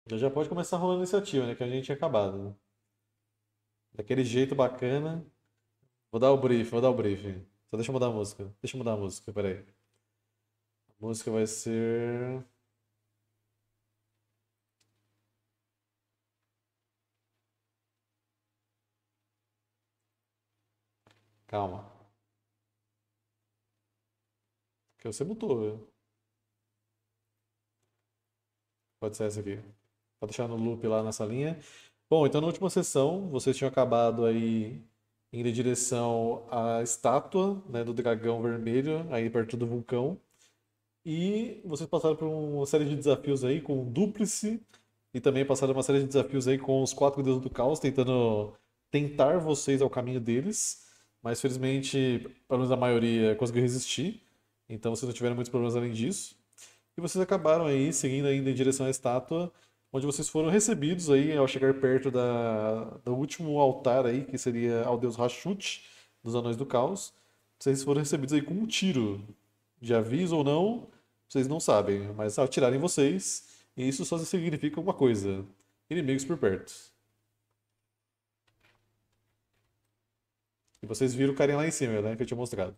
Já pode começar rolando a iniciativa, né? Que a gente tinha acabado, né? Daquele jeito bacana. Vou dar o brief, vou dar o brief. Só deixa eu mudar a música. Deixa eu mudar a música, peraí. A música vai ser. Calma. Que você mutou, viu? Pode ser essa aqui. Pode deixar no loop lá nessa linha. Bom, então na última sessão, vocês tinham acabado aí indo em direção à estátua, né, do dragão vermelho, aí perto do vulcão. E vocês passaram por uma série de desafios aí com o Dúplice e também passaram uma série de desafios aí com os quatro deuses do caos, tentando tentar vocês ao caminho deles. Mas felizmente, pelo menos a maioria conseguiu resistir. Então vocês não tiveram muitos problemas além disso. E vocês acabaram aí seguindo ainda em direção à estátua, onde vocês foram recebidos aí ao chegar perto do último altar aí, que seria ao deus Rashut, dos Anões do Caos. Vocês foram recebidos aí com um tiro. De aviso ou não, vocês não sabem, mas atirarem em vocês, e isso só significa uma coisa: inimigos por perto. E vocês viram o carinha lá em cima, né, que eu tinha mostrado.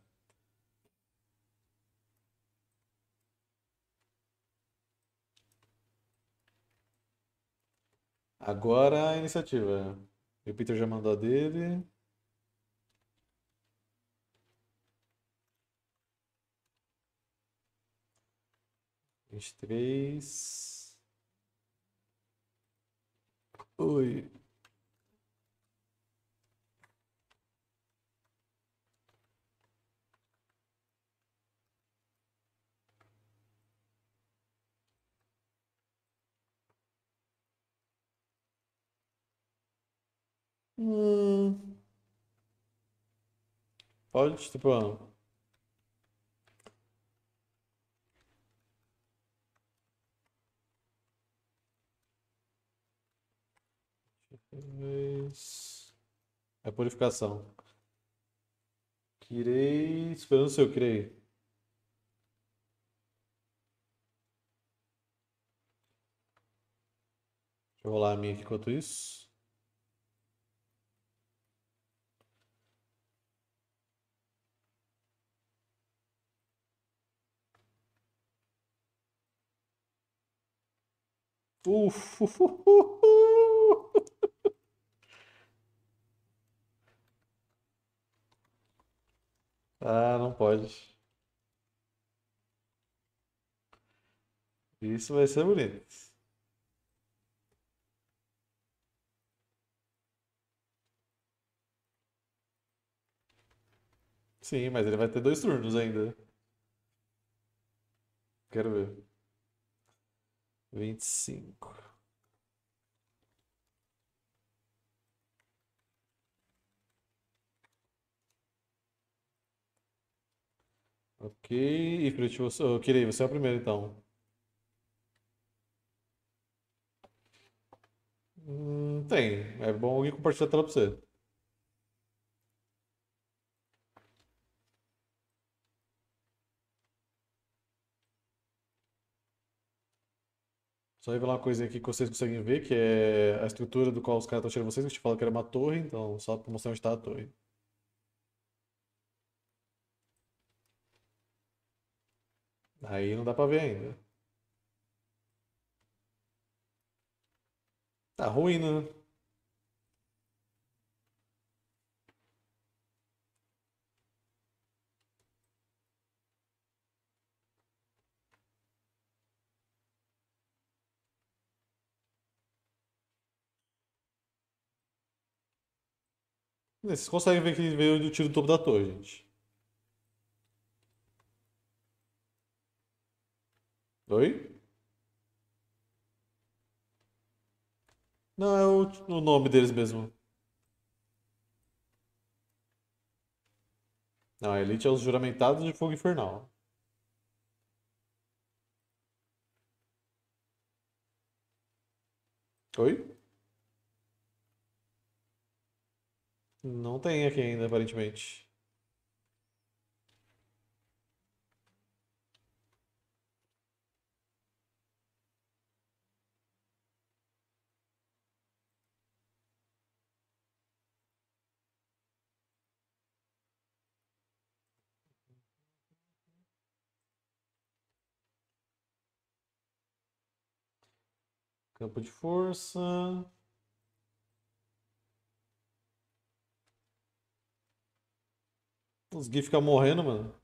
Agora a iniciativa. O Peter já mandou a dele. 23. Oi. Hum, pode, tipo, 2. É purificação. Kirei. Esperando o seu, Kirei. Deixa eu rolar a minha aqui enquanto isso. Uf, Ah, não pode. Isso vai ser bonito. Sim, mas ele vai ter dois turnos ainda. Quero ver. 25. Ok. E Fruit, você. Oh, Kirei, você é o primeiro então. Tem. É bom alguém compartilhar a tela pra você. Só revelar uma coisinha aqui que vocês conseguem ver, que é a estrutura do qual os caras estão tirando vocês, que eu te falo que era uma torre, então só pra mostrar onde está a torre. Aí não dá pra ver ainda. Tá ruim, né? Vocês conseguem ver que veio do tiro do topo da torre, gente. Oi? Não, é o nome deles mesmo. Não, a Elite é os juramentados de Fogo Infernal. Oi? Não tem aqui ainda, aparentemente. Campo de força. Os Gui ficam morrendo, mano.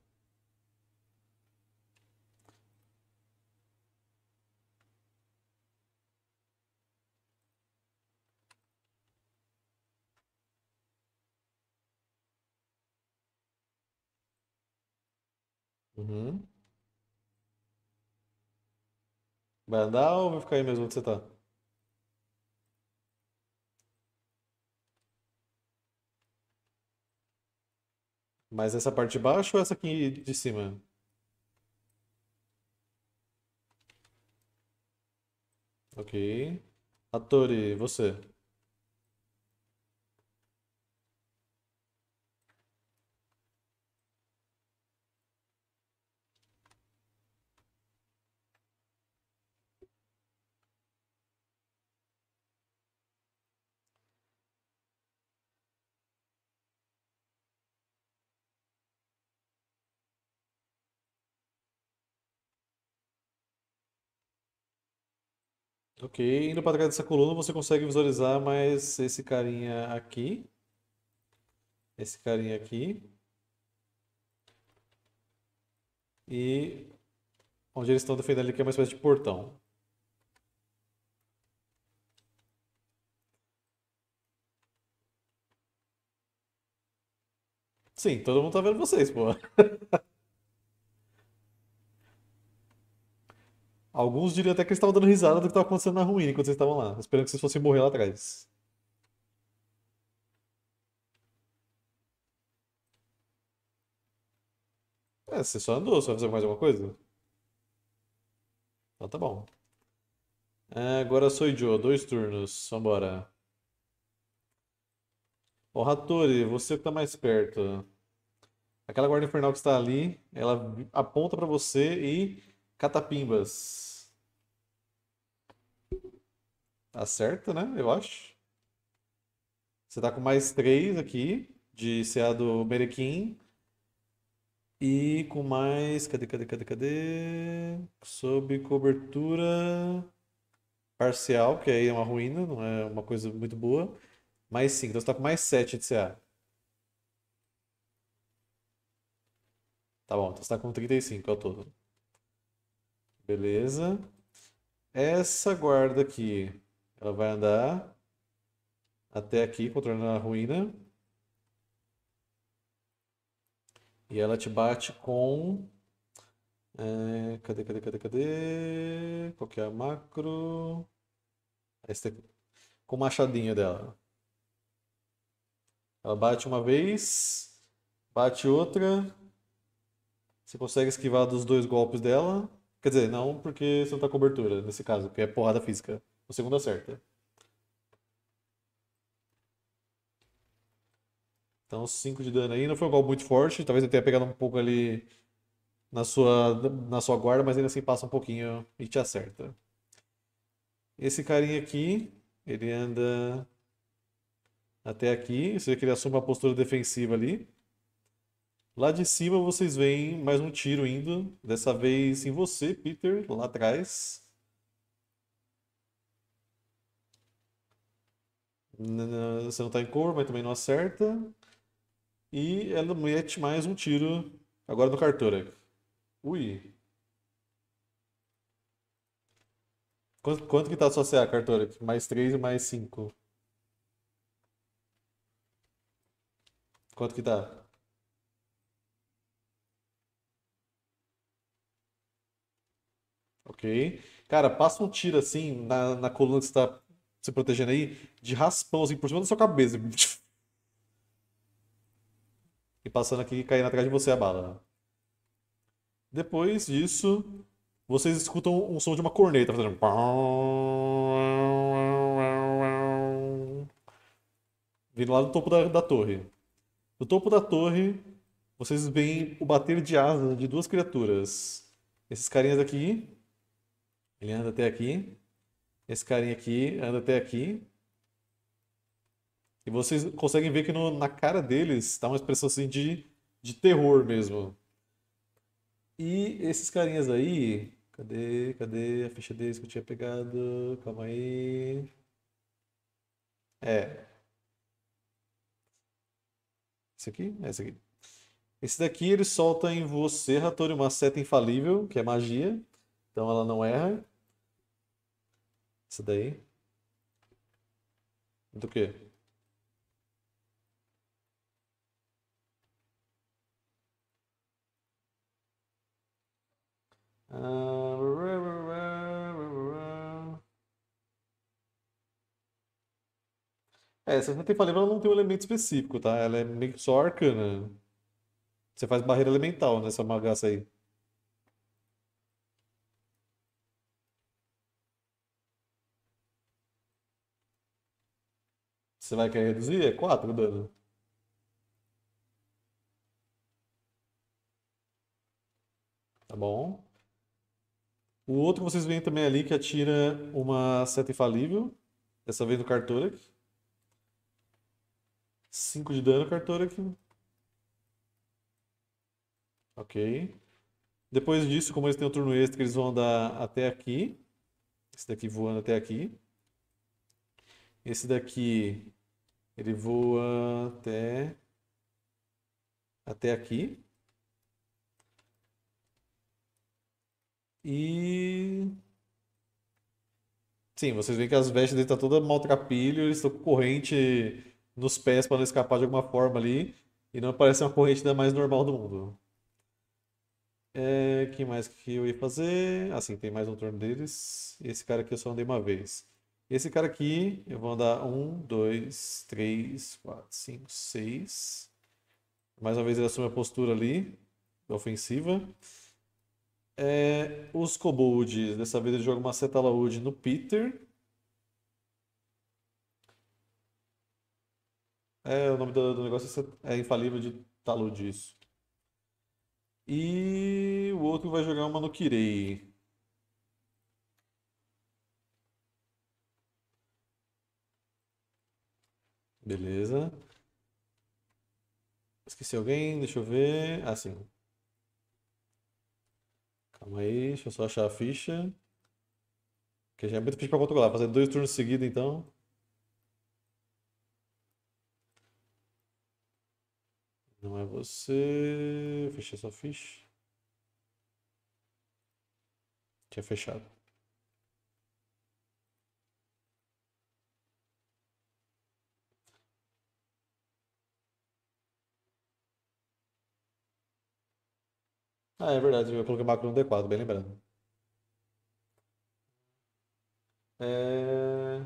Uhum. Vai andar ou vai ficar aí mesmo onde você tá? Mas essa parte de baixo ou essa aqui de cima? Ok. Hattori, você. Ok, indo para trás dessa coluna você consegue visualizar mais esse carinha aqui e onde eles estão defendendo ali que é uma espécie de portão. Sim, todo mundo tá vendo vocês, pô. Alguns diriam até que eles estavam dando risada do que estava acontecendo na ruína enquanto vocês estavam lá, esperando que vocês fossem morrer lá atrás. É, você só andou, você vai fazer mais alguma coisa? Então tá bom. É, agora sou Joe, 2 turnos, vambora. Ó, Hattori, você que tá mais perto. Aquela guarda infernal que está ali, ela aponta pra você e catapimbas. Acerta, né? Eu acho. Você tá com mais 3 aqui de CA do Merequim. E com mais. Cadê? Sob cobertura parcial, que aí é uma ruína, não é uma coisa muito boa. Mais 5, então você tá com mais 7 de CA. Tá bom, então você tá com 35 ao todo. Beleza. Essa guarda aqui, ela vai andar até aqui, contornando a ruína. E ela te bate com. Cadê? Qual que é a macro? Essa aqui. Com o machadinho dela. Ela bate uma vez, bate outra. Você consegue esquivar dos 2 golpes dela. Quer dizer, não, porque você não tá cobertura, nesse caso, que é porrada física. O segundo acerta. Então, 5 de dano aí. Não foi um golpe muito forte. Talvez ele tenha pegado um pouco ali na sua guarda, mas ainda assim passa um pouquinho e te acerta. Esse carinha aqui, ele anda até aqui. Você vê que ele assume uma postura defensiva ali. Lá de cima vocês veem mais um tiro indo. Dessa vez em você, Peter, lá atrás. Você não tá em cor, mas também não acerta. E ela mete mais um tiro agora no Cartorak. Ui. Quanto que tá a sua CA, Cartorak? Mais 3 e mais 5. Quanto que tá? Ok. Cara, passa um tiro assim na coluna que você tá se protegendo aí, de raspão assim por cima da sua cabeça. E passando aqui e caindo atrás de você a bala. Depois disso, vocês escutam um som de uma corneta fazendo. Vindo lá do topo da torre. Do topo da torre, vocês veem o bater de asas de 2 criaturas. Esses carinhas aqui, ele anda até aqui. Esse carinha aqui anda até aqui. E vocês conseguem ver que na cara deles tá uma expressão assim de terror mesmo. E esses carinhas aí. Cadê a ficha desse que eu tinha pegado? Calma aí. É, esse aqui? É esse aqui. Esse daqui ele solta em você, Hattori, uma seta infalível, que é magia. Então ela não erra. Isso daí. Do quê? Ah, essa seta infalível ela não tem um elemento específico, tá? Ela é meio que só arcana. Você faz barreira elemental nessa bagaça aí. Você vai querer reduzir? É 4 dano. Tá bom. O outro vocês veem também ali que atira uma seta infalível. Dessa vez no Cartorak. 5 de dano, Cartorak. Ok. Depois disso, como eles têm o turno extra, eles vão andar até aqui. Esse daqui voando até aqui. Esse daqui, ele voa até aqui. E. Sim, vocês veem que as vestes dele estão todas maltrapilho, eles estão com corrente nos pés para não escapar de alguma forma ali. E não parece uma corrente da mais normal do mundo. Que mais que eu ia fazer? Assim, tem mais um turno deles. Esse cara aqui eu só andei uma vez. Esse cara aqui, eu vou andar um, dois, três, quatro, cinco, seis. Mais uma vez ele assume a postura ali, ofensiva. Os kobolds, dessa vez ele joga uma seta alaúde no Peter. O nome do negócio é infalível de talude, isso. E o outro vai jogar uma no Kirei. Beleza. Esqueci alguém, deixa eu ver. Ah, sim. Calma aí, deixa eu só achar a ficha. Que já é muito difícil pra controlar. Fazer dois turnos seguidos, então. Não é você. Fechei sua ficha. Tinha fechado. Ah, é verdade. Eu coloquei macro no D4, bem lembrando. É...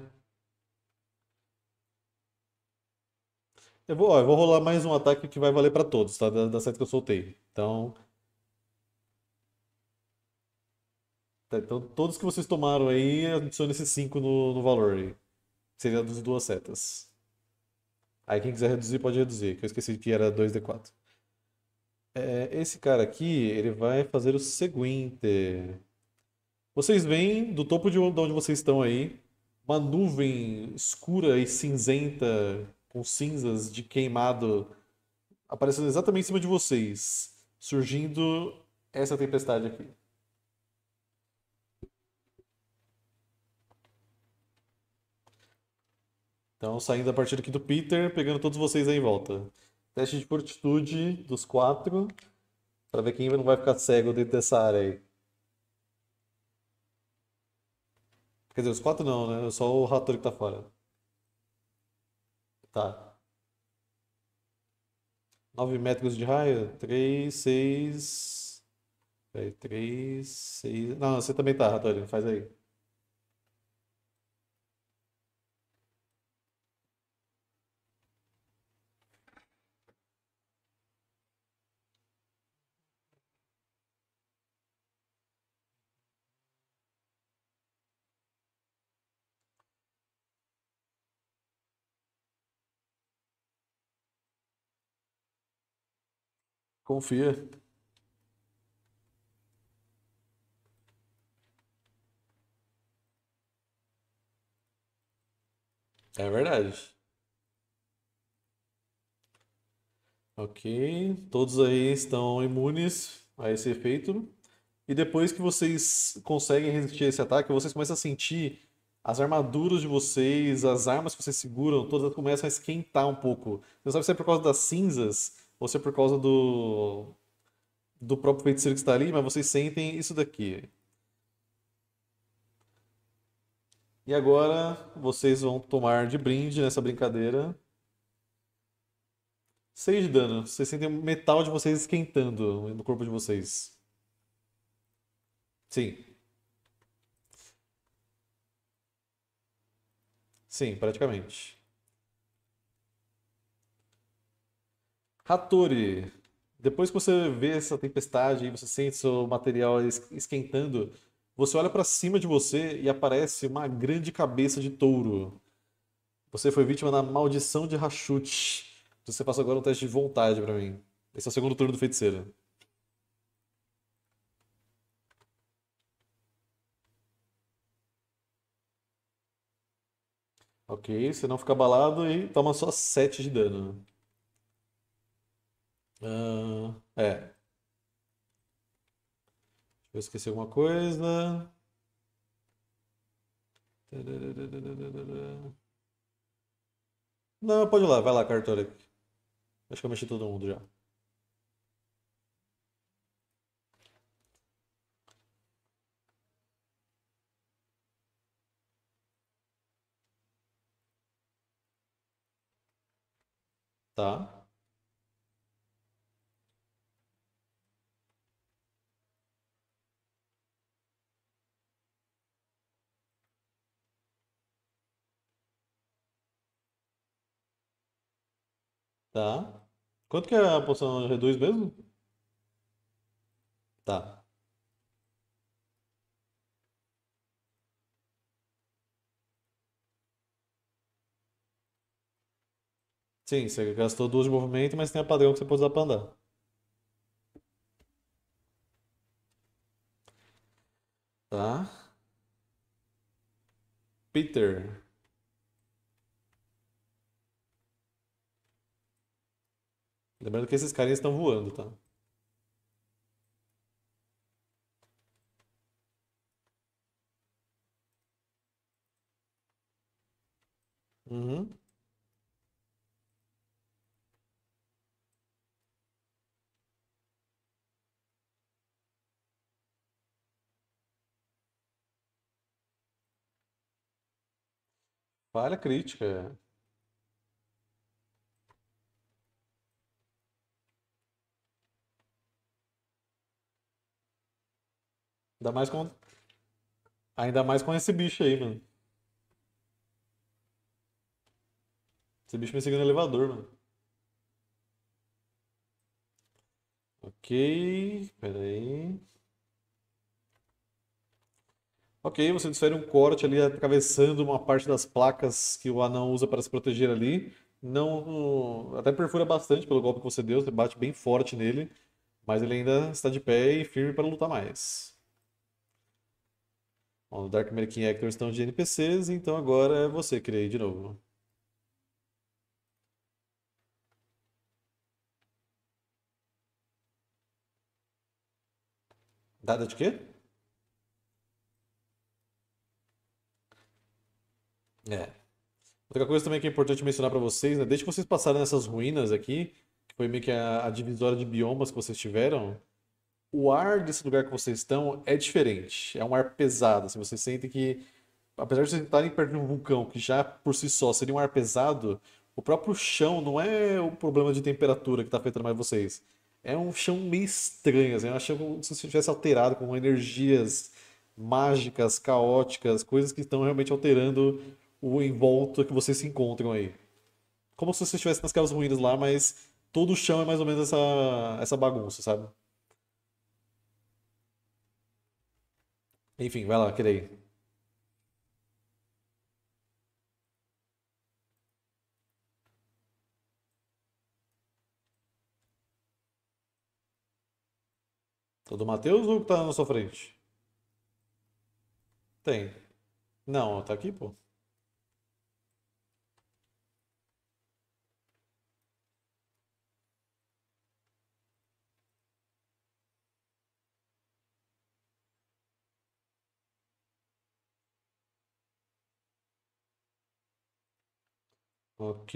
eu vou rolar mais um ataque que vai valer pra todos, tá? Da seta que eu soltei. Então, todos que vocês tomaram aí, adicione esses 5 no valor aí. Seria das duas setas. Aí quem quiser reduzir, pode reduzir, que eu esqueci que era 2d4. Esse cara aqui, ele vai fazer o seguinte. Vocês veem do topo de onde vocês estão aí, uma nuvem escura e cinzenta, com cinzas de queimado, aparecendo exatamente em cima de vocês, surgindo essa tempestade aqui. Então, saindo a partir aqui do Peter, pegando todos vocês aí em volta. Teste de fortitude dos quatro, para ver quem não vai ficar cego dentro dessa área aí. Quer dizer, os quatro não, né? Só o Rator que tá fora. Tá. 9 metros de raio? 3, 6. Peraí, 3, 6. Não, você também tá, Rator, faz aí. Confia. É verdade. Ok. Todos aí estão imunes a esse efeito. E depois que vocês conseguem resistir a esse ataque, vocês começam a sentir as armaduras de vocês, as armas que vocês seguram, todas começam a esquentar um pouco. Você não sabe se é por causa das cinzas ou se é por causa do próprio feiticeiro que está ali, mas vocês sentem isso daqui. E agora vocês vão tomar de brinde nessa brincadeira 6 de dano. Vocês sentem o metal de vocês esquentando no corpo de vocês. Sim, sim, praticamente. Hattori, depois que você vê essa tempestade e você sente seu material esquentando, você olha para cima de você e aparece uma grande cabeça de touro. Você foi vítima da maldição de Rashut. Você passa agora um teste de vontade pra mim. Esse é o segundo turno do feiticeiro. Ok, você não fica abalado e toma só 7 de dano. É. Eu esqueci alguma coisa. Não, pode ir lá, vai lá, Cartoric. Acho que eu mexi todo mundo já. Tá, tá. Quanto que a poção reduz mesmo? Tá. Sim, você gastou 2 de movimento, mas tem a padrão que você pode usar pra andar. Tá. Peter. Lembrando que esses carinhas estão voando, tá? Uhum. Falha crítica. Ainda mais com, ainda mais com esse bicho aí, mano. Esse bicho me seguiu no elevador, mano. Ok, peraí. Ok, você desfere um corte ali atravessando uma parte das placas que o anão usa para se proteger ali. Não, até perfura bastante pelo golpe que você deu, você bate bem forte nele, mas ele ainda está de pé e firme para lutar mais. Bom, no Dark American Hector estão de NPCs, então agora é você, criei de novo. Dada de quê? É. Outra coisa também que é importante mencionar para vocês, né? Desde que vocês passaram nessas ruínas aqui, que foi meio que a divisória de biomas que vocês tiveram, o ar desse lugar que vocês estão é diferente. É um ar pesado. Assim, vocês sentem que, apesar de vocês estarem perto de um vulcão, que já por si só seria um ar pesado, o próprio chão não é o problema de temperatura que está afetando mais vocês. É um chão meio estranho, assim, é um chão como se estivesse alterado, com energias mágicas, caóticas, coisas que estão realmente alterando o em volta que vocês se encontram aí. Como se você estivesse nas aquelas ruínas lá, mas todo o chão é mais ou menos essa bagunça, sabe? Enfim, vai lá, querei. O do Matheus ou o que tá na sua frente? Tem. Não, tá aqui, pô. Ok.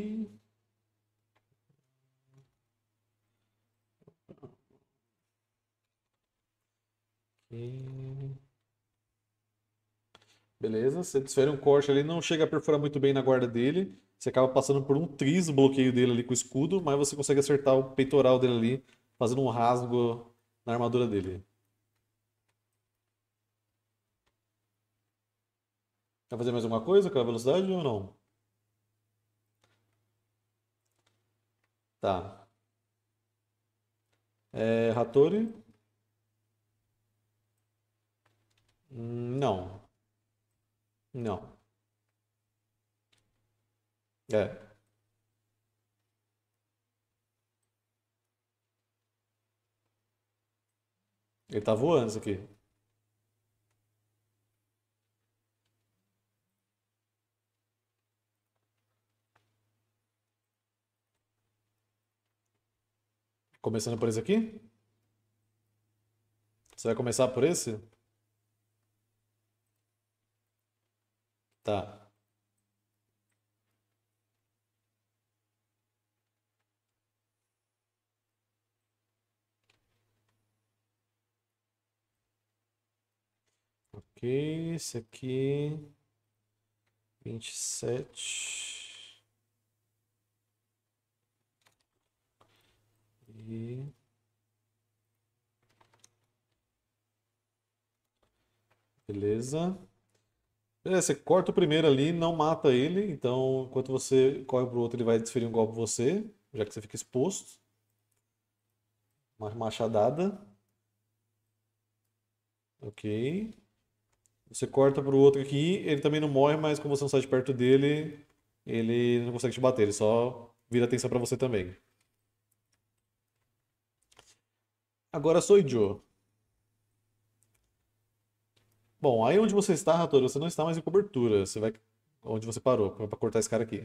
Ok. Beleza, você desfere um corte ali, não chega a perfurar muito bem na guarda dele. Você acaba passando por um tris o bloqueio dele ali com o escudo, mas você consegue acertar o peitoral dele ali, fazendo um rasgo na armadura dele. Vai fazer mais alguma coisa com a velocidade ou não? Tá. Hattori? Não. Não. É. Ele tá voando isso aqui. Começando por esse aqui? Você vai começar por esse? Tá. Ok, esse aqui. 27. E. Beleza. Beleza, você corta o primeiro ali, não mata ele. Então, enquanto você corre pro outro, ele vai desferir um golpe em você, já que você fica exposto. Uma machadada. Ok. Você corta pro outro aqui, ele também não morre, mas como você não sai de perto dele, ele não consegue te bater, ele só vira atenção pra você também. Agora sou Joe. Bom, aí onde você está, Rator, você não está mais em cobertura. Você vai onde você parou, pra cortar esse cara aqui.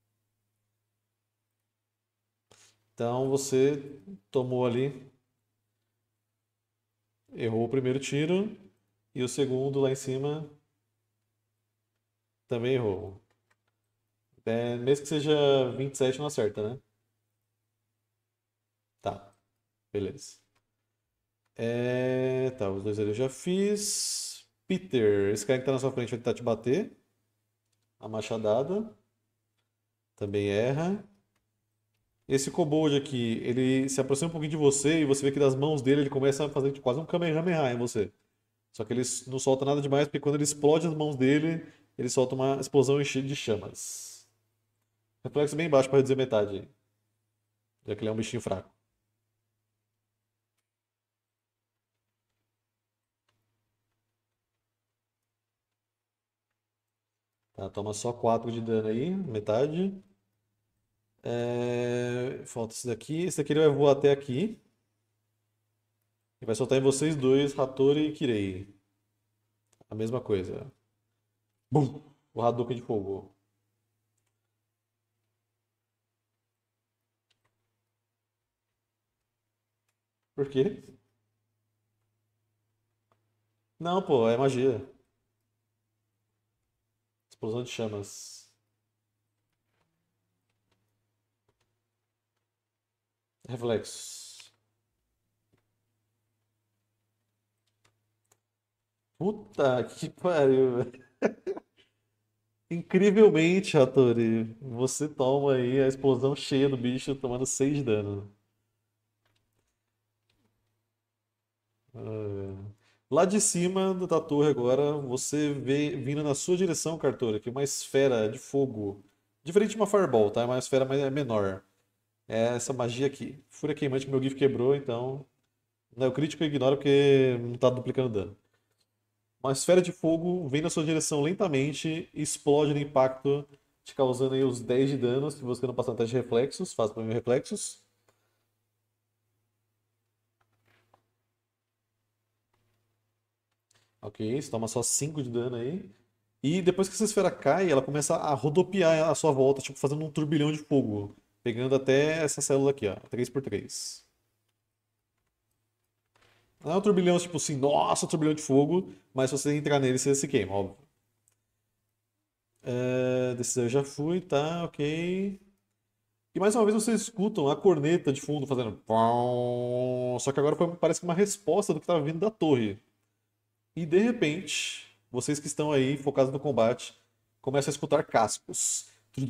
Então você tomou ali, errou o primeiro tiro e o segundo lá em cima também errou. Mesmo que seja 27, não acerta, né? Tá, beleza. Tá, os dois ali eu já fiz. Peter, esse cara que tá na sua frente vai tentar te bater. A machadada também erra. Esse kobold aqui, ele se aproxima um pouquinho de você e você vê que das mãos dele ele começa a fazer tipo, quase um Kamehameha em você. Só que ele não solta nada demais, porque quando ele explode as mãos dele, ele solta uma explosão de chamas. Reflexo bem baixo para reduzir metade, já que ele é um bichinho fraco. Tá, toma só 4 de dano aí, metade. Falta esse daqui. Esse daqui ele vai voar até aqui. E vai soltar em vocês dois, Hattori e Kirei. A mesma coisa. Bum! O Hadouken de fogo. Por quê? Não, pô, é magia. Explosão de chamas. Reflexos. Puta que pariu, velho. Incrivelmente, Hattori, você toma aí a explosão cheia do bicho tomando 6 de dano. Ah, lá de cima da torre agora, você vê vindo na sua direção, Cartora, que é uma esfera de fogo. Diferente de uma Fireball, tá? É uma esfera menor. É essa magia aqui. Fúria queimante que meu GIF quebrou, então. Não, o crítico eu ignoro porque não tá duplicando dano. Uma esfera de fogo vem na sua direção lentamente, explode no impacto, te causando aí os 10 de dano. Se você não passar no teste de reflexos, faz para mim reflexos. Ok, você toma só 5 de dano aí. E depois que essa esfera cai, ela começa a rodopiar à sua volta, tipo fazendo um turbilhão de fogo. Pegando até essa célula aqui, ó. 3x3. Não é um turbilhão tipo assim, nossa, um turbilhão de fogo, mas se você entrar nele, você se queima, óbvio. Decisão eu já fui, tá, ok. E mais uma vez vocês escutam a corneta de fundo fazendo pão. Só que agora parece que uma resposta do que estava vindo da torre. E de repente, vocês que estão aí focados no combate, começam a escutar cascos.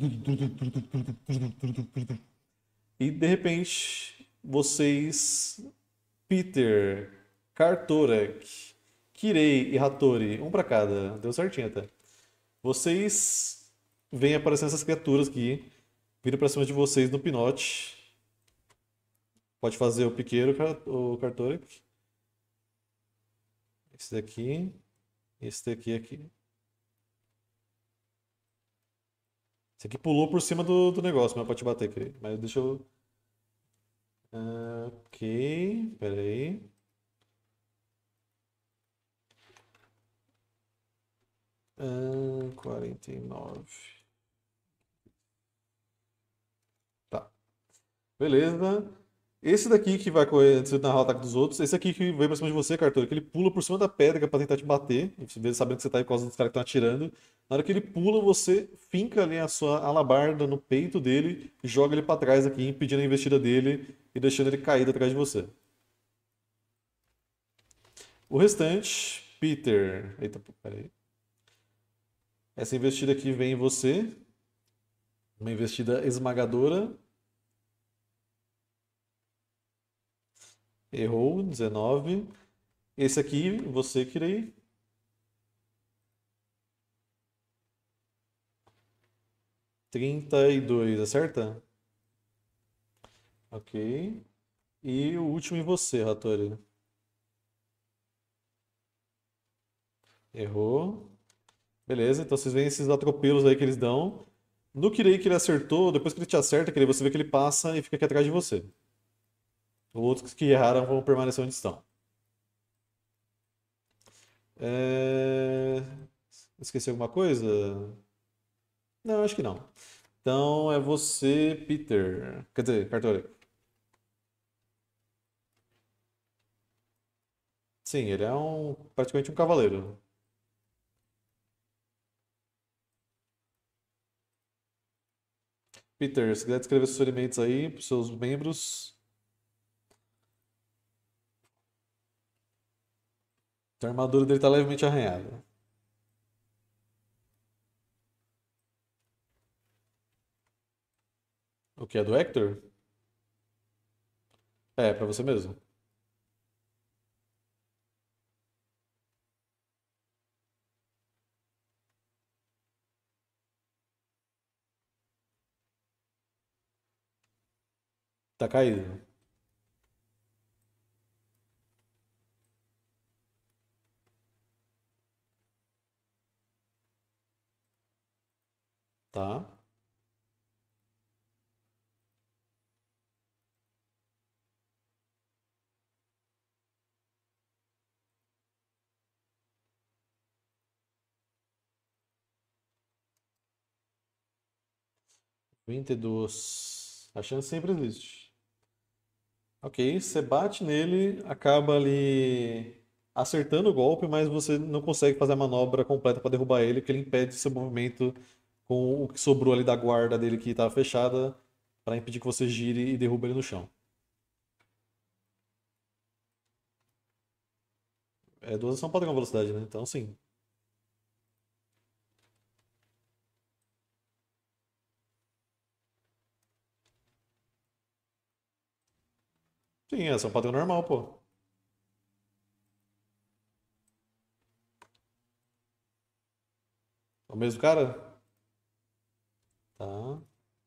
E de repente, vocês, Peter, Kartorek, Kirei e Hattori, um pra cada, deu certinho até. Vocês veem aparecendo essas criaturas aqui, viram pra cima de vocês no pinote. Pode fazer o piqueiro, o Kartorek. Esse daqui, esse daqui aqui. Esse aqui pulou por cima do negócio, mas pode te bater, querido. Mas deixa eu. Ok, peraí. 49. Tá. Beleza. Esse daqui que vai correr antes de narrar o ataque dos outros. Esse aqui que veio pra cima de você, Cartor, que ele pula por cima da pedra pra tentar te bater. E você vê sabendo que você tá aí por causa dos caras que estão atirando. Na hora que ele pula, você finca ali a sua alabarda no peito dele e joga ele pra trás aqui, impedindo a investida dele e deixando ele caído atrás de você. O restante, Peter. Eita, peraí. Essa investida aqui vem em você. Uma investida esmagadora. Errou, 19. Esse aqui, você, Kirei. 32, acerta? Ok. E o último em você, Hattori. Errou. Beleza, então vocês veem esses atropelos aí que eles dão. No Kirei que ele acertou, depois que ele te acerta, Kirei, você vê que ele passa e fica aqui atrás de você. Os outros que erraram vão permanecer onde estão. É... Esqueci alguma coisa? Não, acho que não. Então é você, Peter. Quer dizer, Cartore. Sim, ele é praticamente um cavaleiro. Peter, se quiser descrever seus ferimentos aí para seus membros. A armadura dele tá levemente arranhada. O que é do Hector? É, pra você mesmo. Tá caído. Tá. 22. A chance sempre existe. Ok, você bate nele, acaba ali acertando o golpe, mas você não consegue fazer a manobra completa para derrubar ele, porque ele impede seu movimento com o que sobrou ali da guarda dele que estava fechada, para impedir que você gire e derrube ele no chão. É, duas ação padrão velocidade, né? Então, sim. Sim, é ação padrão normal, pô. É o mesmo cara? Tá.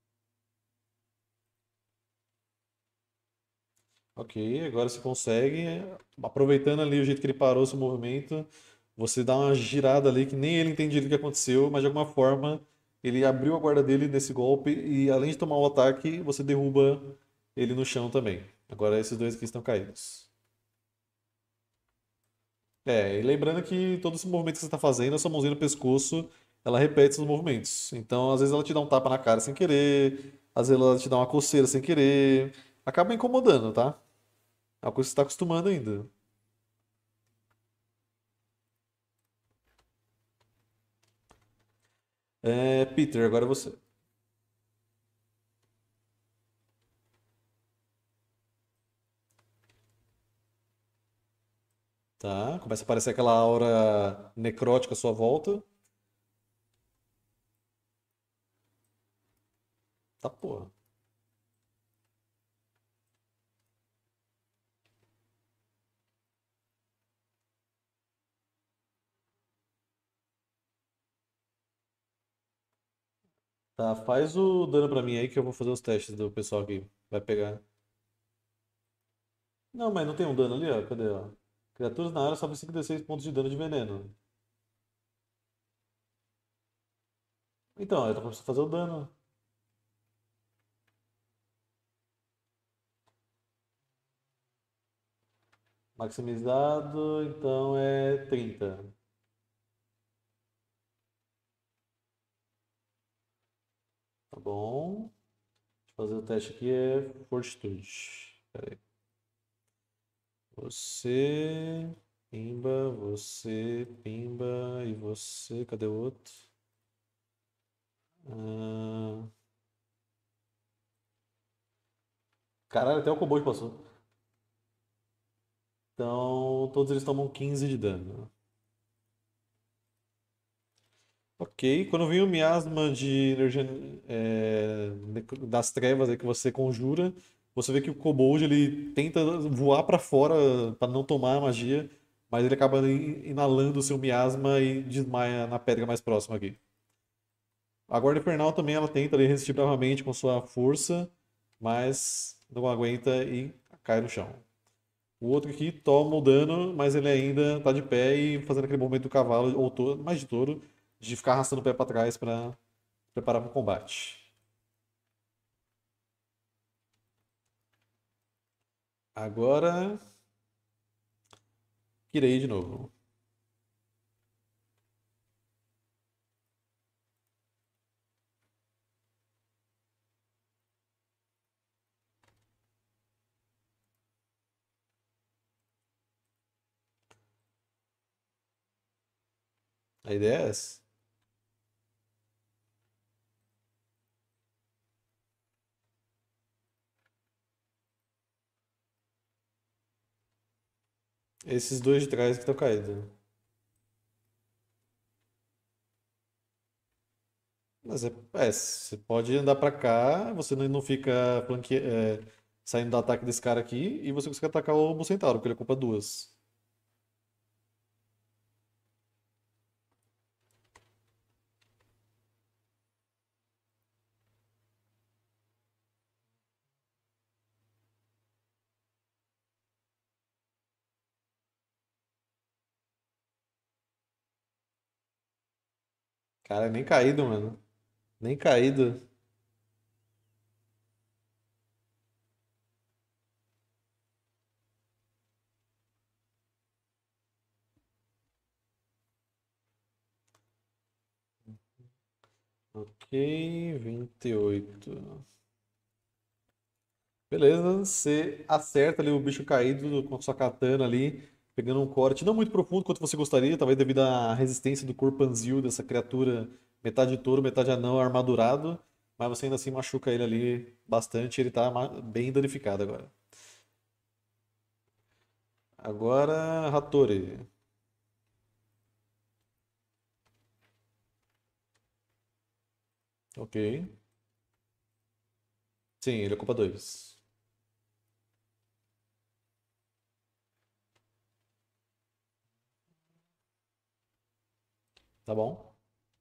Ok, agora você consegue, aproveitando ali o jeito que ele parou seu movimento, você dá uma girada ali que nem ele entende o que aconteceu, mas de alguma forma ele abriu a guarda dele nesse golpe e além de tomar o ataque, você derruba ele no chão também. Agora esses dois aqui estão caídos. E lembrando que todo esse movimento que você está fazendo, a sua mãozinha no pescoço, ela repete esses movimentos. Então, às vezes ela te dá um tapa na cara sem querer, às vezes ela te dá uma coceira sem querer. Acaba incomodando, tá? É uma coisa que você está acostumando ainda. Peter, agora é você. Tá? Começa a aparecer aquela aura necrótica à sua volta. Tá, porra. Tá, faz o dano pra mim aí que eu vou fazer os testes do pessoal aqui. Vai pegar. Não, mas não tem um dano ali, ó. Cadê, ó? Criaturas na área sofrem 56 pontos de dano de veneno. Então, eu tô precisando fazer o dano. Maximizado, então é 30. Tá bom. Deixa eu fazer o teste aqui, é Fortitude. Pera aí. Você, Pimba e você. Cadê o outro? Ah, caralho, até o Kobold passou. Então, todos eles tomam 15 de dano. Ok, quando vem o miasma de energia das trevas aí que você conjura, você vê que o Kobold ele tenta voar pra fora pra não tomar a magia, mas ele acaba inalando o seu miasma e desmaia na pedra mais próxima aqui. A Guarda Infernal também ela tenta ali, resistir bravamente com sua força, mas não aguenta e cai no chão. O outro aqui toma o dano, mas ele ainda tá de pé e fazendo aquele movimento do cavalo, ou touro, mais de touro, de ficar arrastando o pé para trás para preparar para o combate. Agora, irei de novo. A ideia é essa. Esses dois de trás que estão caídos. Mas você pode andar para cá, você não fica saindo do ataque desse cara aqui, e você consegue atacar o Bucentauro, porque ele ocupa duas. Cara, nem caído, mano. Nem caído. Ok, 28. Beleza, você acerta ali o bicho caído com sua katana ali, pegando um corte não muito profundo quanto você gostaria, talvez devido à resistência do corpanzil dessa criatura, metade touro, metade anão armadurado, mas você ainda assim machuca ele ali bastante, ele tá bem danificado agora. Agora, Hattori. Ok. Sim, ele ocupa dois. Tá bom?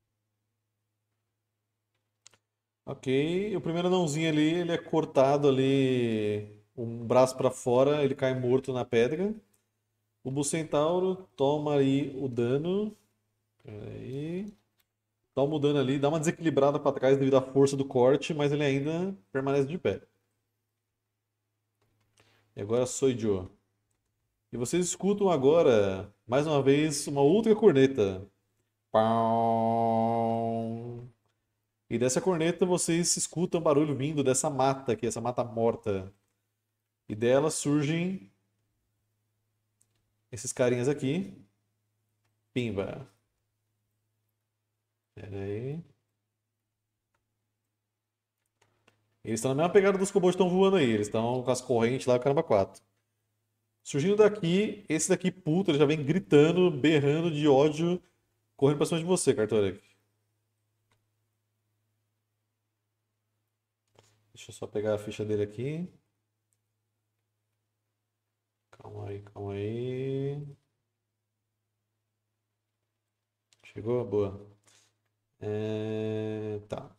Ok, o primeiro anãozinho ali, ele é cortado ali, um braço pra fora, ele cai morto na pedra. O Bucentauro toma aí o dano. Peraí. Toma o dano ali, dá uma desequilibrada pra trás devido à força do corte, mas ele ainda permanece de pé. E agora sou Joe. E vocês escutam agora, mais uma vez, uma outra corneta. Pau. E dessa corneta vocês escutam barulho vindo dessa mata aqui, essa mata morta. E dela surgem esses carinhas aqui. Pimba. Pera aí. Eles estão na mesma pegada dos kobolds que estão voando aí. Eles estão com as correntes lá, o caramba 4. Surgindo daqui, esse daqui, puto, ele já vem gritando, berrando de ódio, correndo pra cima de você, Cartorek. Deixa eu só pegar a ficha dele aqui. Calma aí, calma aí. Chegou? Boa. Tá.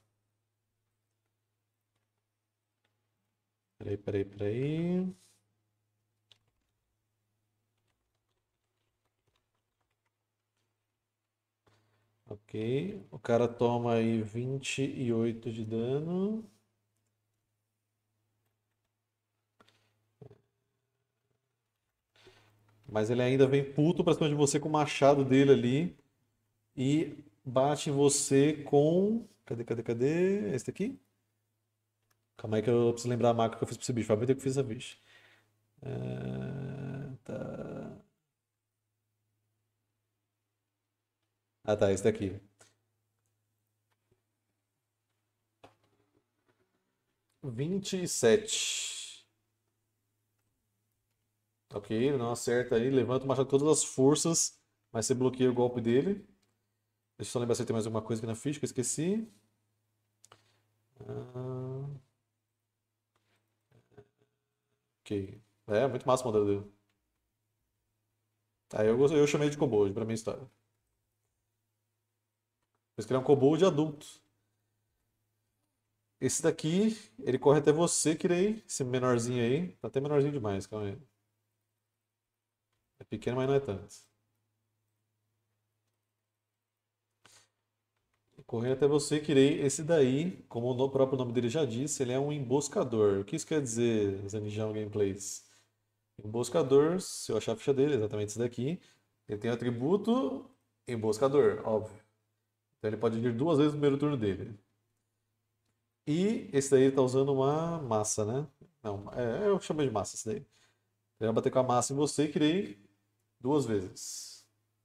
Peraí, peraí, peraí. Ok. O cara toma aí 28 de dano. Mas ele ainda vem puto pra cima de você com o machado dele ali. E bate em você com. Cadê, cadê, cadê? Esse daqui? Calma aí que eu preciso lembrar a marca que eu fiz pra esse bicho. Faz muito tempo que eu fiz essa bicha. Tá. Ah, tá, esse daqui. 27. Ok, ele não acerta aí. Levanta o machado com todas as forças. Mas você bloqueia o golpe dele. Deixa eu só lembrar se tem mais alguma coisa aqui na ficha que eu esqueci. Ah, ok. É, muito massa o modelo dele. Aí eu chamei de kobold pra minha história. Por isso que ele é um kobold adulto. Esse daqui, ele corre até você, Kirei. Esse menorzinho aí. Tá até menorzinho demais, calma aí. É pequeno, mas não é tanto. Correr até você, Kirei. Esse daí, como o próprio nome dele já disse, ele é um emboscador. O que isso quer dizer, Zanijão Gameplays? Emboscador, se eu achar a ficha dele, exatamente esse daqui. Ele tem o atributo emboscador, óbvio. Então ele pode agir duas vezes no primeiro turno dele. E esse daí ele tá usando uma massa, né? Não, eu chamo de massa esse daí. Ele vai bater com a massa em você, Kirei, duas vezes.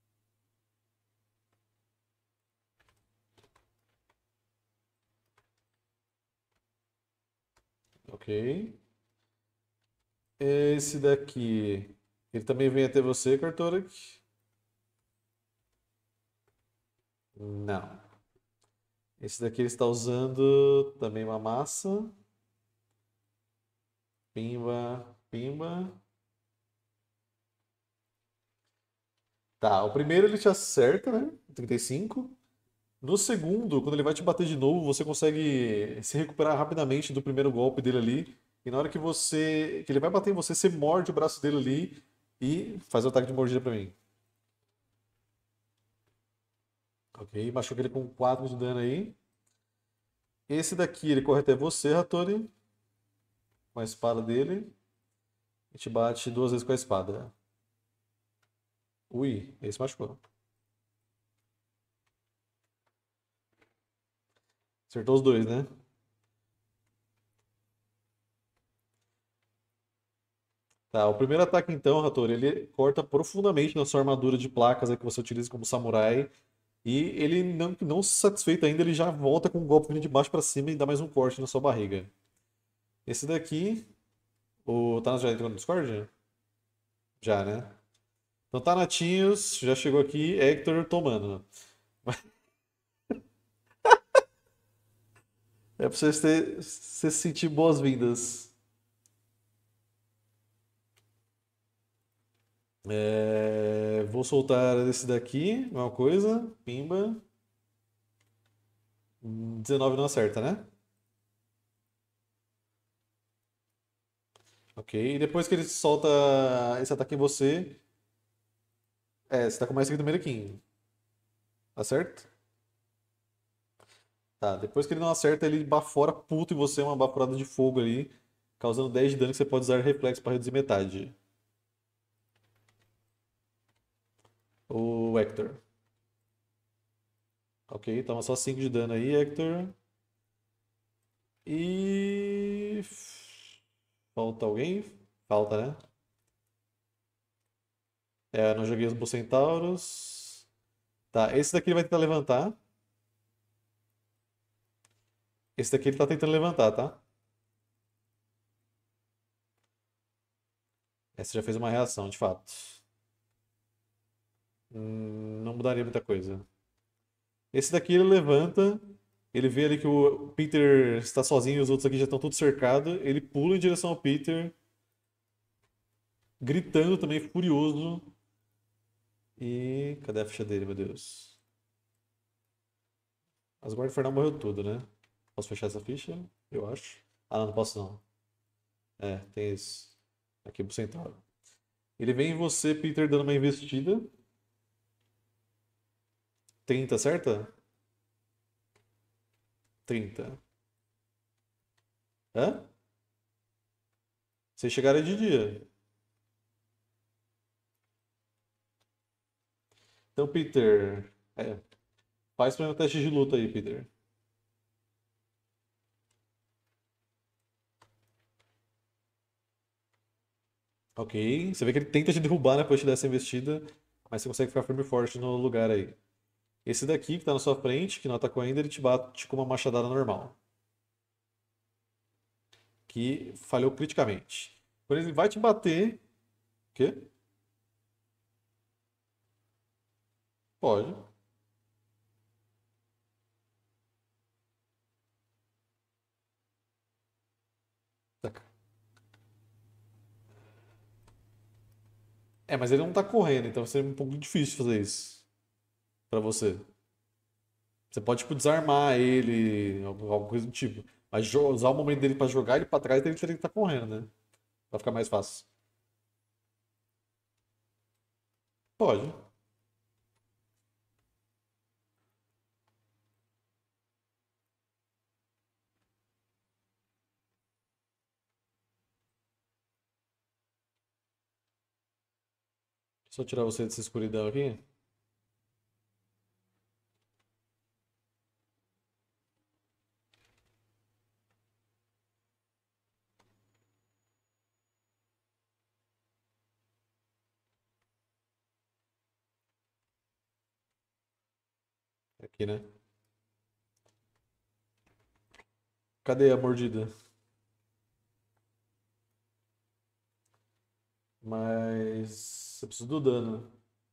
Ok. Esse daqui, ele também vem até você, Kartorak? Não. Esse daqui ele está usando também uma massa. Pimba, pimba. Tá, o primeiro ele te acerta, né? 35. No segundo, quando ele vai te bater de novo, você consegue se recuperar rapidamente do primeiro golpe dele ali. E na hora que ele vai bater em você, você morde o braço dele ali e faz o ataque de mordida pra mim. Ok, machuca ele com 4 de dano aí. Esse daqui, ele corre até você, Hattori, com a espada dele. E te bate duas vezes com a espada. Ui, esse machucou. Acertou os dois, né? Tá, o primeiro ataque então, Hattori, ele corta profundamente na sua armadura de placas aí que você utiliza como samurai. E ele não satisfeito ainda, ele já volta com um golpe vindo de baixo pra cima e dá mais um corte na sua barriga. Esse daqui, o Thanos já entrou no Discord? Já, né? Então Thanatinhos, já chegou aqui, Hector tomando. É pra você sentir boas-vindas. Vou soltar esse daqui, uma coisa. Pimba. 19 não acerta, né? Ok. E depois que ele solta esse ataque em você. Você tá com mais 50 Merequim. Tá certo? Tá. Depois que ele não acerta, ele bafora puto em você, uma baforada de fogo ali. Causando 10 de dano que você pode usar reflexo pra reduzir metade. O Hector. Ok, toma só 5 de dano aí, Hector. E. Falta alguém? Falta, né? Não joguei os Bucentauros. Tá, esse daqui ele vai tentar levantar. Esse daqui ele tá tentando levantar, tá? Essa já fez uma reação, de fato. Não mudaria muita coisa. Esse daqui ele levanta, ele vê ali que o Peter está sozinho e os outros aqui já estão todos cercados. Ele pula em direção ao Peter, gritando também, furioso. E cadê a ficha dele, meu Deus? Asgore Infernal morreu tudo, né? Posso fechar essa ficha? Eu acho. Ah, não, não posso não. É, tem isso. Aqui pro Centauro. Ele vem em você, Peter, dando uma investida. 30, certa? 30. Hã? Vocês chegaram de dia. Então, Peter, faz pra mim um teste de luta aí, Peter. Ok. Você vê que ele tenta te derrubar, né, depois de te dar essa investida, mas você consegue ficar firme e forte no lugar aí. Esse daqui, que tá na sua frente, que não atacou ainda, ele te bate com uma machadada normal. Que falhou criticamente. Quando ele vai te bater. O quê? Pode. Taca. É, mas ele não tá correndo, então vai ser um pouco difícil fazer isso pra você. Você pode, tipo, desarmar ele, alguma coisa do tipo. Mas usar o momento dele pra jogar ele pra trás, ele teria que estar correndo, né? Pra ficar mais fácil. Pode. Só tirar você dessa escuridão aqui. Aqui, né? Cadê a mordida? Mas. Eu preciso do dano.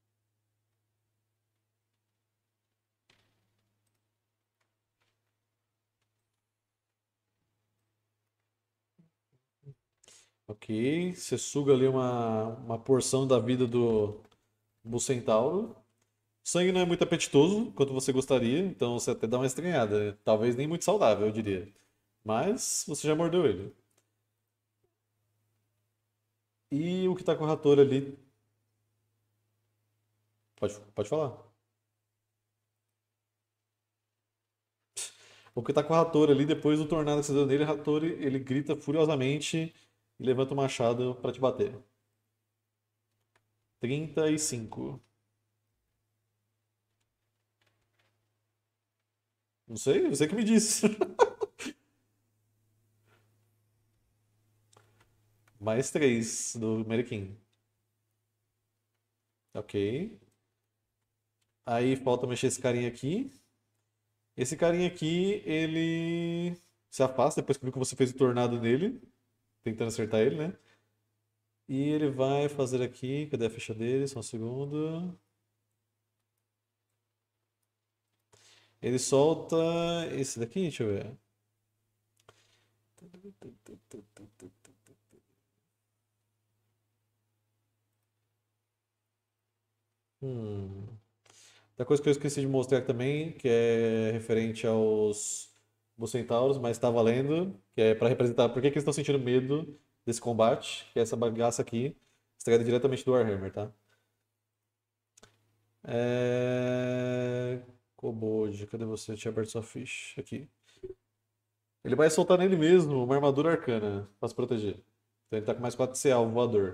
Ok. Você suga ali uma porção da vida do Bucentauro. Sangue não é muito apetitoso quanto você gostaria, então você até dá uma estranhada. Talvez nem muito saudável, eu diria. Mas você já mordeu ele. E o que tá com o Rator ali. Pode falar. O que tá com o Rator ali, depois do tornado que você deu nele, o Rator ele grita furiosamente e levanta o machado pra te bater. 35. Não sei, você que me disse. Mais 3 do Merikin. Ok. Aí falta mexer esse carinha aqui. Esse carinha aqui, ele se afasta depois que viu que você fez o tornado nele, tentando acertar ele, né? E ele vai fazer aqui. Cadê a ficha dele? Só um segundo. Ele solta esse daqui, deixa eu ver. Hum. Outra coisa que eu esqueci de mostrar também, que é referente aos Bucentauros, mas está valendo, que é para representar por que que eles estão sentindo medo desse combate, que é essa bagaça aqui, extraída diretamente do Warhammer, tá? Kobold, cadê você? Eu tinha aberto sua ficha aqui. Ele vai soltar nele mesmo uma armadura arcana para se proteger. Então ele tá com mais 4 CA, o voador.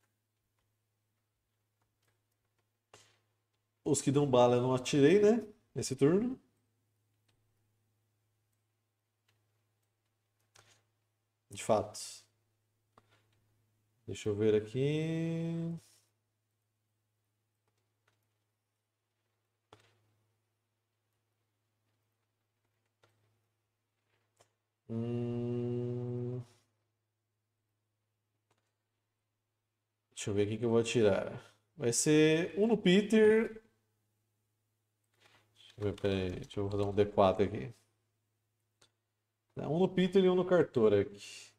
Os que dão bala eu não atirei, né? Nesse turno. De fato. Deixa eu ver aqui. Hum... Deixa eu ver aqui que eu vou tirar. Vai ser um no Peter. Deixa eu ver, peraí. Deixa eu fazer um D4 aqui. Um no Peter e um no Kartorak.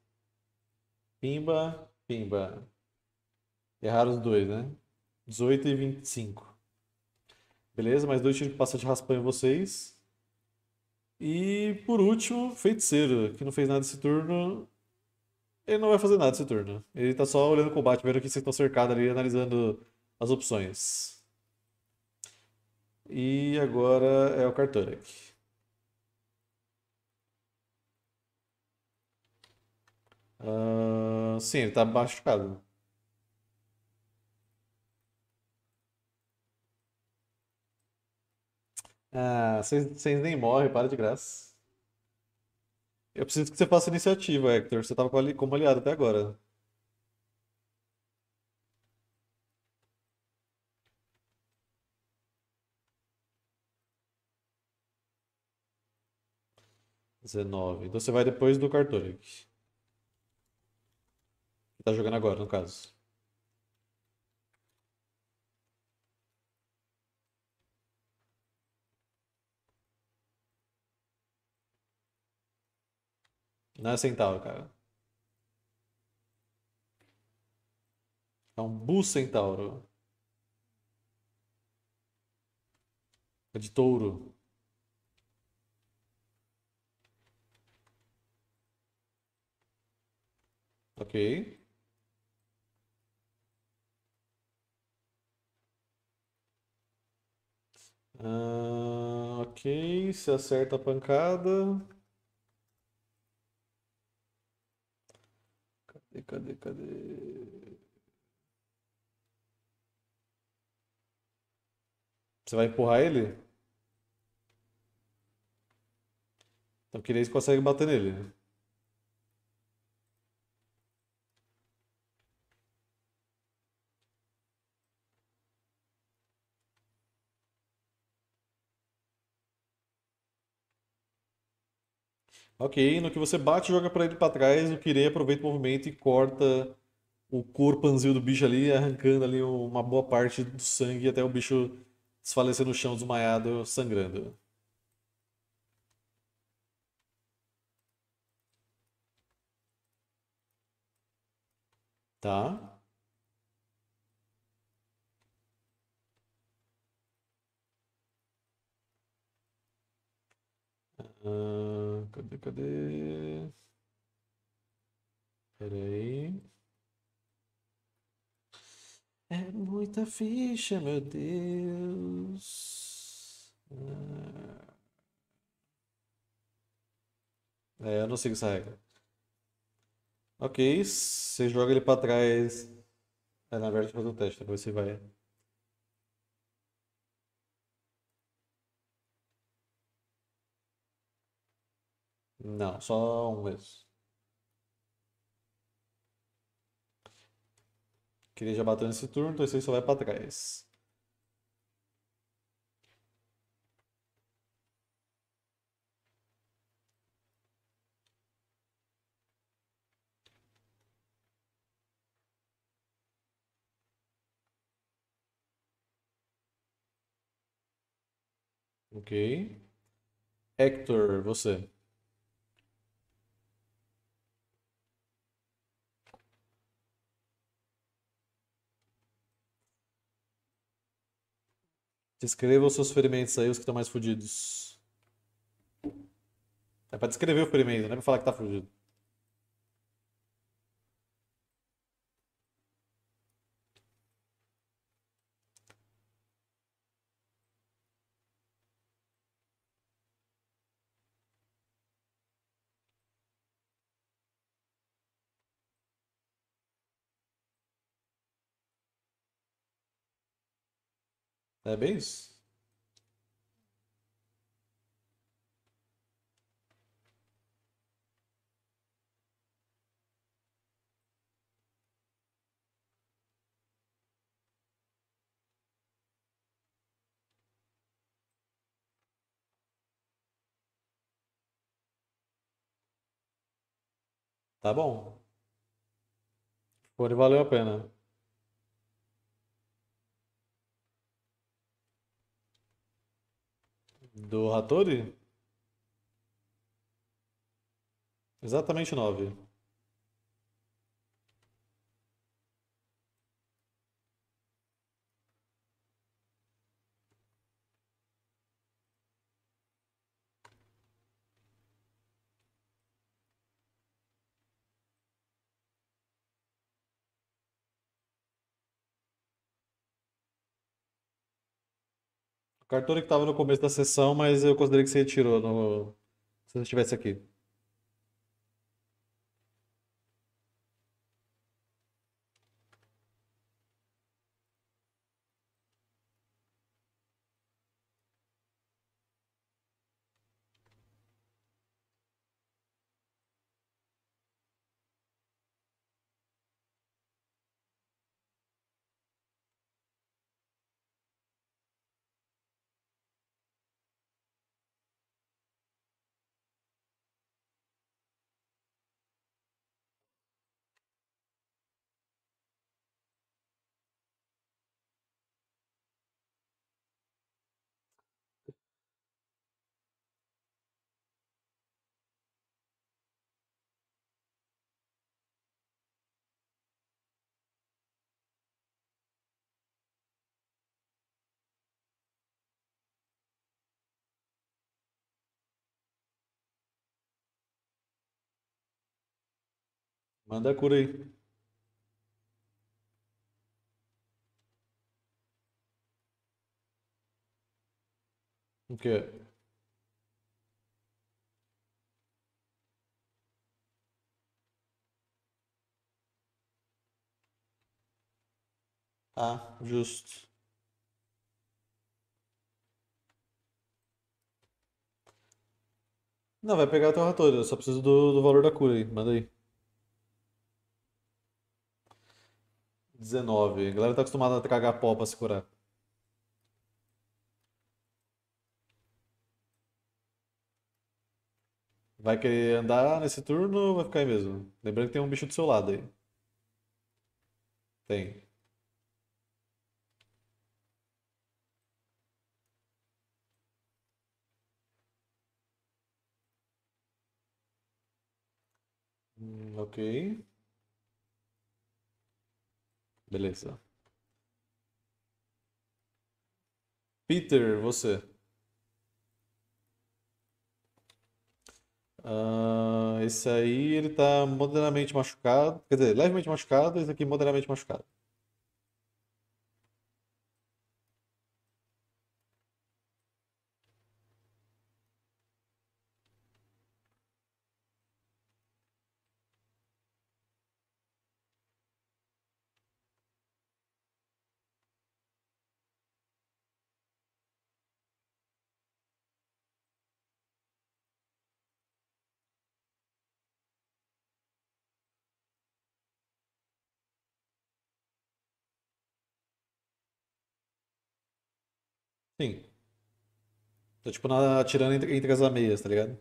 Pimba, pimba. Erraram os dois, né? 18 e 25. Beleza, mais dois tiros de passa de raspão em vocês. E por último, feiticeiro, que não fez nada esse turno. Ele não vai fazer nada esse turno. Ele tá só olhando o combate, vendo que vocês estão cercados ali, analisando as opções. E agora é o Kartorak. Sim, ele tá machucado. Ah, vocês nem morrem, para de graça. Eu preciso que você faça iniciativa, Hector. Você tava como aliado até agora. 19. Então você vai depois do Kartorik. Que tá jogando agora, no caso. Não é centauro, cara. É um Bus Centauro. É de touro. Ok. Ok, se acerta a pancada. Cadê, cadê, cadê? Você vai empurrar ele? Então que você consegue bater nele. Ok, no que você bate, joga pra ele pra trás. O Kirei aproveita o movimento e corta o corpanzil do bicho ali, arrancando ali uma boa parte do sangue até o bicho desfalecer no chão, desmaiado, sangrando. Tá? Cadê, cadê? Pera aí. É muita ficha, meu Deus. Eu não sigo essa regra. Ok, você joga ele pra trás. Na verdade, fazer o teste, depois você vai. Não, só um mesmo. Queria já bateu nesse turno, então esse aí só vai pra trás. Ok. Hector, você. Descreva os seus ferimentos aí, os que estão mais fudidos. É pra descrever o ferimento, não é pra falar que tá fudido. É bem isso? Tá bom. Pô, valeu a pena. Do Hattori? Exatamente 9. O Cartory que tava no começo da sessão, mas eu considerei que você retirou se você estivesse aqui. Manda a cura aí. O quê? Ah, justo. Não, vai pegar o teu Hattori, eu só preciso do valor da cura aí. Manda aí. 19. A galera tá acostumada a cagar pó pra se curar. Vai querer andar nesse turno ou vai ficar aí mesmo? Lembrando que tem um bicho do seu lado aí. Tem. Ok. Beleza. Peter, você. Esse aí, ele tá moderadamente machucado. Quer dizer, levemente machucado. Esse aqui, moderadamente machucado. Sim. Tô tipo atirando entre as ameias, tá ligado?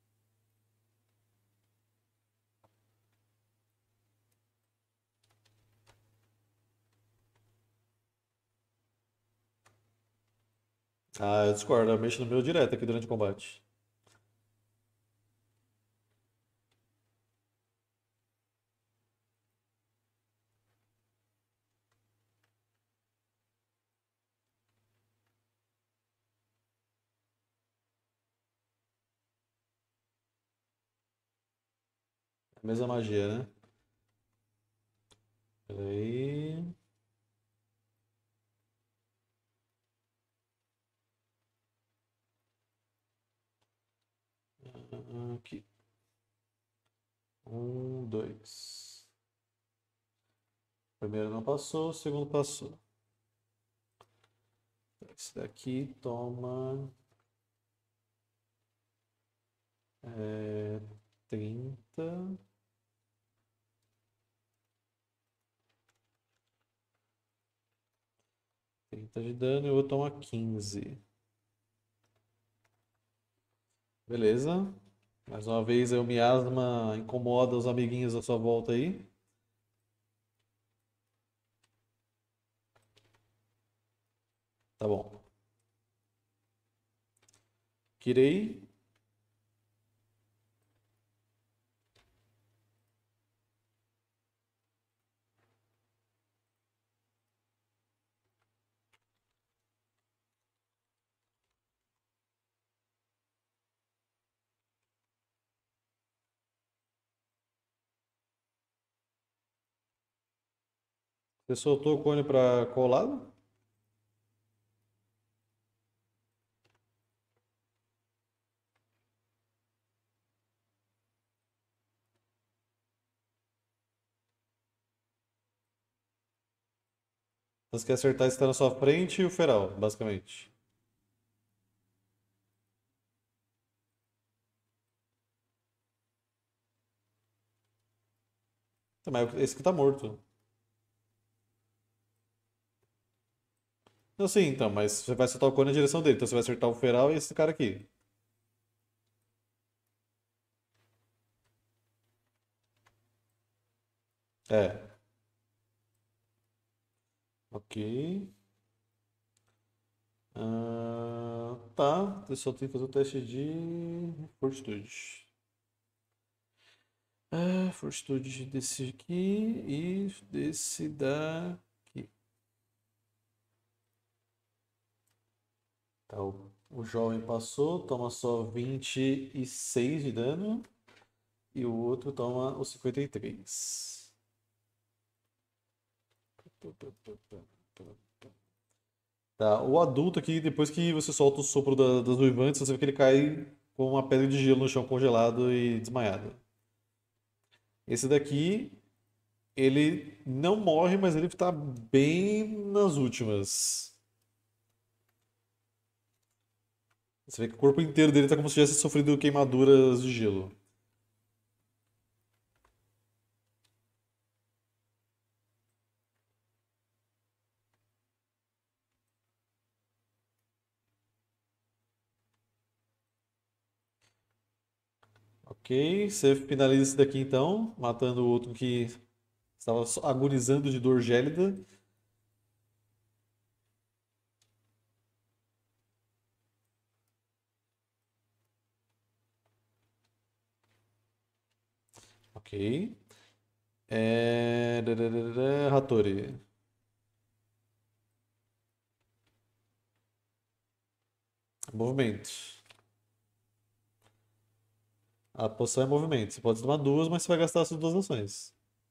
Ah, eu discordo. Eu mexo no meu direto aqui durante o combate. A mesma magia, né? Peraí. Aqui. Dois. Primeiro não passou, o segundo passou. Esse daqui toma 30. 30 de dano e o outro toma 15. Beleza. Mais uma vez aí o miasma incomoda os amiguinhos à sua volta aí. Tá bom. Kirei. Você soltou o cone pra qual lado? Você quer acertar se tá na sua frente e o feral, basicamente. Tá, mas esse que tá morto. Não, sim, então, mas você vai soltar o cone na direção dele. Então você vai acertar o feral e esse cara aqui. É. Ok. Tá. Eu só tenho que fazer o teste de fortitude. Fortitude desse aqui e desse daqui. Tá, o jovem passou, toma só 26 de dano. E o outro toma os 53. Tá, o adulto aqui, depois que você solta o sopro das uivantes, você vê que ele cai com uma pedra de gelo no chão congelado e desmaiado. Esse daqui, ele não morre, mas ele tá bem nas últimas. Você vê que o corpo inteiro dele tá como se tivesse sofrido queimaduras de gelo. Ok, você finaliza esse daqui então, matando o outro que estava agonizando de dor gélida. Ok. Hattori. Movimento. A poção é movimento. Você pode tomar duas, mas você vai gastar as suas duas ações.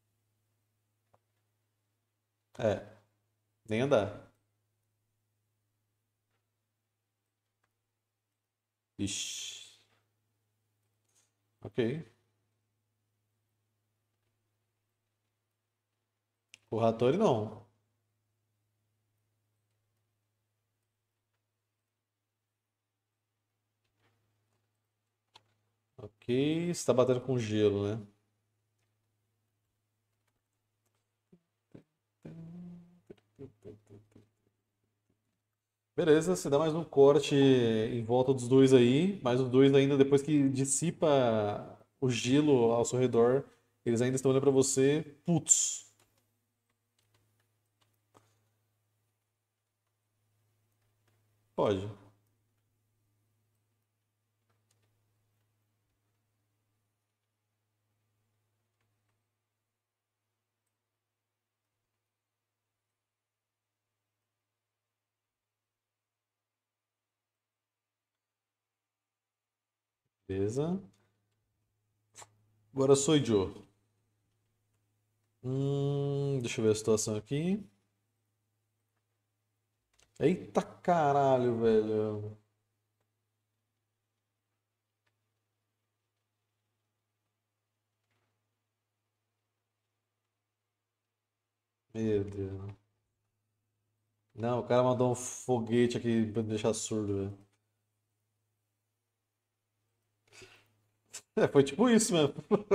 É, nem andar. Ixi. Ok. O Hattori não. Ok, você está batendo com gelo, né? Beleza, você dá mais um corte em volta dos dois aí, mais os dois ainda depois que dissipa o gelo ao seu redor, eles ainda estão olhando pra você, putz. Pode. Beleza. Agora sou Joe. Deixa eu ver a situação aqui. Eita caralho, velho. Meu Deus. Não, o cara mandou um foguete aqui pra me deixar surdo, velho. É, foi tipo isso mesmo.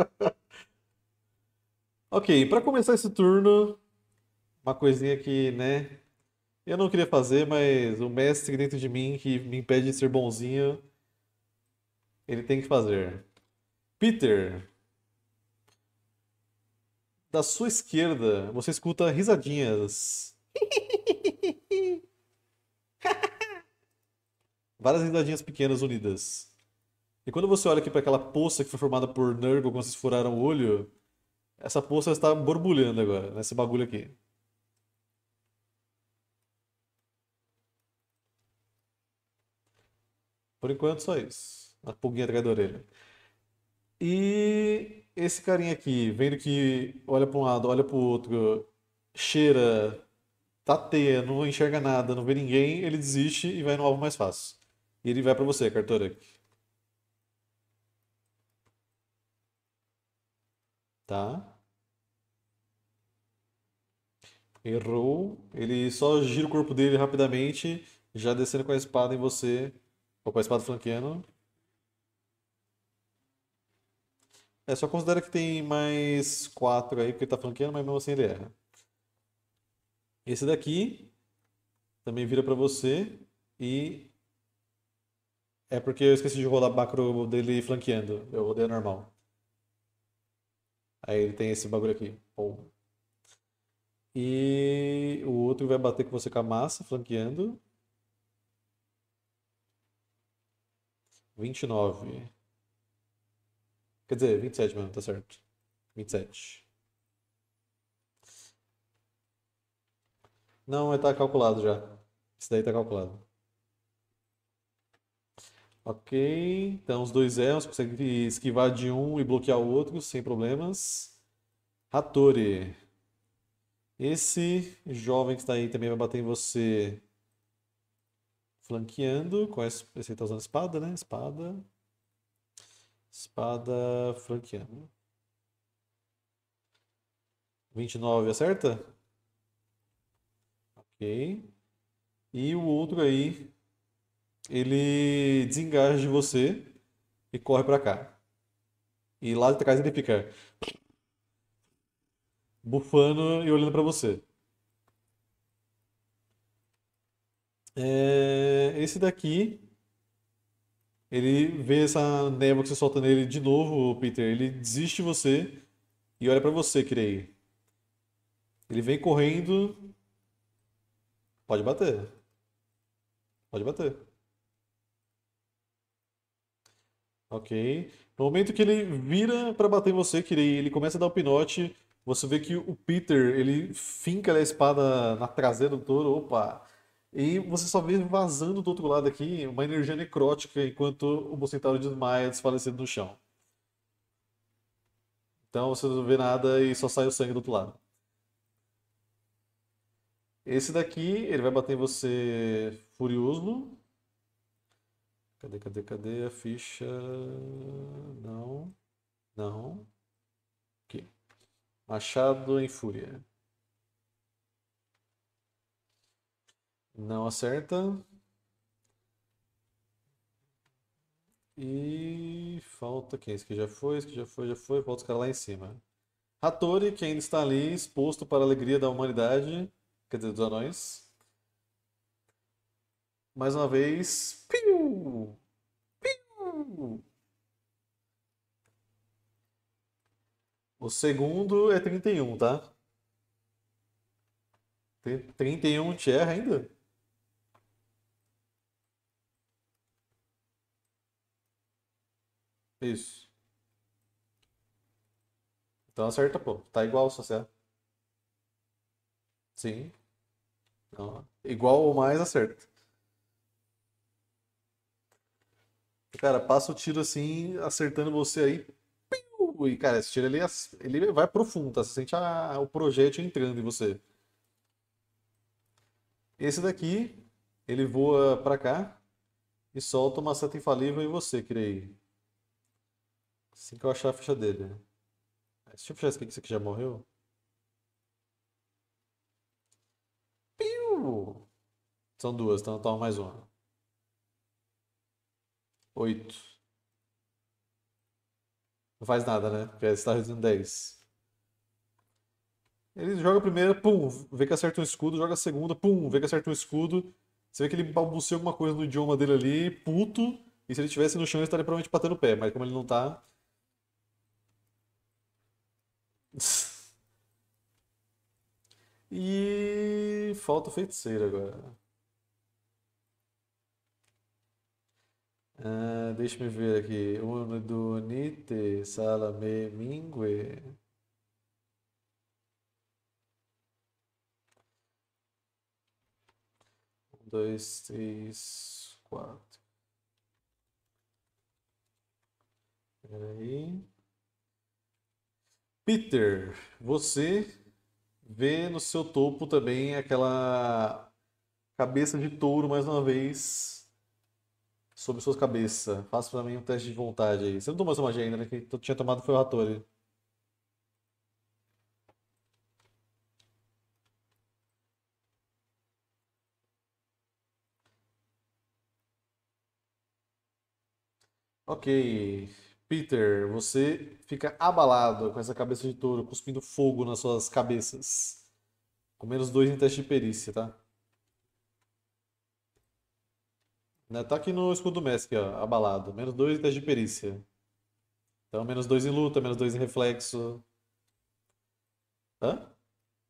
Ok, pra começar esse turno, uma coisinha que, né, eu não queria fazer, mas o mestre dentro de mim que me impede de ser bonzinho, ele tem que fazer. Peter, da sua esquerda, você escuta risadinhas. Várias risadinhas pequenas unidas. E quando você olha aqui para aquela poça que foi formada por Nurgle quando vocês furaram o olho, essa poça está borbulhando agora, nesse bagulho aqui. Por enquanto, só isso. A pulguinha atrás da orelha. E esse carinha aqui, vendo que olha para um lado, olha para o outro, cheira, tateia, não enxerga nada, não vê ninguém, ele desiste e vai no alvo mais fácil. E ele vai para você, Cartorak. Tá? Errou. Ele só gira o corpo dele rapidamente, já descendo com a espada em você, ou com a espada flanqueando. É, só considera que tem mais 4 aí, porque ele tá flanqueando, mas mesmo assim ele erra. Esse daqui também vira pra você e é porque eu esqueci de rolar macro dele flanqueando. Eu rodei a normal. Aí ele tem esse bagulho aqui. Pum. E o outro vai bater com você com a massa, flanqueando. 29. Quer dizer, 27 mesmo, tá certo. 27. Não, tá calculado já. Isso daí tá calculado. Ok, então os dois erros, consegue esquivar de um e bloquear o outro sem problemas. Hattori, esse jovem que está aí também vai bater em você flanqueando. Esse aí tá usando espada, né? Espada. Espada flanqueando. 29 acerta? Ok. E o outro aí, ele desengaja de você e corre pra cá. E lá de trás ele fica bufando e olhando pra você. Esse daqui, ele vê essa névoa que você solta nele de novo, Peter. Ele desiste de você e olha pra você, Kirei. Ele vem correndo. Pode bater. Pode bater. Ok. No momento que ele vira pra bater em você, Kirei, ele começa a dar o pinote. Você vê que o Peter, ele finca a espada na traseira do touro. Opa! E você só vê vazando do outro lado aqui uma energia necrótica enquanto o Bocentauro desmaia desfalecido no chão. Então você não vê nada e só sai o sangue do outro lado. Esse daqui, ele vai bater em você furioso. Cadê a ficha? Não, não. Aqui. Machado em fúria. Não acerta. E falta quem? Esse que já foi, esse que já foi, já foi. Falta os caras lá em cima. Hattori, que ainda está ali, exposto para a alegria da humanidade. Quer dizer, dos anões. Mais uma vez. Piu! Piu! O segundo é 31, tá? 31 te erra ainda? Isso. Então acerta, pô. Tá igual, só você. Sim. Não. Igual ou mais, acerta. Cara, passa o tiro assim, acertando você aí. Piu! E, cara, esse tiro ele vai profundo, tá? Você sente o projétil entrando em você. Esse daqui, ele voa pra cá e solta uma seta infalível em você, Kirei. Assim que eu achar a ficha dele. Deixa eu fechar esse aqui que já morreu. Piu! São duas, então toma mais uma. 8. Não faz nada, né? Porque você tá reduzindo 10. Ele joga a primeira, pum, vê que acerta um escudo, joga a segunda, pum, vê que acerta um escudo. Você vê que ele balbucia alguma coisa no idioma dele ali, puto. E se ele estivesse no chão, ele estaria provavelmente batendo o pé, mas como ele não tá. E falta o feiticeiro agora. Deixa eu ver aqui. Uno, due, nite, salame, mingue. Um, dois, três, quatro. Peraí. Peter, você vê no seu topo também aquela cabeça de touro mais uma vez sobre suas cabeças. Faça pra mim um teste de vontade aí. Você não tomou essa magia ainda, né? Que eu tinha tomado foi o Hattori. Ok. Peter, você fica abalado com essa cabeça de touro cuspindo fogo nas suas cabeças. Com -2 em teste de perícia, tá? Né, tá aqui no escudo mestre, ó, abalado. -2 em teste de perícia. Então, -2 em luta, -2 em reflexo. Hã?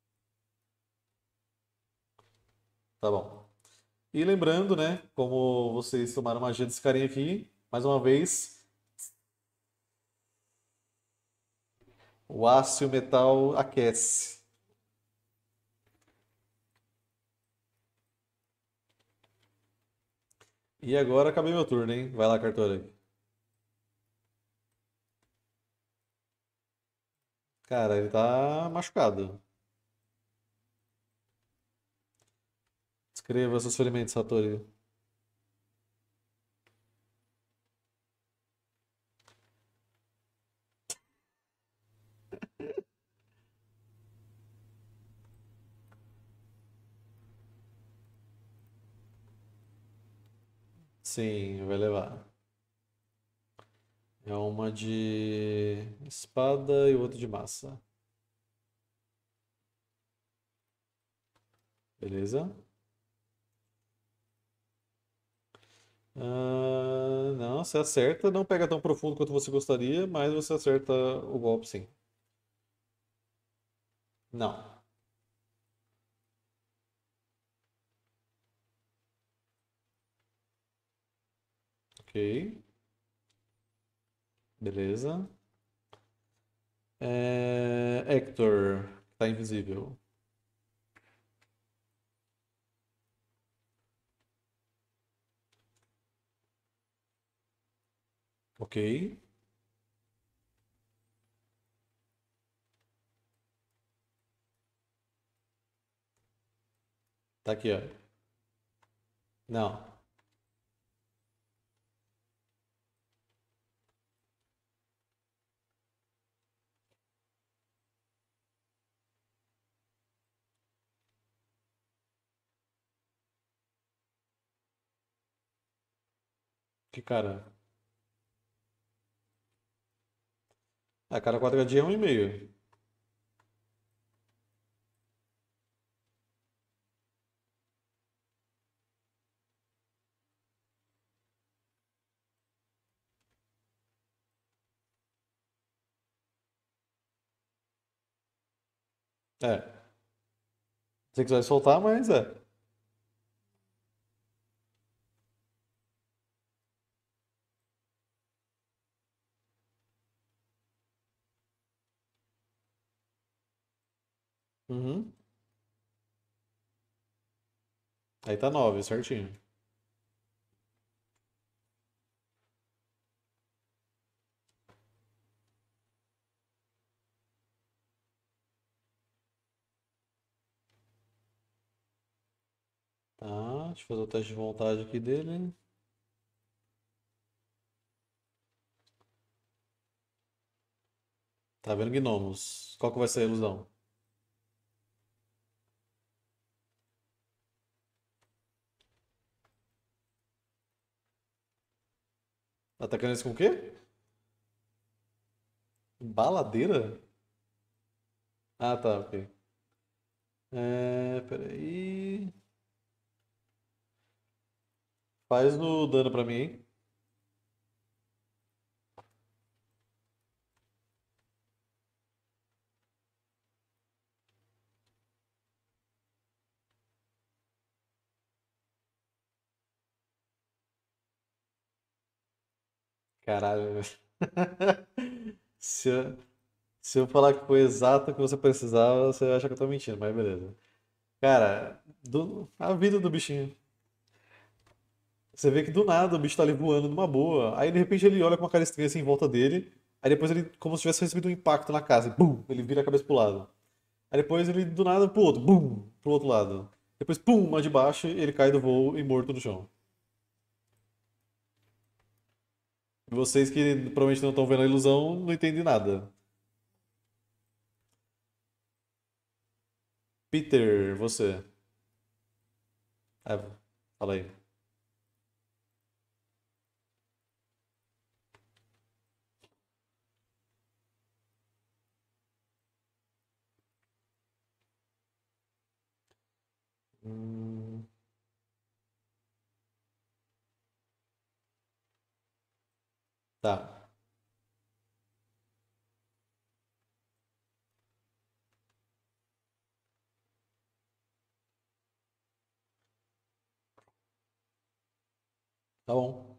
Tá bom. E lembrando, né, como vocês tomaram magia desse carinha aqui, mais uma vez, o aço e o metal aquece. E agora acabei meu turno, hein? Vai lá, cartório. Cara, ele tá machucado. Escreva seus ferimentos, Satori. Sim, vai levar. É uma de espada e outra de massa. Beleza? Não, você acerta. Não pega tão profundo quanto você gostaria, mas você acerta o golpe, sim. Não. Ok. Beleza. Hector, tá invisível. Ok. Tá aqui, ó. Não. Que cara? A cada quadradinha é 1,5. É. Se você quiser soltar, mas é. Uhum. Aí tá 9, certinho. Tá, deixa eu fazer o teste de vontade aqui dele. Tá vendo gnomos? Qual que vai ser a ilusão? Atacando esse com o quê? Baladeira? Ah, tá, ok. Peraí. Faz no dano pra mim, hein? Caralho. Se eu, se eu falar que foi exato o que você precisava, você acha que eu tô mentindo, mas beleza. Cara, a vida do bichinho. Você vê que do nada o bicho tá ali voando numa boa. Aí de repente ele olha com uma cara estranha assim em volta dele. Aí depois ele, como se tivesse recebido um impacto na casa. Bum! Ele vira a cabeça pro lado. Aí depois ele do nada pro outro. Bum! Pro outro lado. Depois, pum! Uma de baixo, ele cai do voo e morto no chão. E vocês que provavelmente não estão vendo a ilusão, não entendem nada. Peter, você. Ah, fala aí. Hum, tá. Tá bom.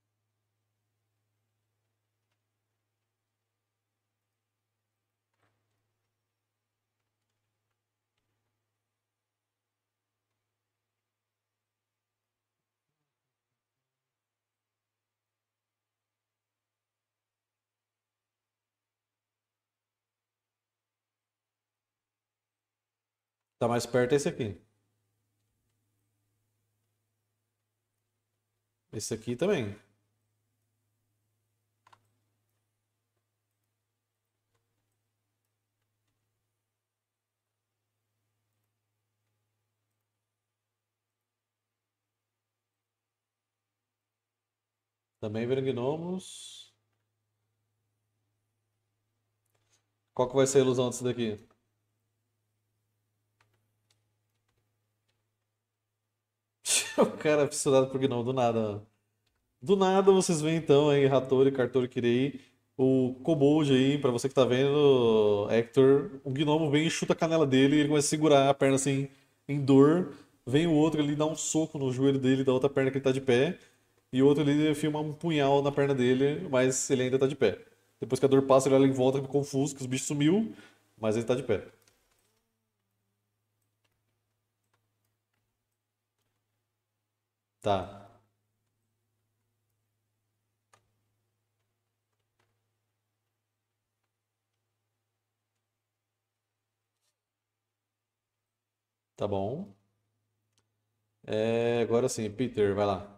Tá mais perto esse aqui. Esse aqui também. Também vendo gnomos. Qual que vai ser a ilusão desse daqui? O cara é fissurado por gnomo, do nada, mano. Do nada vocês veem então aí Hattori, Cartori, Kirei, o Kobold aí, pra você que tá vendo, Hector, o gnomo vem e chuta a canela dele e ele começa a segurar a perna assim, em dor. Vem o outro ali, dá um soco no joelho dele, da outra perna que ele tá de pé. E o outro ali enfia um punhal na perna dele, mas ele ainda tá de pé. Depois que a dor passa, ele olha em volta confuso, que os bichos sumiu, mas ele tá de pé. Tá, tá bom. É, agora sim, Peter, vai lá.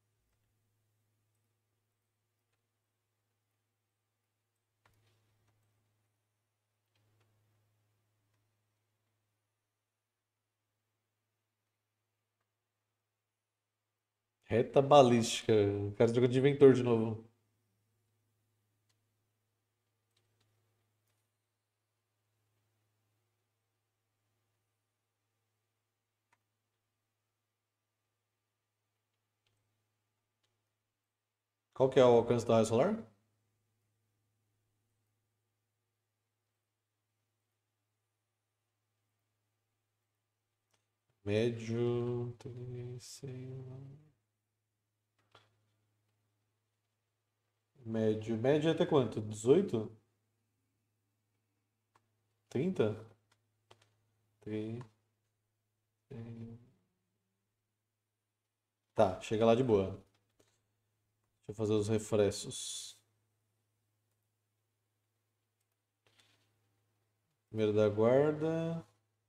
Reta balística. O cara joga de inventor de novo. Qual que é o alcance do raio solar? Médio. Médio. Médio é até quanto? 18? 30? 30. Tá, chega lá de boa. Deixa eu fazer os refrescos. Primeiro da guarda.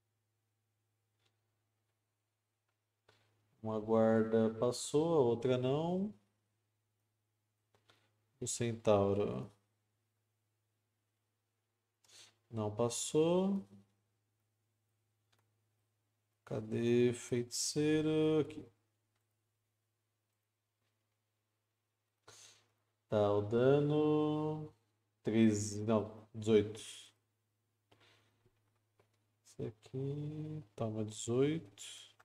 Uma guarda passou, a outra não. O centauro não passou. Cadê feiticeiro? Aqui. Tá, o dano. 13. Não, 18. Esse aqui. Toma 18.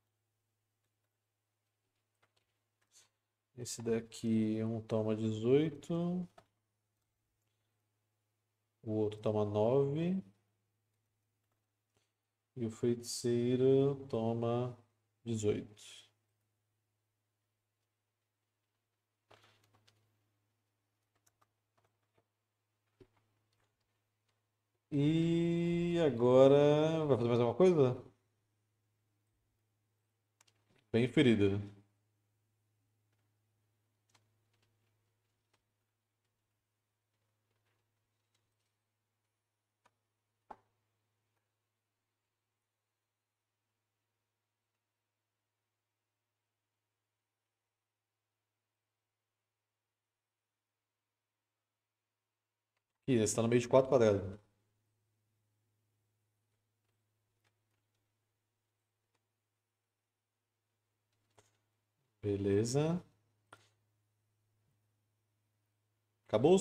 Esse daqui, um toma 18. O outro toma 9. E o feiticeiro toma 18. E agora. Vai fazer mais alguma coisa? Bem ferida. Ih, você tá no meio de quatro quadrados. Beleza. Acabou?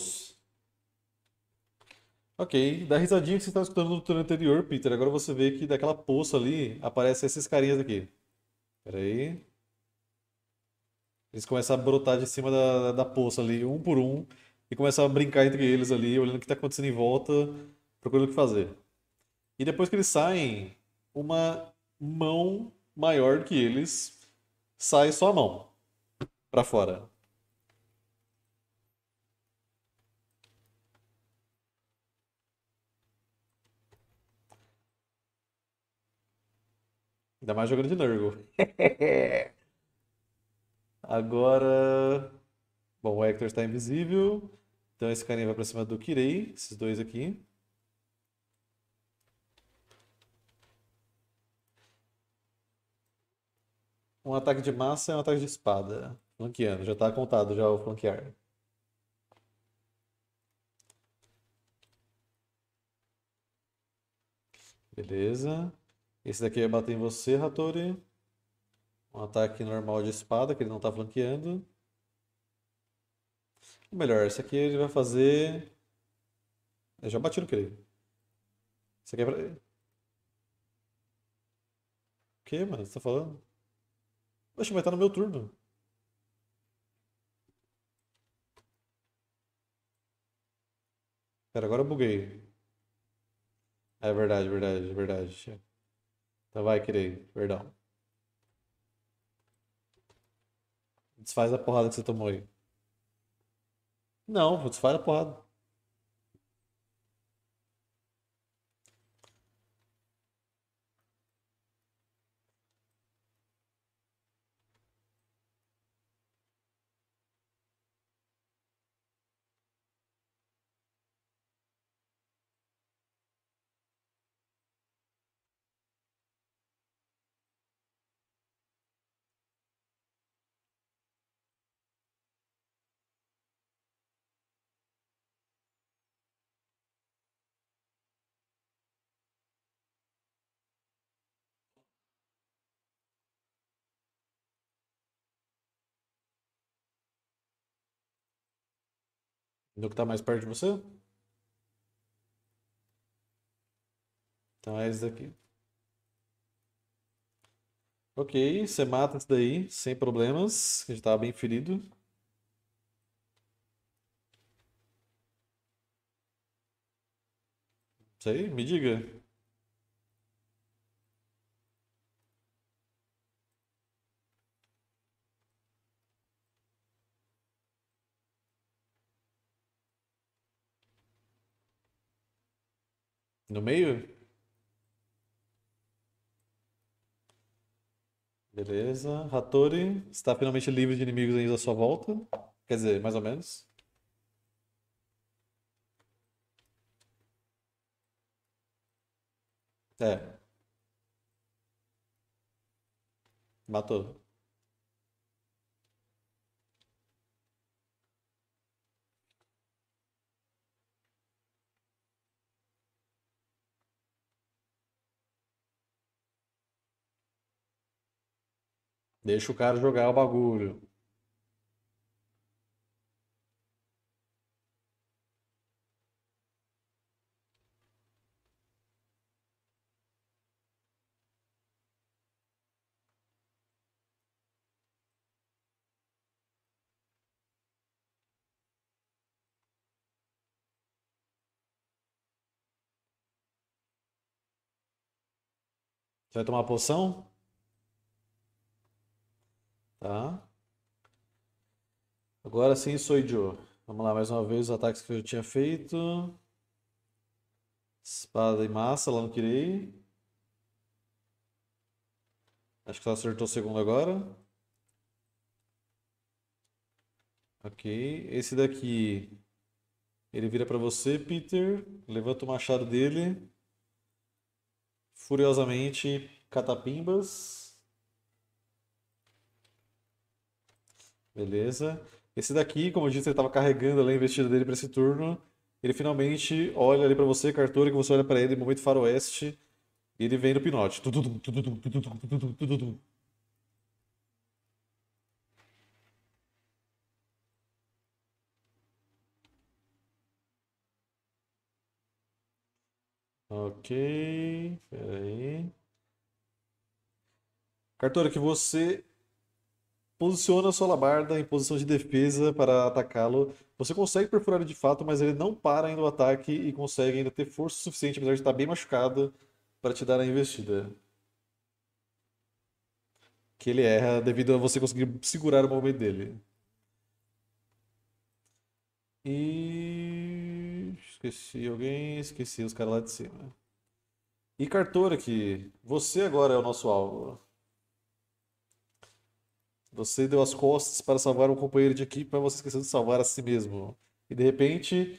Ok, da risadinha que você estava escutando no turno anterior, Peter, agora você vê que daquela poça ali aparecem esses carinhas aqui. Pera aí. Eles começam a brotar de cima da poça ali, um por um, e começam a brincar entre eles ali, olhando o que está acontecendo em volta, procurando o que fazer. E depois que eles saem, uma mão maior que eles sai só a mão pra fora. Ainda mais jogando de Nurgle. Agora. Bom, o Hector está invisível. Então esse carinha vai pra cima do Kirei, esses dois aqui. Um ataque de massa e um ataque de espada. Flanqueando, já tá contado já o flanquear. Beleza. Esse daqui vai bater em você, Hattori. Um ataque normal de espada, que ele não tá flanqueando. Ou melhor, esse aqui ele vai fazer. Eu já bati no Kirei. Esse aqui é pra. O que, mano? Você tá falando? Oxe, mas tá no meu turno. Pera, agora eu buguei. É verdade, verdade, verdade. Então vai, Kirei. Perdão. Desfaz a porrada que você tomou aí. Não, desfaz a porrada. No que tá mais perto de você? Então é esse daqui. Ok, você mata esse daí, sem problemas. Que já tava bem ferido. Isso aí, me diga. No meio? Beleza. Hattori está finalmente livre de inimigos ainda à sua volta. Quer dizer, mais ou menos. É, matou. Deixa o cara jogar o bagulho. Você vai tomar uma poção? Tá. Agora sim, sou Joe. Vamos lá, mais uma vez os ataques que eu tinha feito. Espada e massa, lá no Kirei. Acho que só acertou o segundo agora. Ok. Esse daqui, ele vira pra você, Peter. Levanta o machado dele. Furiosamente, catapimbas. Beleza. Esse daqui, como eu disse, ele estava carregando ali a investida dele para esse turno. Ele finalmente olha ali para você, Cartura, que você olha para ele, momento faroeste, e ele vem no pinote. Tududum, tududum, tududum, tududum, tududum. Ok, peraí. Cartura, que você posiciona a sua alabarda em posição de defesa para atacá-lo. Você consegue perfurar ele de fato, mas ele não para ainda o ataque e consegue ainda ter força suficiente, apesar de estar bem machucado, para te dar a investida. Que ele erra devido a você conseguir segurar o movimento dele. E. Esqueci alguém, esqueci os caras lá de cima. E Cartora aqui, você agora é o nosso alvo. Você deu as costas para salvar um companheiro de equipe, mas você esqueceu de salvar a si mesmo. E de repente,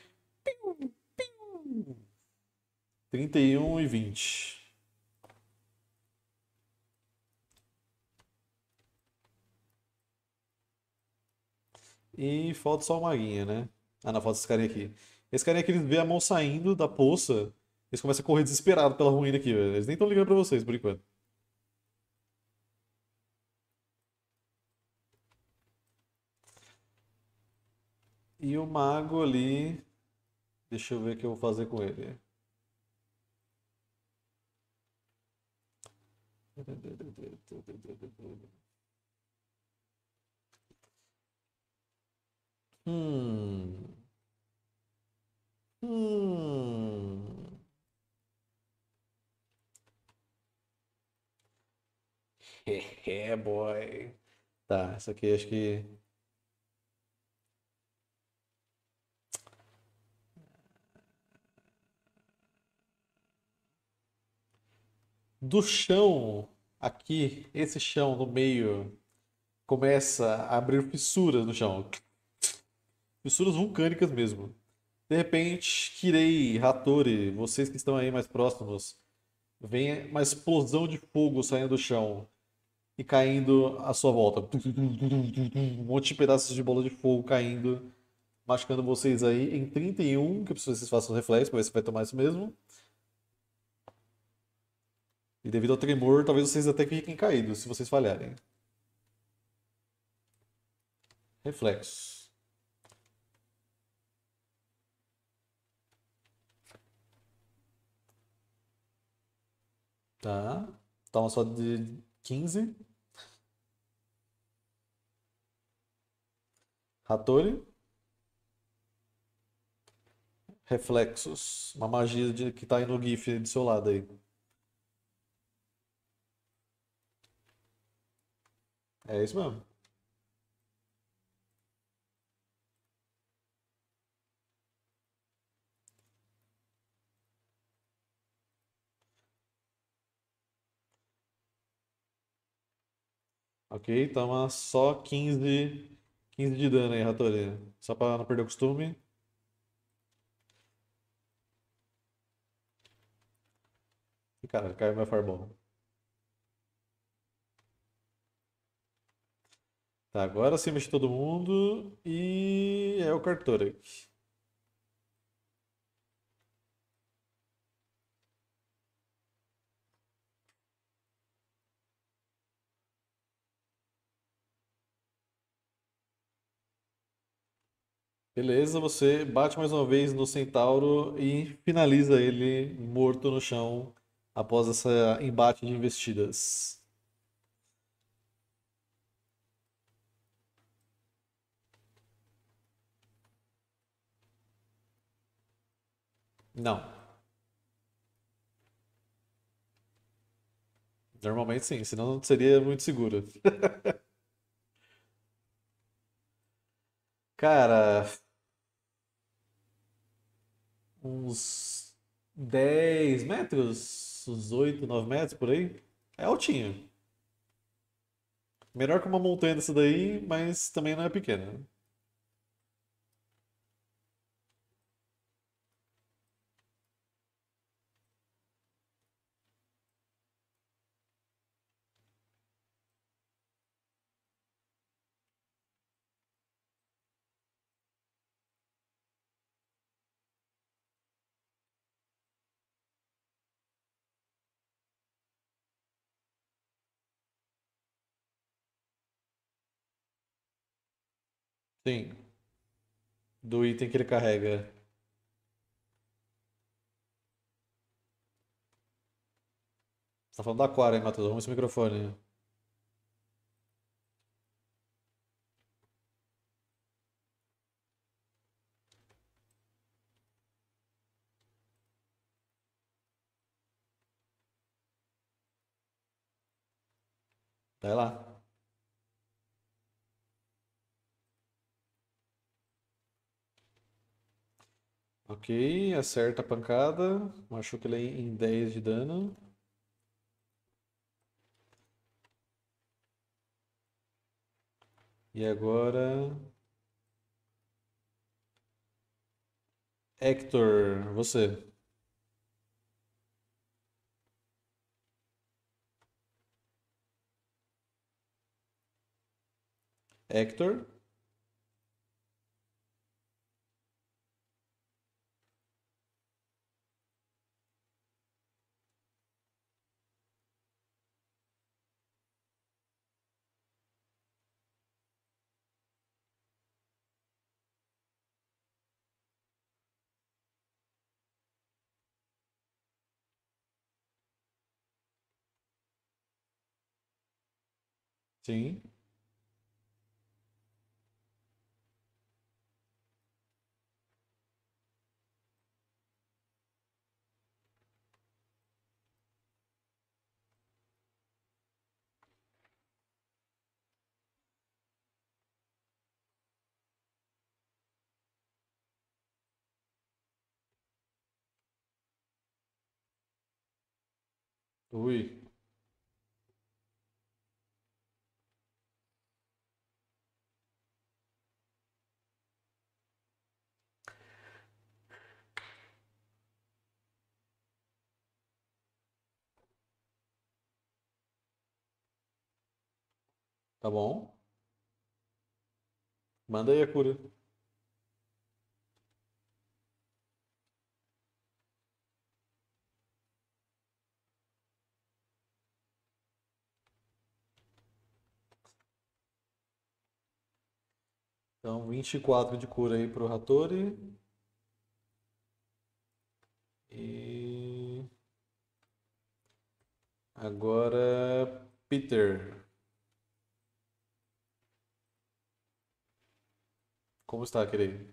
31 e 20. E falta só o maguinha, né? Ah, não, falta esse carinha aqui. Esse carinha aqui, eles vê a mão saindo da poça, eles começam a correr desesperados pela ruína aqui, velho. Eles nem estão ligando pra vocês por enquanto. E o mago ali. Deixa eu ver o que eu vou fazer com ele. Hum. Hum. É, boy. Tá, isso aqui acho que. Do chão, aqui, esse chão no meio, começa a abrir fissuras no chão. Fissuras vulcânicas mesmo. De repente, Kirei, Hattori, vocês que estão aí mais próximos, vem uma explosão de fogo saindo do chão e caindo à sua volta. Um monte de pedaços de bola de fogo caindo, machucando vocês aí em 31, que eu preciso que vocês façam reflexo pra ver se vai tomar isso mesmo. E devido ao tremor, talvez vocês até fiquem caídos se vocês falharem. Reflexos. Tá. Toma só de 15. Hattori. Reflexos. Uma magia que tá aí no GIF do seu lado aí. É isso mesmo. Ok, toma só 15 de dano aí, Hattori. Só pra não perder o costume. E cara, caiu meu Fireball. Tá, agora sim mexe todo mundo. E é o Cartorek. Beleza, você bate mais uma vez no Centauro e finaliza ele morto no chão após essa embate de investidas. Não, normalmente sim, senão não seria muito seguro. Cara, uns. 10 metros, uns 8, 9 metros por aí. É altinho. Melhor que uma montanha dessa daí, mas também não é pequena. Sim, do item que ele carrega. Você tá falando da aquário, hein, Matheus? Vamos esse microfone. Vai lá. Ok, acerta a pancada. Machuca ele em 10 de dano. E agora. Hector, você. Hector, sim. Ui, tá bom. Manda aí a cura. Então, 24 de cura aí pro Hattori. E agora, Peter. Como está, querido?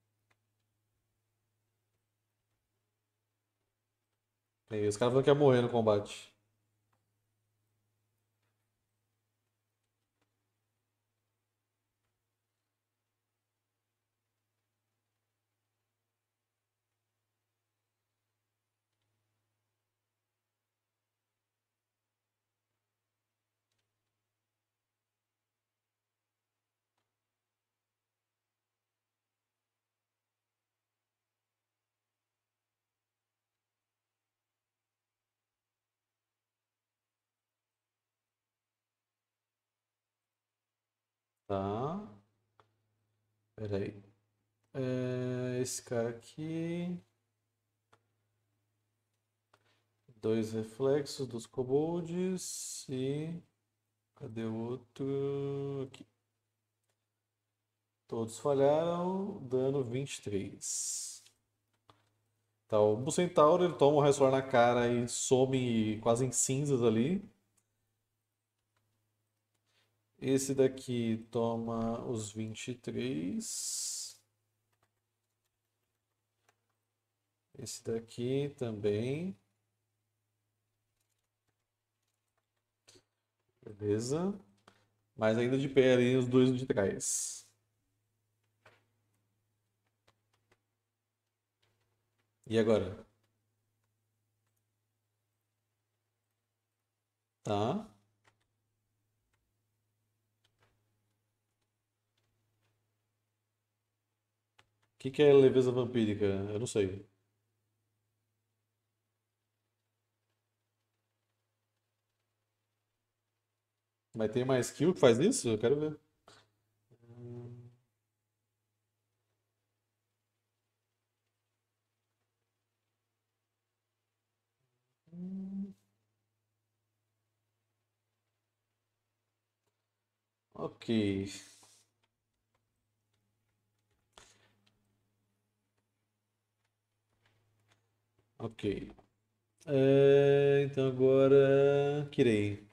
E os caras falando que ia morrer no combate. Tá. Pera aí. Esse cara aqui. Dois reflexos dos kobolds. E. Cadê o outro? Aqui. Todos falharam. Dano 23. Tá, o Bucentauro ele toma um ressort na cara e some quase em cinzas ali. Esse daqui toma os 23. Esse daqui também. Beleza. Mas ainda de pé ali os dois de trás. E agora? Tá. O que que é leveza vampírica? Eu não sei. Mas tem mais skill que faz isso? Eu quero ver. Ok. Ok. Então agora. Kirei.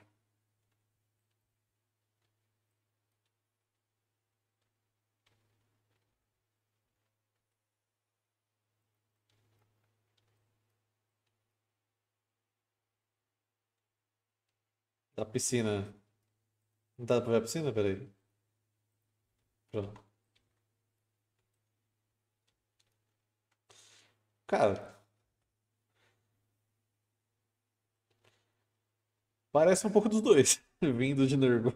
Da piscina. Não dá pra ver a piscina? Peraí. Pronto. Cara, parece um pouco dos dois. Vindo de Nurgle.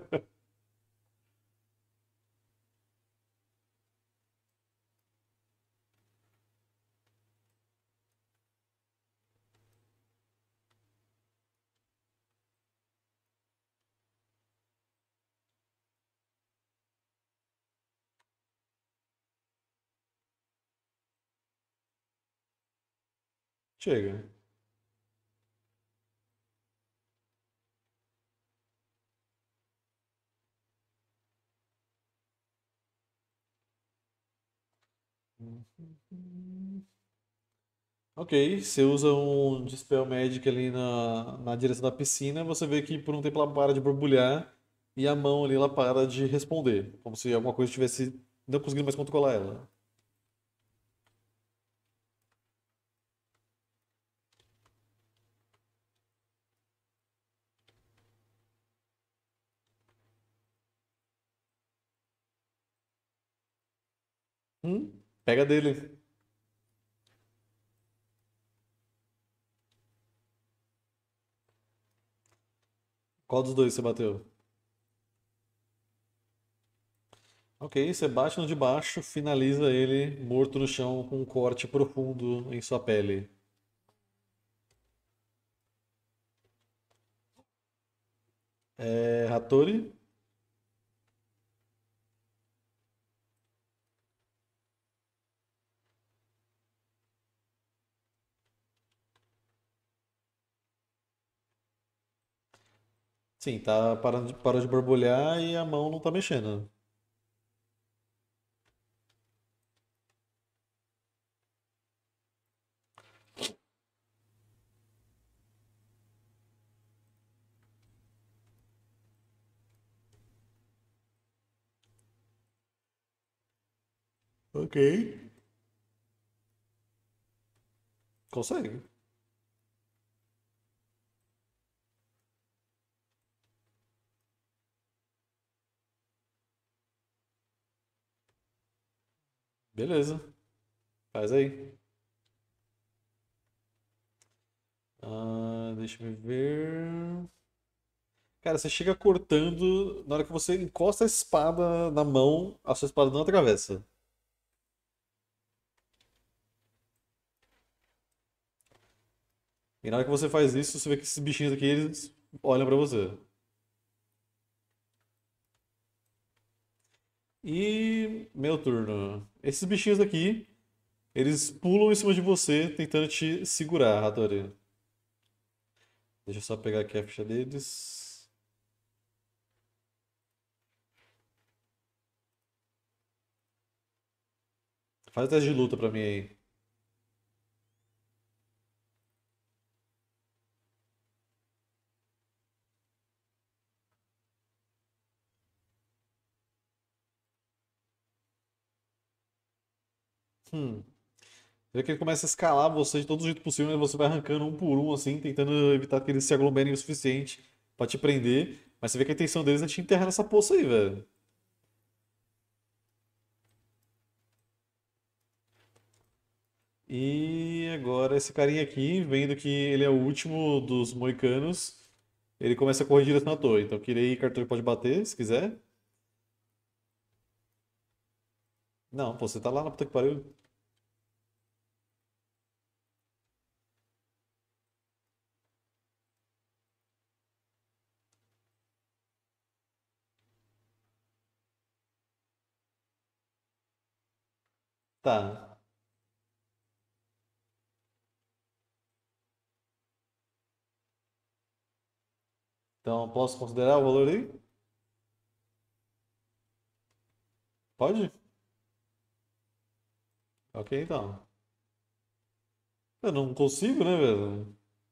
Chega. Ok, você usa um Dispel Magic ali na direção da piscina, você vê que por um tempo ela para de borbulhar e a mão ali ela para de responder, como se alguma coisa estivesse não conseguindo mais controlar ela. Pega dele. Qual dos dois você bateu? Ok, você bate no de baixo, finaliza ele morto no chão com um corte profundo em sua pele. Hattori? Sim, tá parou de borbulhar e a mão não tá mexendo. Ok. Consegue. Beleza, faz aí. Deixa eu ver. Cara, você chega cortando. Na hora que você encosta a espada na mão, a sua espada não atravessa. E na hora que você faz isso, você vê que esses bichinhos aqui, eles olham pra você. E meu turno. Esses bichinhos aqui, eles pulam em cima de você, tentando te segurar, Hattori. Deixa eu só pegar aqui a ficha deles. Faz o teste de luta pra mim aí. Hum. Você vê que ele começa a escalar você de todo jeito possível, mas você vai arrancando um por um, assim, tentando evitar que eles se aglomerem o suficiente pra te prender. Mas você vê que a intenção deles é te enterrar nessa poça aí, velho. E agora esse carinha aqui, vendo que ele é o último dos moicanos, ele começa a correr em direção à torre. Então, Kirei e Cartor pode bater, se quiser. Não, pô, você tá lá na puta que pariu. Tá. Então, posso considerar o valor aí? Pode? Ok, então. Eu não consigo, né, velho?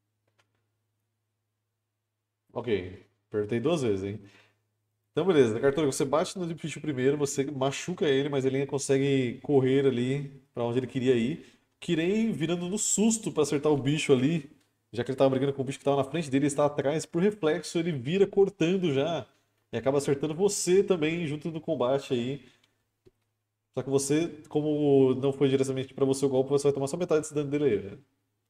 Ok. Apertei duas vezes, hein? Então, beleza. Cartão, você bate no bicho primeiro, você machuca ele, mas ele ainda consegue correr ali pra onde ele queria ir. Kirei virando no susto pra acertar o bicho ali. Já que ele tava brigando com o bicho que tava na frente dele, ele está atrás. Por reflexo, ele vira cortando já. E acaba acertando você também, junto no combate aí. Só que você, como não foi diretamente pra você o golpe, você vai tomar só metade desse dano dele aí, velho.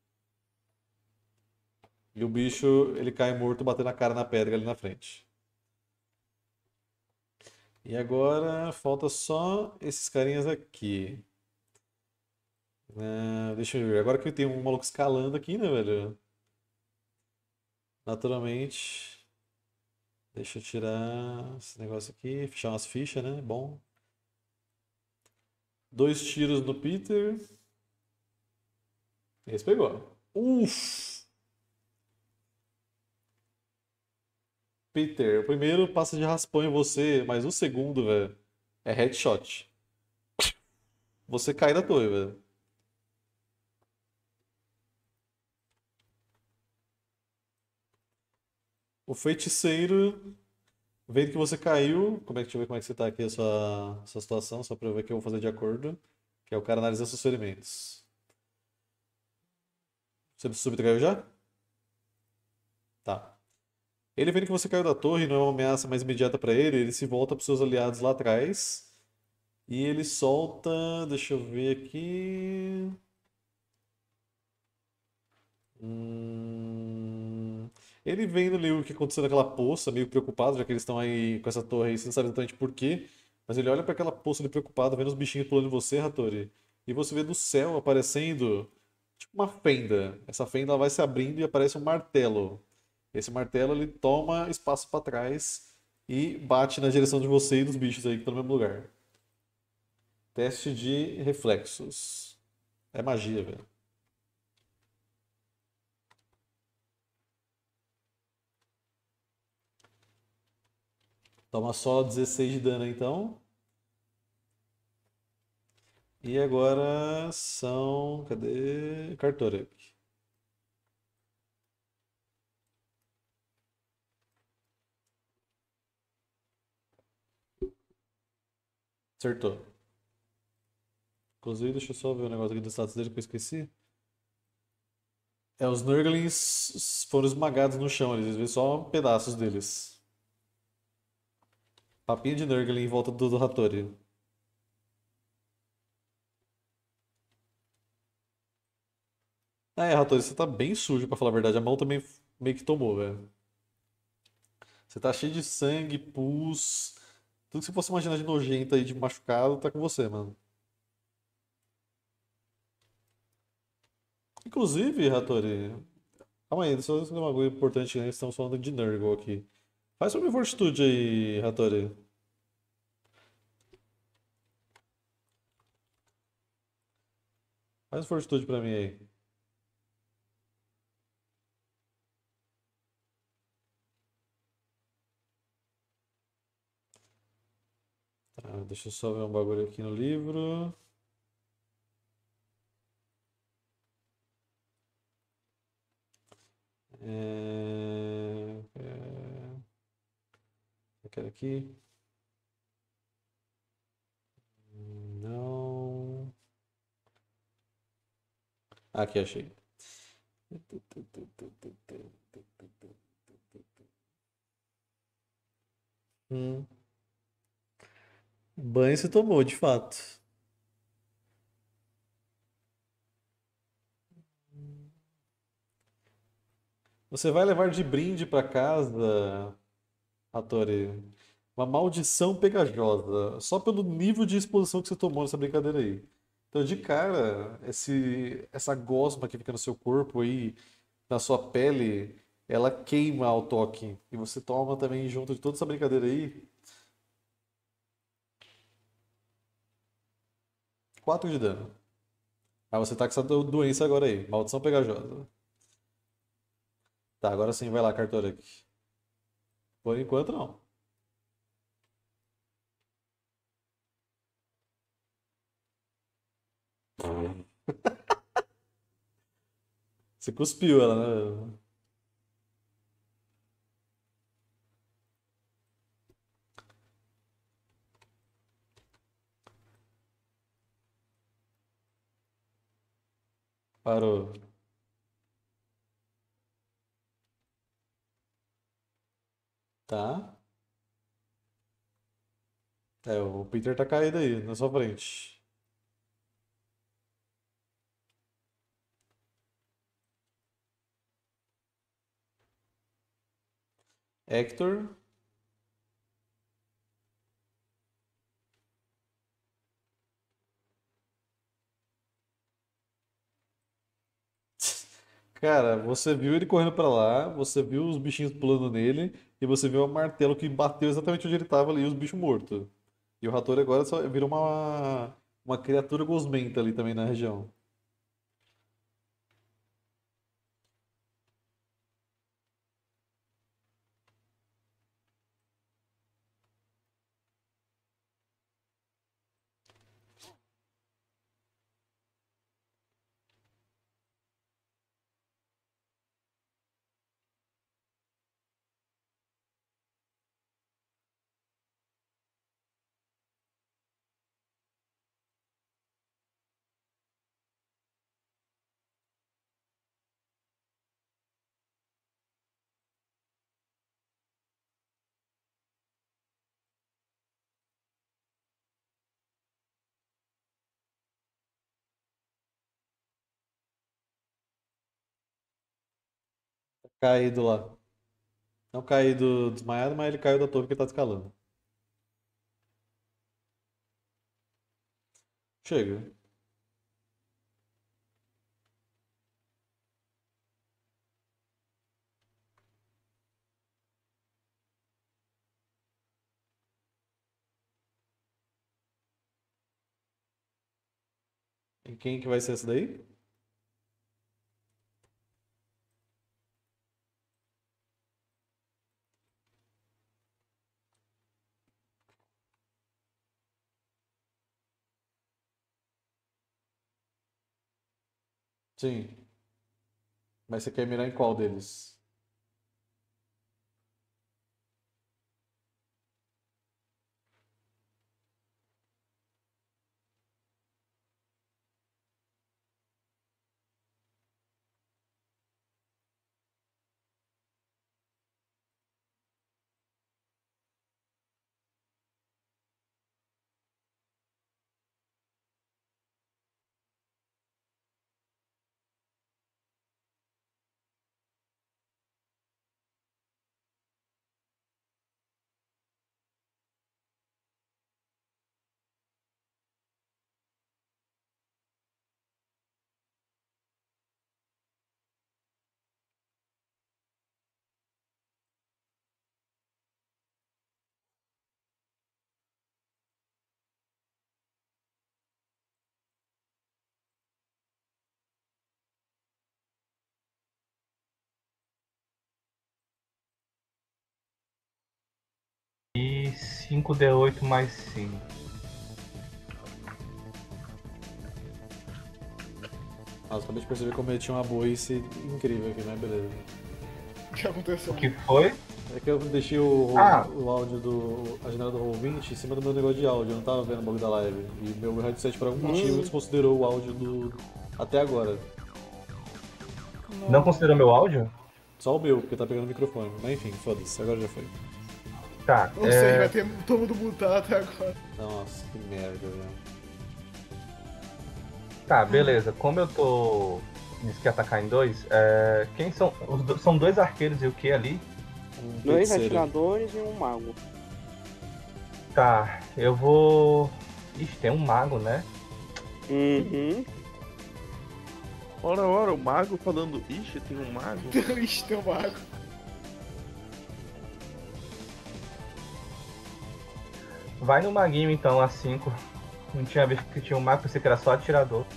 E o bicho, ele cai morto, batendo a cara na pedra ali na frente. E agora falta só esses carinhas aqui. Deixa eu ver. Agora que tem um maluco escalando aqui, né, velho? Naturalmente. Deixa eu tirar esse negócio aqui. Fechar umas fichas, né? Bom. Dois tiros no Peter. Esse pegou. Uff! Peter, o primeiro passa de raspão em você, mas o segundo, velho, é headshot. Você cai da torre, velho. O feiticeiro, vendo que você caiu. Deixa eu ver como é que você tá aqui, a sua situação, só pra eu ver o que eu vou fazer de acordo. Que é o cara analisar seus ferimentos. Você subtraiu já? Tá. Ele vendo que você caiu da torre, não é uma ameaça mais imediata pra ele, ele se volta pros seus aliados lá atrás. E ele solta. Deixa eu ver aqui. Hum, Ele vendo ali o que aconteceu naquela poça, meio preocupado, já que eles estão aí com essa torre aí, você não sabe exatamente por quê. Mas ele olha pra aquela poça ali preocupado, vendo os bichinhos pulando em você, Hattori. E você vê do céu aparecendo tipo uma fenda. Essa fenda ela vai se abrindo e aparece um martelo. Esse martelo ele toma espaço pra trás e bate na direção de você e dos bichos aí que estão no mesmo lugar. Teste de reflexos. É magia, velho. Toma só 16 de dano então. E agora são. Cadê? Cartorek. Acertou. Inclusive, deixa eu só ver o negócio aqui do status dele que eu esqueci. Os Nurglings foram esmagados no chão, eles vê só pedaços deles. Papinho de Nurgling em volta do Hattori. Hattori, você tá bem sujo pra falar a verdade. A mão também meio que tomou, velho. Você tá cheio de sangue, pus. Tudo que você possa imaginar de nojento aí, de machucado, tá com você, mano. Inclusive, Hattori. Calma aí, deixa eu fazer uma coisa importante, né? Estamos falando de Nurgle aqui. Faz uma fortitude aí, Hattori. Faz uma fortitude pra mim aí. Tá, deixa eu só ver um bagulho aqui no livro. Eu quero aqui. Não. Aqui, achei. Hum. Banho se tomou, de fato. Você vai levar de brinde pra casa, Hattori, uma maldição pegajosa, só pelo nível de exposição que você tomou nessa brincadeira aí. Então, de cara, essa gosma que fica no seu corpo aí, na sua pele, ela queima ao toque. E você toma também, junto de toda essa brincadeira aí, 4 de dano. Aí você tá com essa doença agora aí, maldição pegajosa. Tá, agora sim, vai lá, Cartorek. Por enquanto, não. Você cuspiu ela, né? Parou. Tá. É, o Peter tá caído aí, na sua frente. Hector. Cara, você viu ele correndo pra lá, você viu os bichinhos pulando nele, e você viu o martelo que bateu exatamente onde ele tava ali, e os bichos mortos. E o Hattori agora só virou uma criatura gosmenta ali também na região. Caído lá. Não caído desmaiado, mas ele caiu da torre que tá escalando. Chega. E quem que vai ser esse daí? Sim. Mas você quer mirar em qual deles? E 5d8 mais 5. Nossa, acabei de perceber como ele tinha uma boice incrível aqui, mas beleza. O que aconteceu? O que foi? É que eu deixei Ah, o áudio a janela do Roll20 em cima do meu negócio de áudio, eu não tava vendo o bagulho da live. E meu headset, por algum motivo, desconsiderou o áudio até agora. não considerou meu áudio? Só o meu, porque tá pegando o microfone. Mas enfim, foda-se, agora já foi. Tá, Ou seja, vai ter todo mundo mutado até agora. Nossa, que merda, velho. tá, beleza. Como eu tô Disse que ia atacar em dois. Quem são? São dois arqueiros e o que ali? Um Dois feiticeiro. atiradores e um mago. Tá, eu vou. Ixi, tem um mago, né? Uhum. Ora, o mago falando, ixi, tem um mago. Ixi, tem um mago. Vai no maguinho então, a 5. Não tinha visto que tinha um mago, pensei que era só atirador.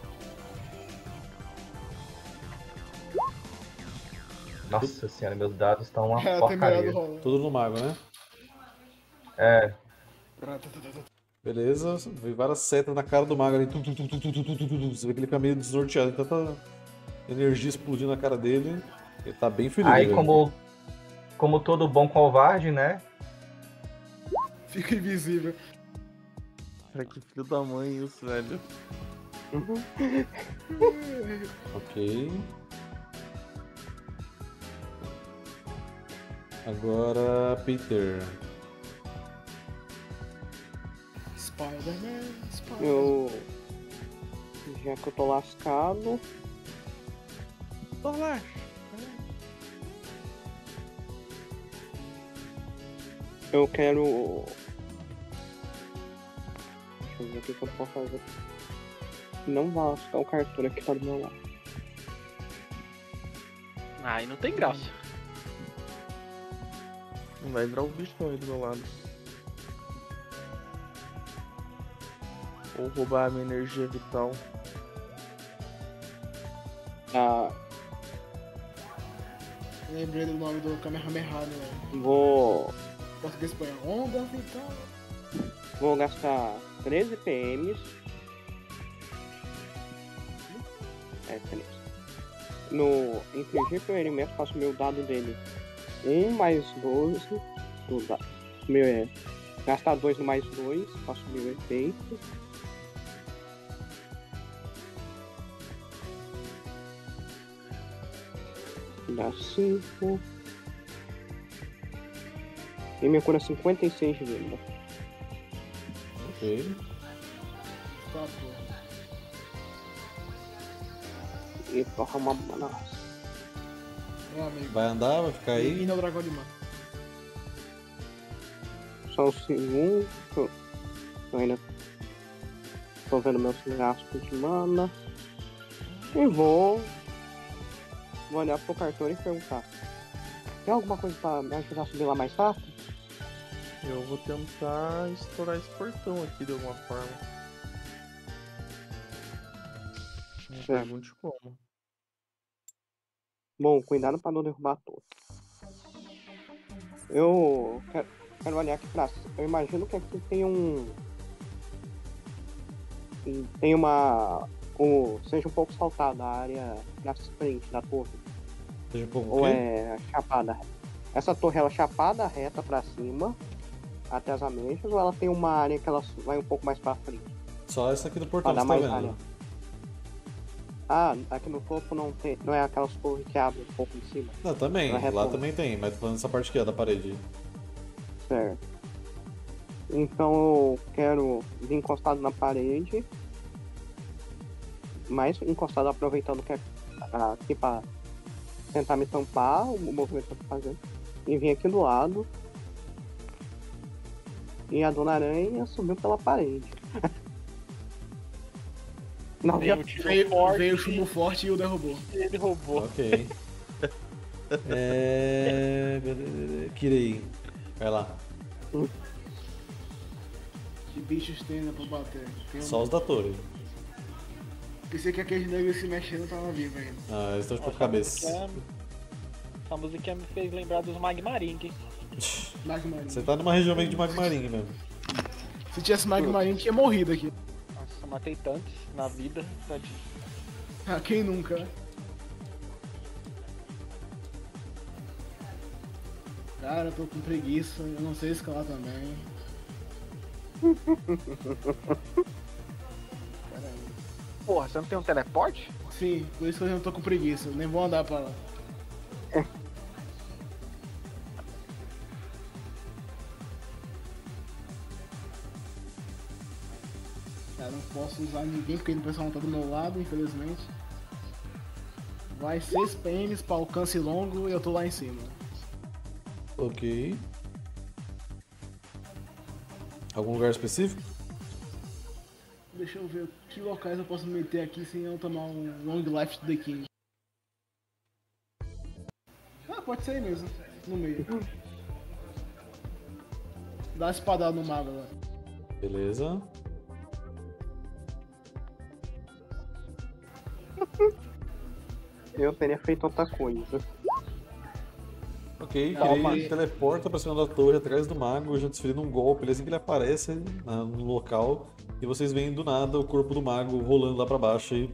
Nossa senhora, meus dados estão uma É, tem melhor do porcaria. rolê. Tudo no mago, né? É, Beleza, vem várias setas na cara do mago ali. Tum, tum, tum, tum, tum, tum, tum, tum, tum. Você vê que ele fica meio desnorteado, tanta energia explodindo na cara dele. Ele tá bem ferido. aí velho. como todo bom covarde, né? Fica invisível. Cara, que filho da mãe isso, velho. Ok. Agora, Peter. Spider-Man, Spider-Man. Eu. Já que eu tô lascado. Relaxa. Eu quero. Deixa eu ver o que eu posso fazer. Não vai lascar o cartão que tá do meu lado. Aí não tem graça. Não vai entrar o bichão aí do meu lado. Ou roubar a minha energia vital. Ah, Lembrei do nome do Kamehameha, né? vou. Português espanhol. Onda vital. Vou gastar 13 PMs. É, 13. No infligir ferimento, faço meu dado dele. 1 mais 12. Do dado. Meu é. Gastar 2 no mais 2. Faço meu efeito. Dá 5. E minha cura é 56 de vida. Ok. Tá, pô. E toca uma mana. Meu amigo. Vai andar, vai ficar aí. Bem-vindo ao Dragão de Mar. Só um segundo. Eu ainda tô vendo meus gastos de mana. E vou olhar pro cartão e perguntar: tem alguma coisa pra me ajudar a subir lá mais rápido? Eu vou tentar estourar esse portão aqui de alguma forma. Não Certo. pergunte como. Bom, cuidado pra não derrubar tudo. Eu quero olhar aqui pra cima. Eu imagino que aqui tem tem uma. Seja um pouco saltada a área na frente da torre. Seja um pouco o Ou quê? é chapada. Essa torre ela é chapada reta pra cima, até as ameixas, ou ela tem uma área que ela vai um pouco mais pra frente? Só essa aqui do portão Pra que dar você tá mais vendo. área. Ah, aqui no topo não é aquelas torres que abrem um pouco em cima. Não, também. Ela é Lá redonda. também tem, mas tô falando dessa parte aqui, ó, da parede. Certo. Então eu quero vir encostado na parede. Mais encostado aproveitando que é aqui pra tentar me tampar o movimento que eu tô fazendo. E vim aqui do lado. E a Dona Aranha subiu pela parede. Não, já Veio o chumbo forte e o derrubou. Ele roubou. Ok. Kirei. Vai lá. Que bichos tem, né, pra bater? Tem Só os da torre. Pensei que aquele negro se mexendo tava vivo ainda. Ah, eles estão de ponta Essa cabeça. Essa musiquinha me fez lembrar dos Magmaring, hein? Magmarinho. Você tá numa região meio de Magmaring mesmo. Se tivesse Magmarinho, tinha morrido aqui. Nossa, matei tantos na vida. Tadinho. Ah, quem nunca, né? Cara, eu tô com preguiça, eu não sei escalar também. Caramba. Porra, você não tem um teleporte? Sim, por isso que eu não tô com preguiça, nem vou andar pra lá. Cara, não posso usar ninguém porque o pessoal não tá do meu lado, infelizmente. Vai 6 PMs pra alcance longo e eu tô lá em cima. Ok. Algum lugar específico? Deixa eu ver que locais eu posso meter aqui sem eu tomar um Long Life to the King. Ah, pode ser aí mesmo, no meio. Dá uma espadada no mago agora. Beleza. Eu teria feito outra coisa. Ok, Calma. ele teleporta pra cima da torre atrás do mago, já desferindo um golpe. Ele assim que ele aparece no local. E vocês veem do nada o corpo do mago rolando lá pra baixo e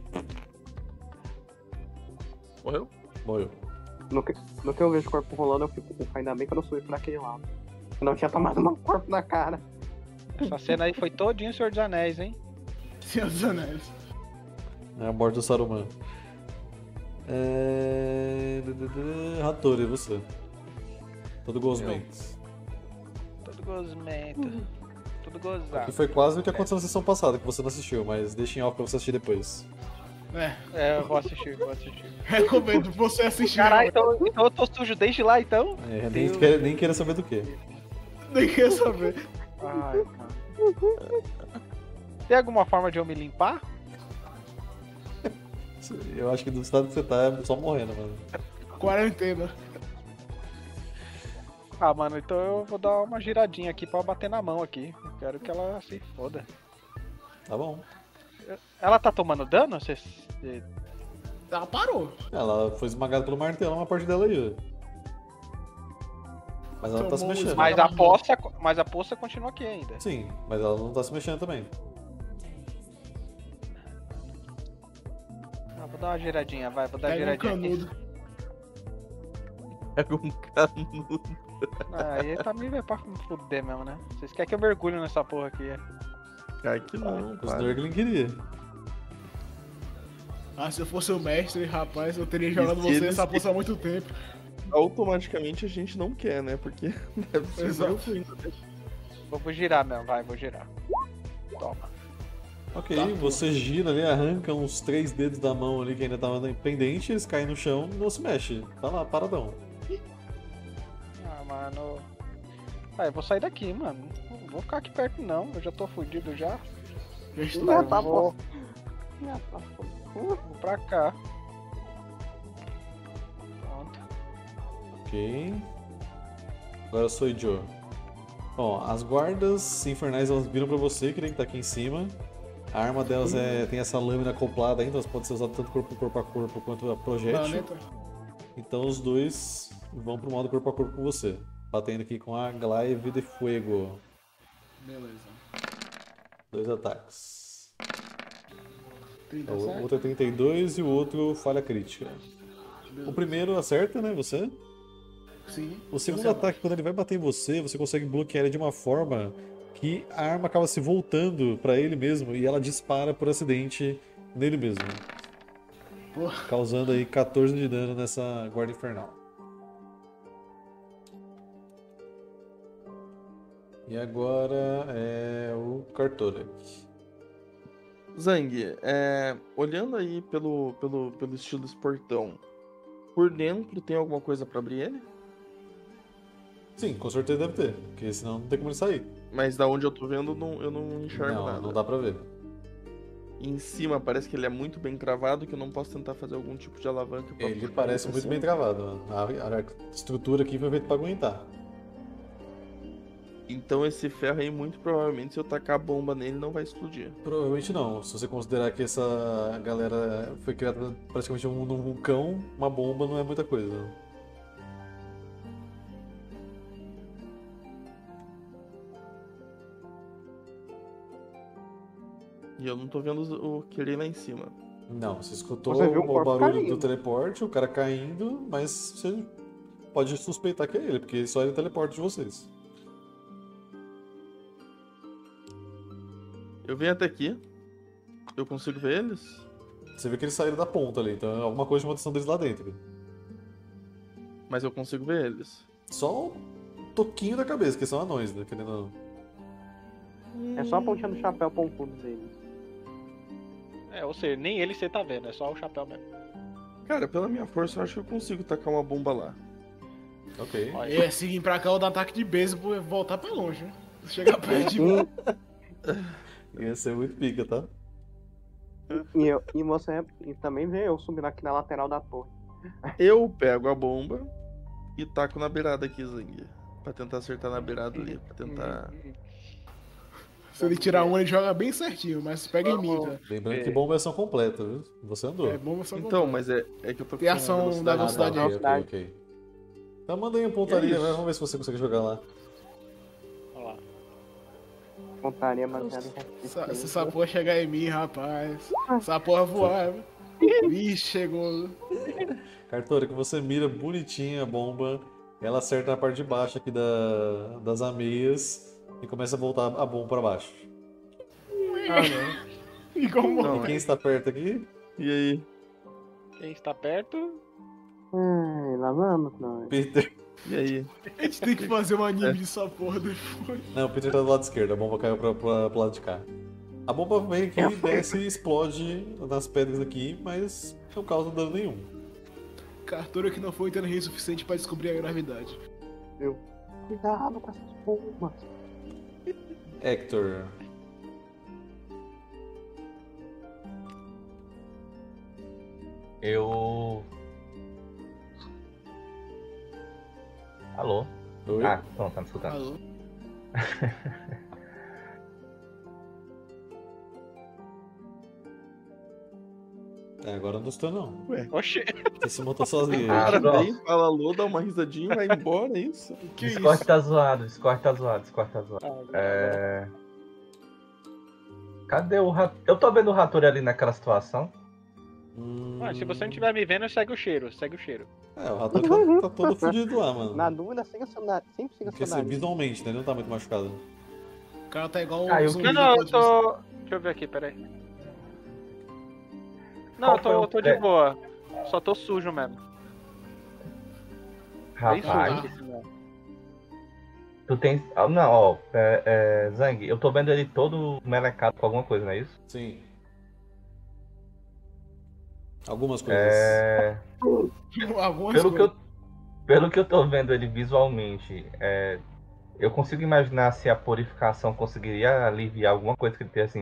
Morreu? morreu. No que eu vejo o corpo rolando, eu fico, "Ufa, ainda bem que eu não fui pra aquele lado. Eu não tinha tomado um corpo na cara." Essa cena aí foi todinho Senhor dos Anéis, hein? Senhor dos Anéis. É a morte do Saruman. Hattori, você. Todo gosmento. Todo gosmento. Tudo gozado. E foi quase o que aconteceu na sessão passada, que você não assistiu, mas deixa em off pra você assistir depois. É, Eu vou assistir. recomendo você assistir. Caralho, então eu tô sujo desde lá, então? Nem queira saber do que. Nem quer saber. Ai, cara. Tem alguma forma de eu me limpar? Eu acho que do estado que você tá é só morrendo, mano. Quarentena. Ah, mano, então eu vou dar uma giradinha aqui pra bater na mão aqui. Eu quero que ela se foda. Tá bom. Ela tá tomando dano? Ela parou. Ela foi esmagada pelo martelo, uma parte dela aí, ó. Mas ela não tá se Tomou um mexendo. Mas a poça continua aqui ainda. Sim, mas ela não tá se mexendo também. Ah, vou dar uma giradinha, vai, vou dar uma Pega um giradinha aqui. canudo. Pega um canudo. Ah, aí tá meio pra me fuder mesmo, né? Vocês querem que eu mergulhe nessa porra aqui? Cara, que não, Os para. Nurgling queria. Ah, se eu fosse o mestre, rapaz, eu teria jogado se você eles- nessa poça há muito tempo. Automaticamente a gente não quer, né? Porque deve ser Exato. meio ruim. Vou girar mesmo, vai, vou girar. Toma. Ok, Tá, você gira ali, arranca uns 3 dedos da mão ali que ainda tava pendente, eles caem no chão e não se mexe. Tá lá, paradão. Ah, mano. Ah, eu vou sair daqui, mano. Não vou ficar aqui perto não, eu já tô fudido já. Já estou. Já Eu tá vou, Já tá. vou pra cá. Pronto. Ok. Agora sou o Joe. Bom, as guardas infernais elas viram pra você, que nem que tá aqui em cima. A arma delas tem essa lâmina acoplada ainda, elas podem ser usadas tanto corpo a corpo quanto a projétil. Planeta. Então os dois vão pro modo corpo a corpo com você. Batendo aqui com a Glaive de Fuego. Beleza. 2 ataques. O 37. outro é 32 e o outro falha crítica. O primeiro acerta, né, você? Sim. O segundo Você ataque, quando ele vai bater em você, você consegue bloquear ele de uma forma que a arma acaba se voltando pra ele mesmo e ela dispara por acidente nele mesmo. Porra. Causando aí 14 de dano nessa guarda infernal. E agora é o Kartorek. Zang, olhando aí pelo estilo desse portão, por dentro tem alguma coisa pra abrir ele? Sim, com certeza deve ter, porque senão não tem como ele sair. Mas da onde eu tô vendo, eu não enxergo Não, nada. não dá pra ver. E em cima parece que ele é muito bem cravado, que eu não posso tentar fazer algum tipo de alavanca pra Ele puxar parece pra muito cima. bem travado. A estrutura aqui foi feita pra aguentar. Então esse ferro aí, muito provavelmente, se eu tacar a bomba nele, não vai explodir. Provavelmente não. Se você considerar que essa galera foi criada praticamente num vulcão, uma bomba não é muita coisa. E eu não tô vendo o que ele lá em cima. Não, você escutou Você viu o o corpo barulho caindo. do teleporte, o cara caindo, mas você pode suspeitar que é ele, porque só ele teleporta de vocês. Eu venho até aqui. Eu consigo ver eles? Você vê que eles saíram da ponta ali, então alguma coisa chama a atenção deles lá dentro. Mas eu consigo ver eles. Só um toquinho da cabeça, que são anões, né? Querendo ou não. É só a pontinha do chapéu pontudo deles. É, ou seja, nem ele você tá vendo, é só o chapéu mesmo. Cara, pela minha força, eu acho que eu consigo tacar uma bomba lá. Ok. Seguir pra cá, eu dar ataque de beisebol e voltar pra longe, né? Se chegar perto de mim. Ia ser muito pica, tá? E você e também vê eu subindo aqui na lateral da torre. Eu pego a bomba e taco na beirada aqui, Zang. Pra tentar acertar na beirada ali. Pra tentar. Se ele tirar um, ele joga bem certinho, mas pega em mim, tá? Lembrando que bomba é ação completa, viu? Você andou. É bom você Então, mas é que eu tô Tem ação da Ah, tá, velocidade ok, aí. ok, ok. Então manda aí uma pontaria, isso. vai, vamos ver se você consegue jogar lá. Olha lá. Pontaria baseada em Se resistência. essa porra chegar em mim, rapaz. Essa porra voar, viu? Vixe, chegou. Cartora, que você mira bonitinha a bomba, ela acerta na parte de baixo aqui das ameias e começa a voltar a bomba pra baixo. Ah, não. Igual E Não, quem está perto aqui? E aí? Quem está perto? Ai, lá vamos nós. Peter. E aí? A gente tem que fazer um anime dessa porra depois. Não, o Peter tá do lado esquerdo, a bomba caiu pro lado de cá. A bomba vem aqui, desce e explode nas pedras aqui, mas não causa dano nenhum. Cartura que não foi inteligente o suficiente pra descobrir a gravidade. Cuidado com essas bombas. Hector. Eu. Alô? Oi? Ah, não, tá me escutando. Alô? Agora não estou não. Oxê. Você se montou sozinho. Ah, O cara pronto. vem, fala alô, dá uma risadinha e vai embora, é isso? Que Discord isso? tá zoado, Discord tá zoado, Discord tá zoado. Ah, É... Cadê o rato? Eu tô vendo o Rator ali naquela situação. se você não estiver me vendo, segue o cheiro, segue o cheiro. É, o Rator tá todo fudido lá, mano. Na dúvida, siga seu nariz. Sempre siga Porque seu assim, nariz. visualmente, né? Ele não tá muito machucado. O cara tá igual Ah, um eu- zumbi Não, do não, eu Plot Twist. tô. Deixa eu ver aqui, peraí. Não, Qual eu foi o tô de pré- boa. Só tô sujo mesmo. Bem Rapaz, sujo. Assim, ó. tu tem. Ah, não, ó, Zang, eu tô vendo ele todo melecado com alguma coisa, não é isso? Sim. Algumas coisas. Algumas Pelo que, coisas. pelo que eu tô vendo ele visualmente, eu consigo imaginar se a purificação conseguiria aliviar alguma coisa que ele tem assim.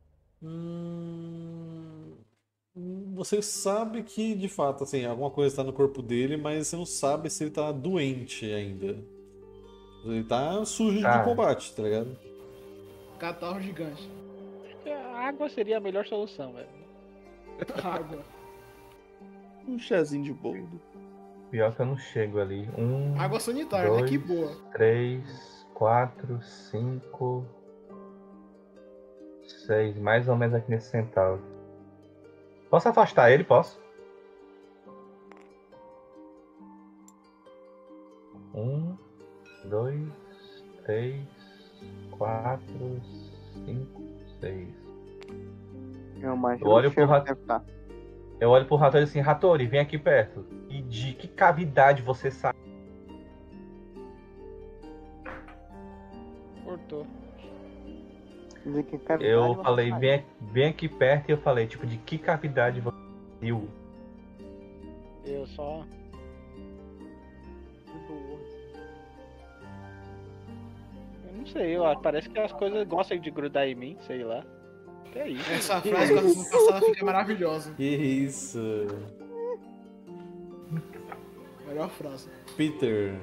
Você sabe que, de fato, assim, alguma coisa está no corpo dele, mas você não sabe se ele tá doente ainda. Ele tá sujo de Ah. combate, tá ligado? Catarro gigante. A água seria a melhor solução, velho. Água. Um chazinho de boldo. Pior que eu não chego ali. Água sanitária, né? dois, Que boa. 3, 4, 5, 6, mais ou menos aqui nesse centavo. Posso afastar ele? Posso? 1, 2, 3, 4, 5, 6. Eu imagino Eu olho o cheiro pro que deve estar. Eu olho pro Ratori assim, Ratori, vem aqui perto. E de que cavidade você sai? Cortou. De que cavidade Eu você falei, sai? vem aqui perto e eu falei, tipo, de que cavidade você saiu? Eu só. Eu não sei, parece que as coisas gostam de grudar em mim, sei lá. Que é isso? Essa frase com a sessão passada fica maravilhosa. Que isso? Melhor frase. Peter.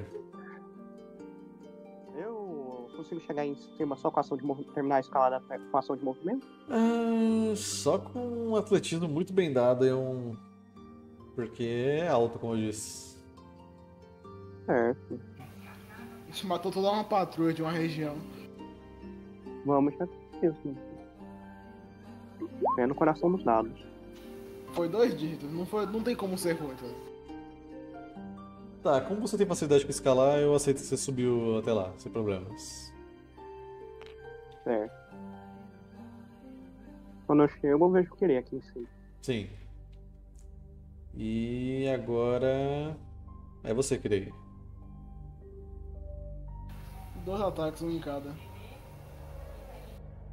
Eu consigo chegar em cima só com ação de movimento, terminar a escalada com ação de movimento? Só com um atletismo muito bem dado e um. Porque é alto, como eu disse. Certo. Isso matou toda uma patrulha de uma região. Vamos já isso, né? Pé no coração dos dados. Foi 2 dígitos, não tem como ser ruim, tá? Tá, como você tem facilidade com escalar, eu aceito que você subiu até lá, sem problemas. Certo. Quando eu chego, eu vejo o que ele é aqui em cima. Sim. E agora. É você, Kirei. 2 ataques, um em cada.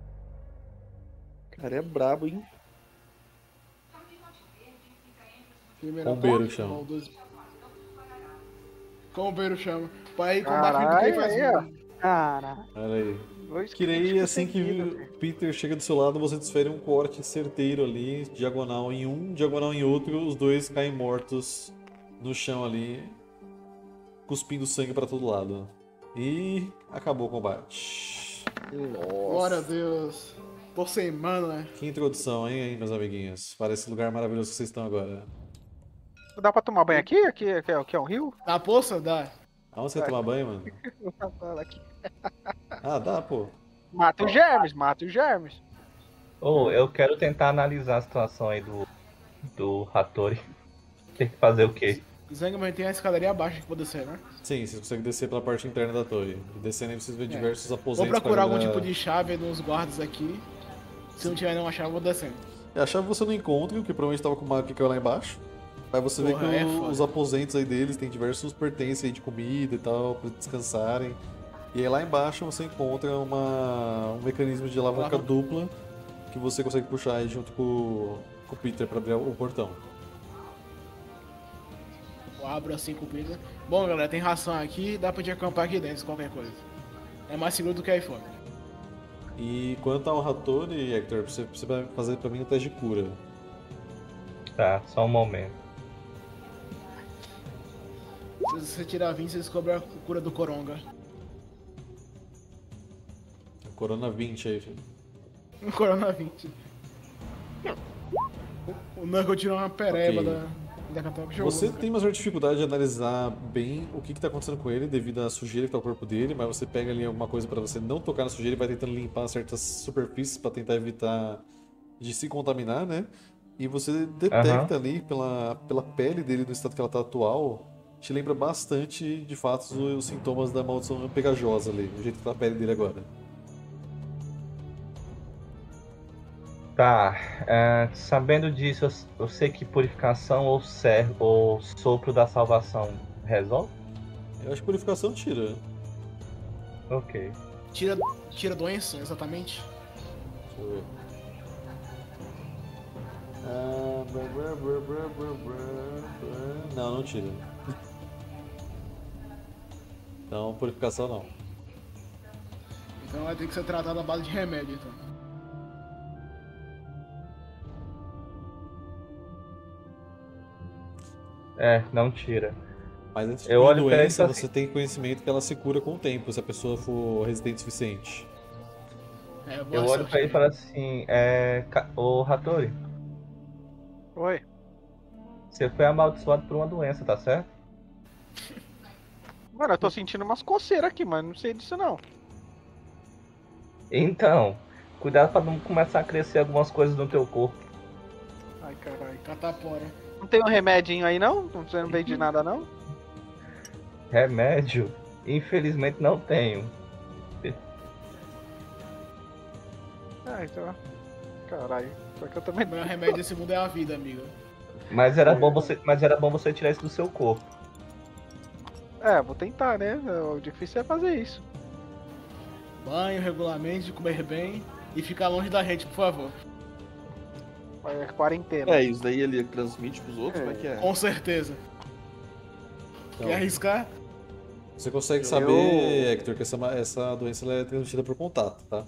Cara, é brabo, hein? Primeiro Bombeiro ataque, que chama. roll 2. Bombeiro chama. Pra ir combate com Caralho, quem faz aí, ó. Cara, Olha aí. Dois Kirei, críticos assim que seguidos, o filho. Peter chega do seu lado, você desfere um corte certeiro ali, diagonal em um, diagonal em outro, os dois caem mortos no chão ali, cuspindo sangue pra todo lado. E acabou o combate. Glória a Deus. Tô sem mana, né? Que introdução, hein, meus amiguinhos, para esse lugar maravilhoso que vocês estão agora. Dá pra tomar banho aqui? Aqui é um rio? Na poça, dá. Aonde você vai tomar banho, mano? Aqui. Ah, dá, pô. Mata os germes, mata os germes. Ô, eu quero tentar analisar a situação aí do Hattori. Tem que fazer o quê? Zangman tem a escadaria abaixo que pode descer, né? Sim, você consegue descer pela parte interna da torre. E descendo aí vocês vê diversos Vou aposentos. procurar pra algum galera- tipo de chave nos guardas aqui. Se não tiver nenhuma chave, eu vou descendo. A chave você não encontra, que provavelmente tava com o mago que caiu lá embaixo. Aí você vê Porra, que é foda. os aposentos aí deles tem diversos pertences aí de comida e tal, pra descansarem. E aí lá embaixo você encontra um mecanismo de alavanca dupla que você consegue puxar aí junto com o Peter pra abrir o portão. Eu abro assim com o Peter. Bom, galera, tem ração aqui, dá pra gente acampar aqui dentro, qualquer coisa. É mais seguro do que aí fora. E quanto ao Hattori, Hector, você vai fazer pra mim um teste de cura. Tá, só um momento. Se você tirar 20, você descobre a cura do Coronga. Corona 20 aí, filho. Um Corona 20. O Knuckle tirou uma pereba Ok. da catapulta. Jogou, Você cara. tem uma certa dificuldade de analisar bem o que tá acontecendo com ele devido à sujeira que tá no corpo dele, mas você pega ali alguma coisa pra você não tocar na sujeira e vai tentando limpar certas superfícies pra tentar evitar de se contaminar, né? E você detecta ali pela pele dele, no estado que ela tá atual, te lembra bastante de fato os sintomas da maldição pegajosa ali, o jeito que tá a pele dele agora. Tá, sabendo disso, eu sei que purificação ou sopro da salvação resolve? Eu acho que purificação tira. Ok. Tira doença, exatamente. Deixa eu ver. Não, não tira. Então, purificação não. Então vai ter que ser tratado à base de remédio, então. Não tira. Mas antes de Eu curar olho pra ele e doença, falo você tem conhecimento que ela se cura com o tempo, se a pessoa for resistente o suficiente. É, boa Eu olho sorte. pra ele e falo assim, ô Hattori, Oi. você foi amaldiçoado por uma doença, tá certo? Mano, eu tô sentindo umas coceiras aqui, mas não sei disso não. Então, cuidado pra não começar a crescer algumas coisas no teu corpo. Ai, caralho. Catapora. Não tem um remedinho aí não? Você não vende nada não? Remédio? Infelizmente não tenho. Ah, então. Caralho. Só que eu também. O melhor remédio desse mundo é a vida, amigo. Mas era bom você tirar isso do seu corpo. Vou tentar, né? O difícil é fazer isso. Banho regularmente, comer bem e ficar longe da gente, por favor. É quarentena. Isso daí ele transmite pros outros, como é que é? Com certeza. Então, Quer arriscar? você consegue saber, Hector, que essa doença ela é transmitida por contato, tá?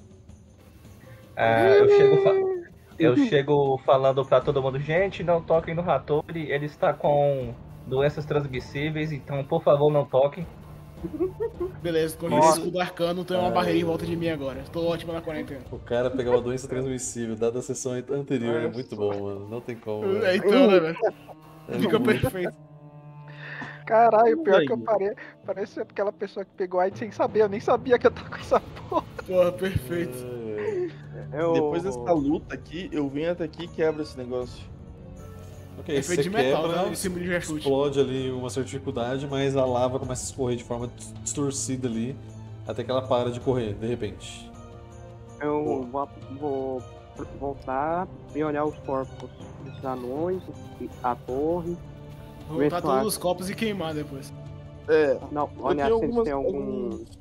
Eu chego falando pra todo mundo, gente, não toquem no Hattori, ele está com doenças transmissíveis, então por favor não toquem. Beleza, com Nossa. esse escudo arcano, tem uma barreira em volta de mim agora. Tô ótimo na quarentena. O cara pegar uma doença transmissível, dada a sessão anterior, é muito bom, mano. Não tem como. É, Velho. então, né, velho? É Fica muito. perfeito. Caralho, pior Aí. que eu parece aquela pessoa que pegou AIDS sem saber. Eu nem sabia que eu tava com essa porra. Porra, perfeito. Depois dessa luta aqui, eu venho até aqui e quebro esse negócio. Ok, É feito você de metal, quebra, né? Em cima de Gertrude. explode ali uma certa dificuldade, mas a lava começa a escorrer de forma distorcida ali, até que ela para de correr, de repente. Eu vou voltar e olhar os corpos dos anões, a torre. Voltar Claro. todos os copos e queimar depois. Não, Eu olhar tenho se eles têm algum. alguns-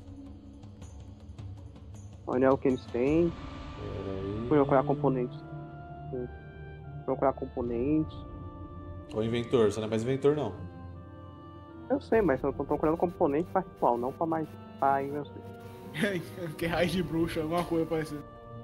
Olhar o que eles têm. Peraí. Procurar componentes. Procurar componentes. Ou inventor, você não é mais inventor, não. Eu sei, mas eu tô procurando componente pra ritual, não pra mais pra invenção. Que é raiz de bruxa, alguma coisa parecida.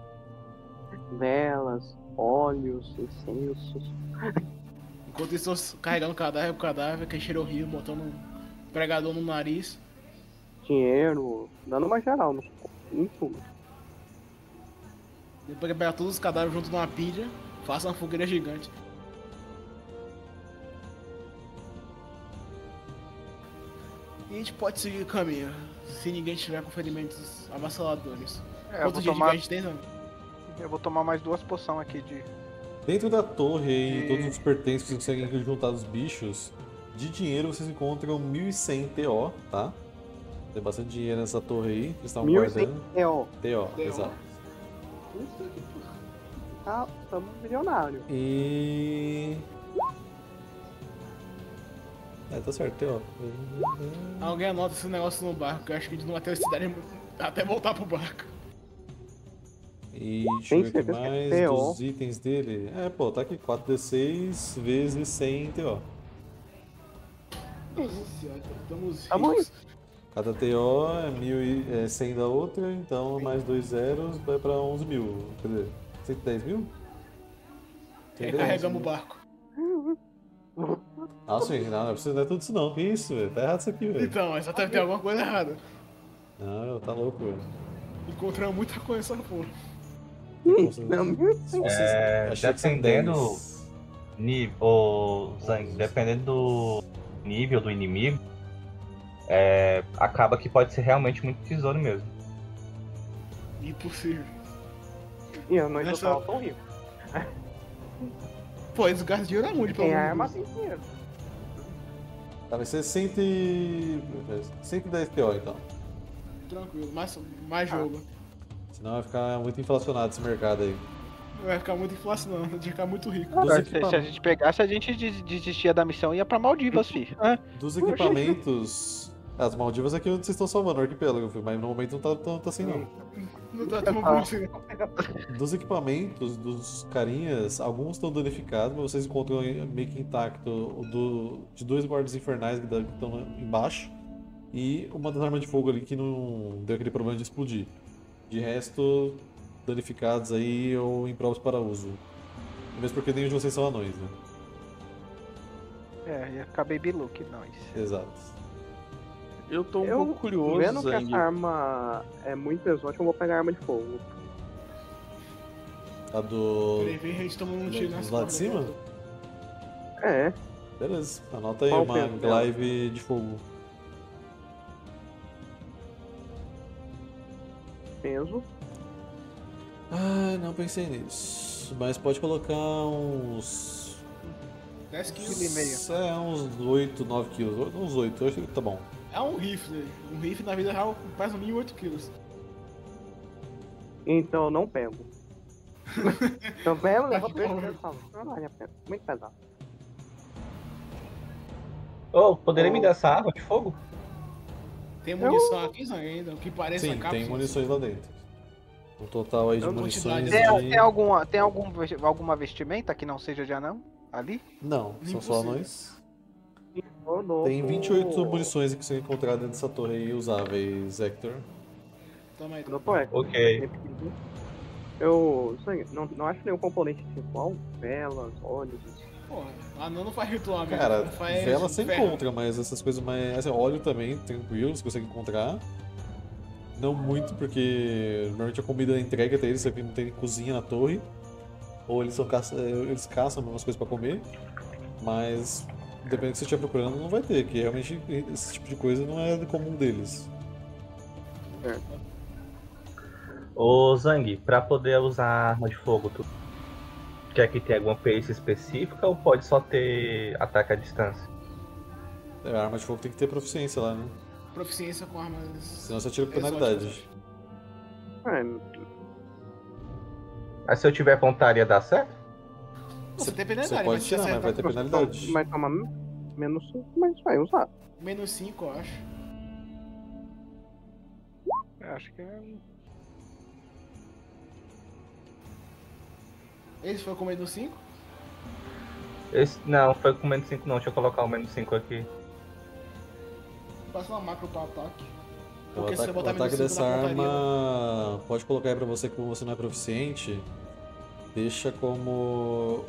Velas, óleos, incensos. Enquanto isso, estou carregando o cadáver, que cheiro horrível, botando um pregador no nariz. Dinheiro, dando uma geral em tudo. Depois que pegar todos os cadáveres junto numa pilha, faça uma fogueira gigante. E a gente pode seguir o caminho, se ninguém tiver com ferimentos avassaladores. É, eu Quanto vou gente que tomar, a gente tem, não? eu vou tomar mais 2 poções aqui de... Dentro da torre aí, E- todos os pertences que vocês conseguem juntar dos bichos, de dinheiro vocês encontram 1.100 TO, tá? Tem bastante dinheiro nessa torre aí, que eles estavam 1.100 guardando. TO. TO, exato. Tá, estamos milionários. E... tá certo, TO. Alguém anota esse negócio no barco, que eu acho que a gente não vai ter cidade até voltar pro barco. E deixa eu ver o que certeza que mais é TO. dos itens dele. Pô, tá aqui 4d6 vezes 100 TO. Estamos Tamo ricos. Cada TO é 1.100 da outra, então mais 2 zeros vai pra 11 mil. Quer dizer, 110 mil? Recarregamos o barco. Ah, sim, não precisa de tudo isso não. Que isso, velho? Tá errado isso aqui, velho. Então, mas só deve ter alguma coisa errada. Não, tá louco, velho. Encontramos muita coisa nessa porra. Se vocês acham que são Dependendo 10. Zang, dependendo do nível do inimigo, acaba que pode ser realmente muito tesouro mesmo. Impossível. E eu não Nessa- tava tão rico. Pô, eles gastam dinheiro aonde, pelo Tem amor de arma, Deus? tem dinheiro. Tá, vai ser 110 TO então. Tranquilo, mais jogo. Senão vai ficar muito inflacionado esse mercado aí. Vai ficar muito inflação, não. A gente vai ficar muito rico. Dos, Se a equipamentos, gente pegasse, a gente desistia da missão e ia pra Maldivas, fi. dos equipamentos. As Maldivas aqui onde vocês estão salvando o arquipélago, filho, mas no momento não tá tanto assim não. Não tá tão bom assim. Dos equipamentos dos carinhas, alguns estão danificados, mas vocês encontram meio que intacto de 2 guardas infernais que estão embaixo e uma das armas de fogo ali que não deu aquele problema de explodir. De resto, danificados aí ou impróprios para uso. Mesmo porque nenhum de vocês são anões, né? Ia ficar Baby Look, nós. Exato. Eu tô um Eu, pouco curioso, vendo que Zang. essa arma é muito exótica, eu vou pegar a arma de fogo. A do. Prever, a gente tomando um tiro Dos nas lá de cima? É, Beleza, anota aí Qual o uma peso dela? glaive de fogo. peso. Ah, não pensei nisso. Mas pode colocar uns. 10 quilos. Uns 8, 9 quilos. Uns 8, eu acho que tá bom. É um rifle. Um rifle na vida real pesa no mínimo 8 quilos. Então eu não pego. Eu pego, levo Tá bom. 3 pessoal. Não vale a pena. Muito pesado. Poderia me dar essa arma de fogo? Tem munição aqui, Zang, ainda? O que parece Sim, a cápsula. tem munições lá dentro. Um total aí de Não, munições quantidade. de. Tem alguma vestimenta que não seja de anão ali? Não, são só Impossível. anões. Eu dou Tem pro- 28 munições que você encontrar dentro dessa torre aí usáveis, Hector. Toma aí. Eu dou pro Hector. Ok. Eu não acho nenhum componente ritual. Velas, óleos. Porra, anão não faz ritual, amigo. Cara, Não faz vela você ferro. encontra, mas essas coisas mais. Assim, óleo também, tranquilo, você consegue encontrar. Não muito, porque normalmente a comida é entregue até eles, você não tem cozinha na torre. Ou eles eles caçam algumas coisas pra comer. Mas dependendo do que você estiver procurando, não vai ter, que realmente esse tipo de coisa não é comum deles. Ô Zang, pra poder usar arma de fogo, tu quer que tenha alguma perícia específica ou pode só ter ataque à distância? A arma de fogo tem que ter proficiência lá, né? Proficiência com armas. Senão você tira exóticas. penalidade. Mas se eu tiver pontaria, dá certo? Você tem Você penalidade, pode mas se tirar, mas vai acertar ter penalidade. Vai tomar menos 5, mas vai usar. menos 5, eu acho. Acho que Esse foi com menos 5? Não, foi com menos 5 não. Deixa eu colocar o menos 5 aqui. Passa uma macro pro ataque. O Porque se você ataque, o botar ataque menos 5 dessa na pontaria, arma pode colocar aí pra você que você não é proficiente. Deixa como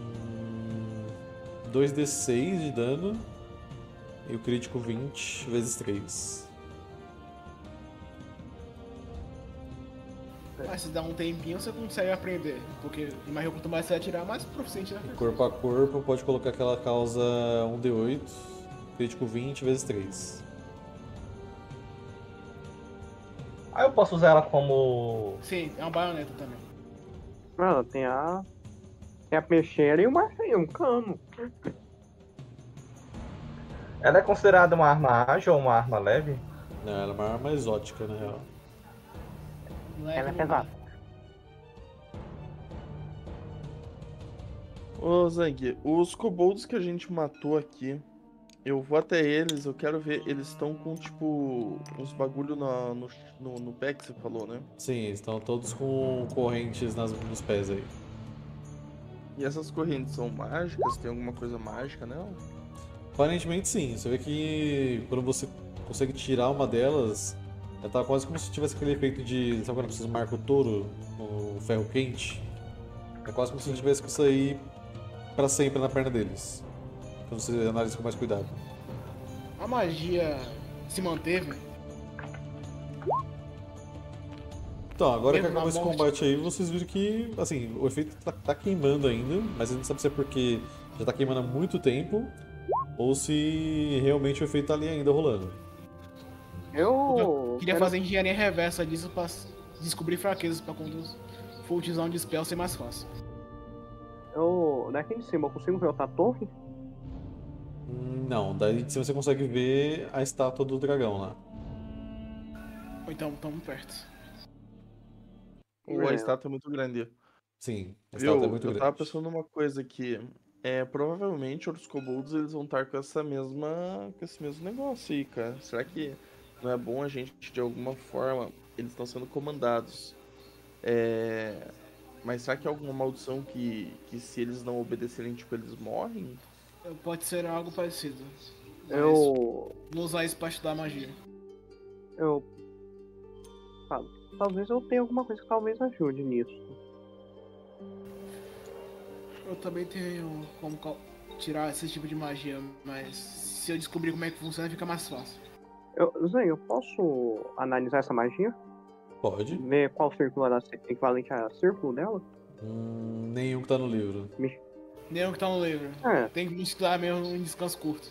2d6 de dano e o crítico 20 vezes 3. mas se dá um tempinho você consegue aprender. Porque imagina quanto mais você atirar, mais proficiente né? Corpo a corpo pode colocar que ela causa 1d8, crítico 20 vezes 3. Aí eu posso usar ela como... Sim, é uma baioneta também. Mano, tem a peixeira e o martelo, um cano. Ela é considerada uma arma ágil ou uma arma leve? Não, ela é uma arma exótica, na real. Ela é pesada. Ô, Zang, os kobolds que a gente matou aqui, eu vou até eles, eu quero ver, eles estão com, tipo, uns bagulho no pé que você falou, né? Sim, estão todos com correntes nos pés aí. E essas correntes são mágicas? Tem alguma coisa mágica nela? Aparentemente sim, você vê que quando você consegue tirar uma delas, ela tá quase como se tivesse aquele efeito de. Sabe quando você marca o touro no ferro quente? É quase como se tivesse que sair pra sempre na perna deles. Quando você analisa com mais cuidado. A magia se manteve. Então, agora que Mesmo na acabou esse morte. combate aí, vocês viram que, assim, o efeito tá queimando ainda, mas a gente não sabe se é porque já tá queimando há muito tempo ou se realmente o efeito tá ali ainda rolando. Eu queria fazer engenharia reversa disso pra descobrir fraquezas pra quando for utilizar um dispel ser mais fácil. Daqui de cima eu consigo ver outra torre? Não, daí de cima você consegue ver a estátua do dragão lá. Ou então, tamo perto. Ou a estátua é muito grande. Sim, a estátua é Viu? muito Eu grande. tava pensando numa coisa aqui. Provavelmente os kobolds eles vão estar com esse mesmo negócio aí, cara. Será que não é bom a gente, de alguma forma, eles estão sendo comandados? Mas será que é alguma maldição que se eles não obedecerem, tipo, eles morrem? Pode ser algo parecido. Mas Eu. vou usar isso pra estudar magia. Eu. Talvez eu tenha alguma coisa que talvez ajude nisso. Eu também tenho como tirar esse tipo de magia, mas se eu descobrir como é que funciona, fica mais fácil. Zé, eu posso analisar essa magia? Pode. Ver qual círculo era equivalente a círculo dela? Nenhum que tá no livro. Nenhum que tá no livro. Tem que estudar mesmo em descanso curto.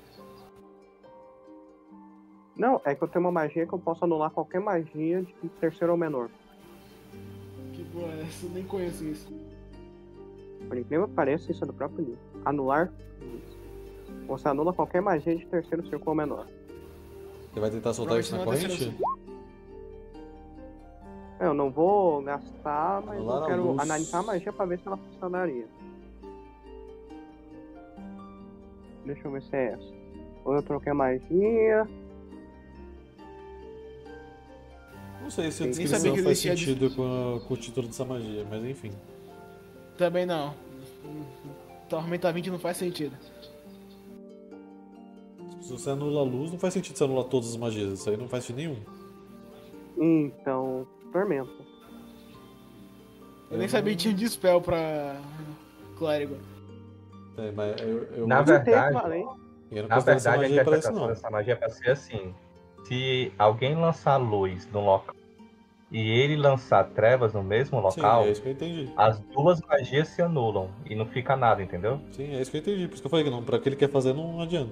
Não, é que eu tenho uma magia que eu posso anular qualquer magia de terceiro ou menor. Que boa é essa? Eu nem conheço isso. Por incrível que pareça, isso é do próprio livro. Anular. Você anula qualquer magia de terceiro círculo ou menor. Você vai tentar soltar isso na corrente? Eu não vou gastar, mas Anular eu a quero luz. analisar a magia pra ver se ela funcionaria. Deixa eu ver se é essa. Ou eu troquei a magia. Não sei se a Nem descrição sabia que faz existia sentido com o título dessa magia, mas enfim. Também não. Tormenta 20 não faz sentido. Se você anula a luz, não faz sentido você anular todas as magias. Isso aí não faz sentido nenhum. Então, tormenta. Eu nem sabia que tinha dispel pra clérigo. Mas eu Na não verdade, eu não na considero essa verdade, a magia pra isso, interpretação não. dessa magia é pra ser assim. Se alguém lançar luz no local e ele lançar trevas no mesmo Sim, local, é isso que eu entendi. as duas magias se anulam e não fica nada, entendeu? Sim, é isso que eu entendi. Por isso que eu falei que não, pra que ele quer fazer não adianta.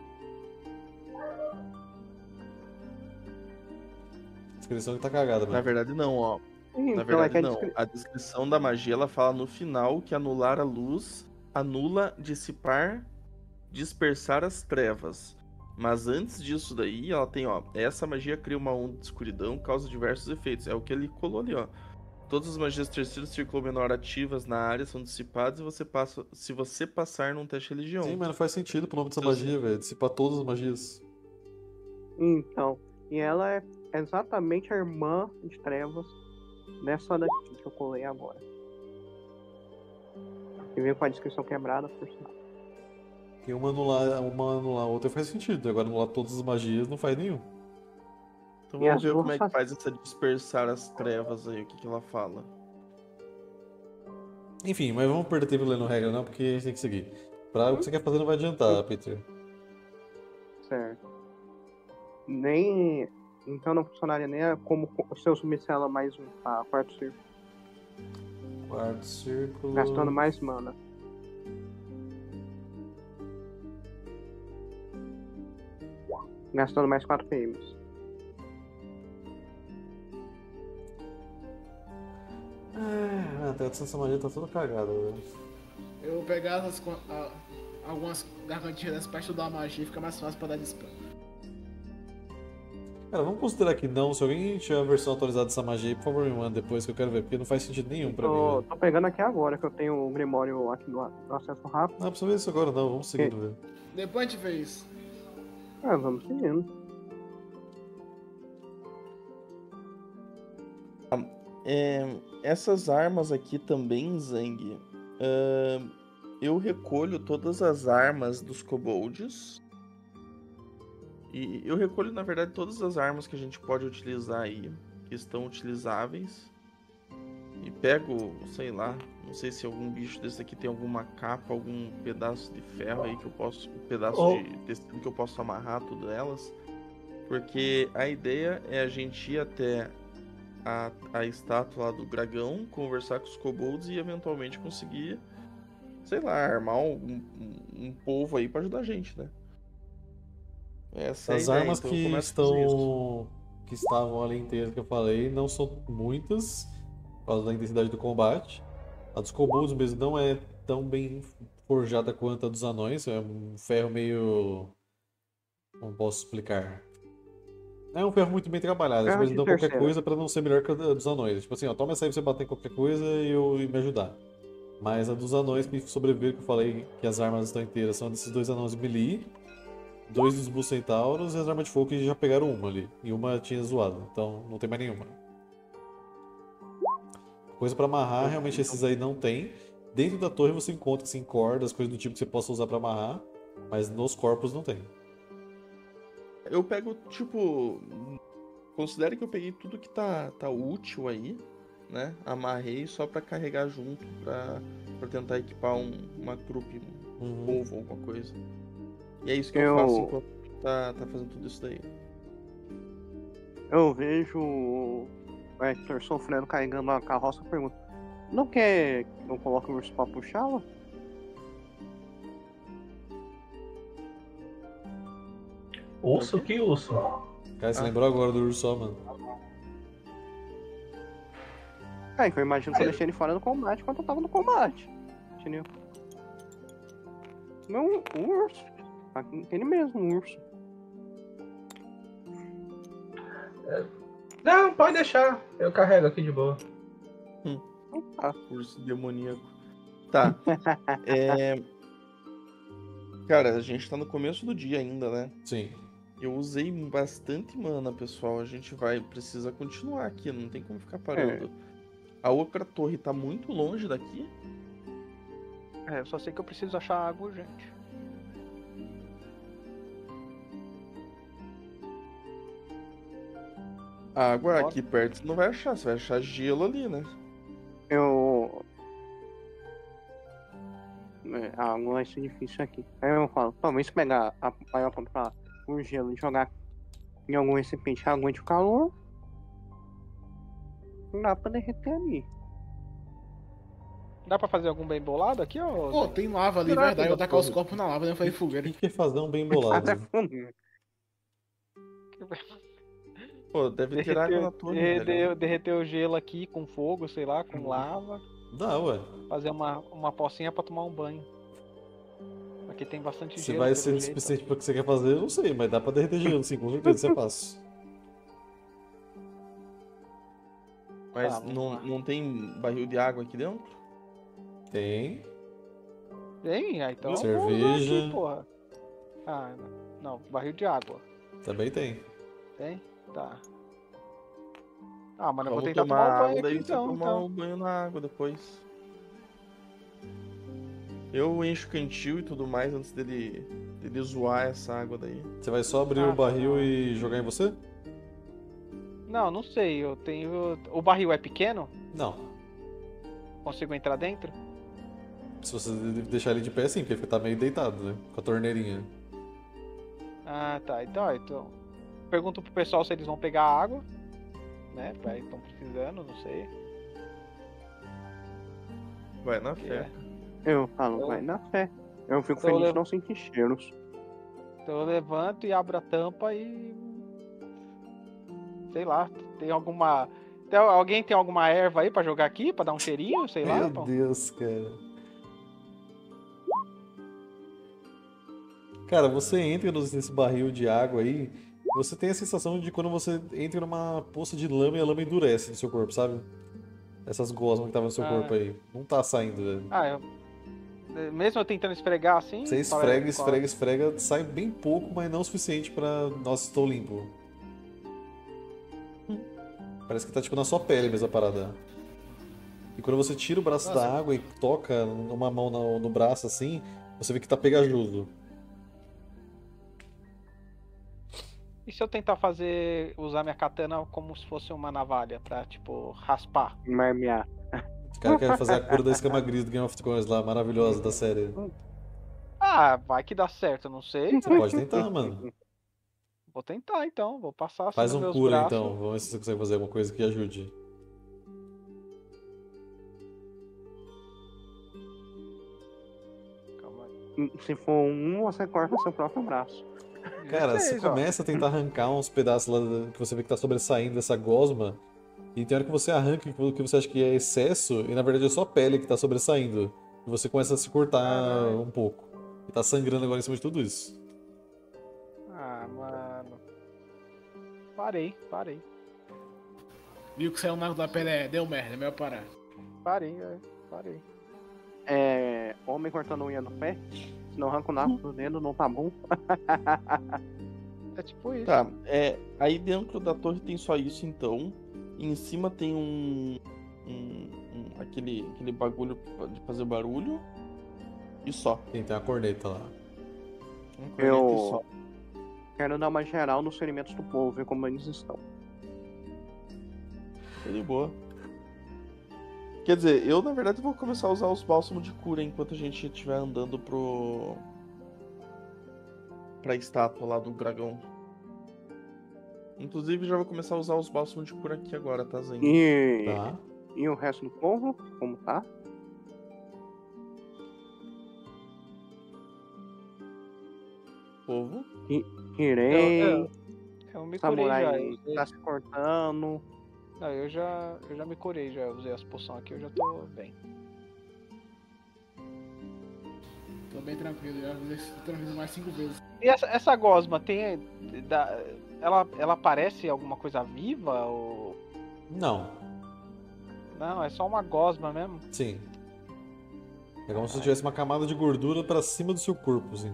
A descrição que tá cagada, Na mano. verdade, não, ó. Na Então, verdade, não. A descrição da magia, ela fala no final que anular a luz anula, dissipar, dispersar as trevas. Mas antes disso daí, ela tem, ó, essa magia cria uma onda de escuridão, causa diversos efeitos. É o que ele colou ali, ó. Todas as magias terceiro círculo menor ativas na área são dissipadas e você passa, se você passar num teste de religião. Sim, mas não faz sentido pro nome dessa Então, magia, velho. Dissipar todas as magias. Então, e ela é exatamente a irmã de trevas dessa daqui que eu colei agora. Que veio com a descrição quebrada, por sinal. E uma anular a outra faz sentido. Agora anular todas as magias não faz nenhum. Então E vamos as ver duas como é que faz- faz essa dispersar as trevas aí, o que ela fala. Enfim, mas vamos perder tempo lendo regra não, porque a gente tem que seguir. Pra o que você quer fazer não vai adiantar, Peter. Certo. Nem. Então não funcionaria nem como se eu sumisse ela mais um pra quarto círculo. Quarto círculo. Gastando mais mana. Gastando mais 4 PMs. Ah, a dessa magia tá toda cagada, velho. Eu vou pegar algumas gargantilhas dessas pra estudar a magia e fica mais fácil pra dar disparo. Cara, vamos considerar que não. Se alguém tiver a versão atualizada dessa magia aí, por favor me manda depois que eu quero ver, porque não faz sentido nenhum pra mim, velho. Tô pegando aqui agora que eu tenho o Grimório aqui no acesso rápido. Não precisa ver isso agora não, vamos seguindo, velho. Depois a gente vê isso. Ah, vamos seguindo. Essas armas aqui também, Zang. Eu recolho todas as armas dos kobolds. E eu recolho, na verdade, todas as armas que a gente pode utilizar aí, que estão utilizáveis. E pego, sei lá, não sei se algum bicho desse aqui tem alguma capa, algum pedaço de ferro aí que eu posso, um pedaço de tecido que eu posso amarrar tudo elas. Porque a ideia é a gente ir até a estátua lá do dragão, conversar com os kobolds e eventualmente conseguir, sei lá, armar um povo aí pra ajudar a gente, né? Essa é a As ideia, armas então eu que começo a fazer isso. estavam ali inteiras que eu falei não são muitas, por causa da intensidade do combate. A dos kobolds mesmo não é tão bem forjada quanto a dos anões, é um ferro meio... Como posso explicar? É um ferro muito bem trabalhado, Ferro eles de dão qualquer terceira. coisa pra não ser melhor que a dos anões. Tipo assim, ó, toma essa aí pra você bater em qualquer coisa e me ajudar. Mas a dos anões que sobreviveram, que eu falei que as armas estão inteiras, são desses dois anões de melee, dois dos Bull Centauros e as armas de fogo que já pegaram uma ali. E uma tinha zoado, então não tem mais nenhuma. Coisa pra amarrar, realmente esses aí não tem. Dentro da torre você encontra assim, cordas, coisas do tipo que você possa usar pra amarrar, mas nos corpos não tem. Eu pego, tipo. Considere que eu peguei tudo que tá útil aí, né? Amarrei só pra carregar junto, pra tentar equipar uma trupe, um povo, alguma coisa. E é isso que eu faço enquanto tá fazendo tudo isso daí. Eu vejo o Hector sofrendo, carregando uma carroça e pergunto: não quer que eu coloque o urso pra puxá-la? Urso? Que urso? Cara, você lembrou agora do urso só, mano. É, que eu imagino que eu deixei ele fora do combate enquanto eu tava no combate. Entendeu? Não, um urso. Ele mesmo, um urso. Não, pode deixar. Eu carrego aqui de boa. Urso demoníaco. Tá. Cara, a gente tá no começo do dia ainda, né? Sim. Eu usei bastante mana, pessoal. A gente precisa continuar aqui, não tem como ficar parando. A outra torre tá muito longe daqui. Eu só sei que eu preciso achar água urgente. A água aqui perto você não vai achar, você vai achar gelo ali, né? A água vai ser difícil aqui. Aí eu falo: talvez pegar aí eu aponto pra um gelo e jogar em algum recipiente que aguente o calor. Não dá pra derreter ali. Dá pra fazer algum bem bolado aqui, ô? Pô, tem lava ali, Será que verdade. Eu dá vou tacar os pra- corpos na lava, né? Eu falei O fogueira. que é fazer um bem Até bolado? fundo. Pô, deve ter água na torre, velho. Derreter o gelo aqui com fogo, sei lá, com lava. Dá, ué. Fazer uma pocinha pra tomar um banho. Aqui tem bastante Se gelo. vai pelo ser o jeito. suficiente pra que você quer fazer, eu não sei, mas dá pra derreter gelo, sim, com certeza, isso é fácil. Mas Tá, vamos lá. não tem barril de água aqui dentro? Tem. Tem? Ah, então. Cerveja. vamos usar aqui, porra. Ah, não. Barril de água. Também tem. Tem? Tá. Ah, mano, eu vou Vamos tentar tomar um água, banho daí aqui você então. tomar um banho na água depois. Eu encho o cantil e tudo mais antes dele zoar essa água daí. Você vai só abrir o barril e jogar em você? Não sei, eu tenho. O barril é pequeno? Não. Consigo entrar dentro? Se você deixar ele de pé, sim, porque ele tá meio deitado, né? Com a torneirinha. Ah, tá. Então. Pergunto pro pessoal se eles vão pegar água. Né? Estão precisando, não sei. Vai na fé. Eu falo, vai na fé. Eu fico Então eu feliz de levo- não sentir cheiros. Então eu levanto e abro a tampa e. Sei lá, tem alguma. Alguém tem alguma erva aí pra jogar aqui? Pra dar um cheirinho? Sei lá. Meu pô. Deus, cara. Cara, você entra nesse barril de água aí, você tem a sensação de quando você entra numa poça de lama e a lama endurece no seu corpo, sabe? Essas gosmas que estavam no seu corpo aí. Não tá saindo, velho. Mesmo eu tentando esfregar assim. Você esfrega, sai bem pouco, mas não o suficiente pra. Nossa, estou limpo. Parece que tá tipo na sua pele mesmo a parada. E quando você tira o braço da água e toca uma mão no braço assim, você vê que tá pegajoso. E se eu tentar usar minha katana como se fosse uma navalha pra, tipo, raspar? Marmear. Esse cara quer fazer a cura da escama gris do Game of Thrones lá, maravilhosa da série. Ah, vai que dá certo, não sei. Você pode tentar, mano. Vou tentar então, vou passar assim Faz nos um meus cura braços. então, vamos ver se você consegue fazer alguma coisa que ajude. Calma aí. Se for um, você corta seu próprio braço. Cara, você 16, ó. começa a tentar arrancar uns pedaços lá que você vê que tá sobressaindo dessa gosma, e tem hora que você arranca o que você acha que é excesso, e na verdade é só a pele que tá sobressaindo. E você começa a se cortar um pouco. E tá sangrando agora em cima de tudo isso. Ah, mano. Parei. Viu que saiu um da pele, deu merda, é melhor parar. Parei. É. Homem cortando unha no pé. Se não arranca o nabo do dedo, não tá bom. É tipo isso. Tá, aí dentro da torre tem só isso então. E em cima tem aquele bagulho de fazer barulho. E só. Tem uma corneta lá. Um corneta e só. Quero dar uma geral nos ferimentos do povo, ver como eles estão. Tá de boa. Quer dizer, eu na verdade vou começar a usar os bálsamos de cura enquanto a gente estiver andando pra estátua lá do dragão. Inclusive já vou começar a usar os bálsamos de cura aqui agora, tá, Zen? Tá. E o resto do povo, como tá? Povo. Tirei. Eu me curei já. Samurai tá se cortando. Não, eu já me curei, já usei as poções aqui, eu já tô bem. Tô bem tranquilo, já usei tranquilo mais 5 vezes. E essa gosma tem. Ela parece alguma coisa viva ou. Não. Não, é só uma gosma mesmo. Sim. É como se tivesse uma camada de gordura pra cima do seu corpo, assim.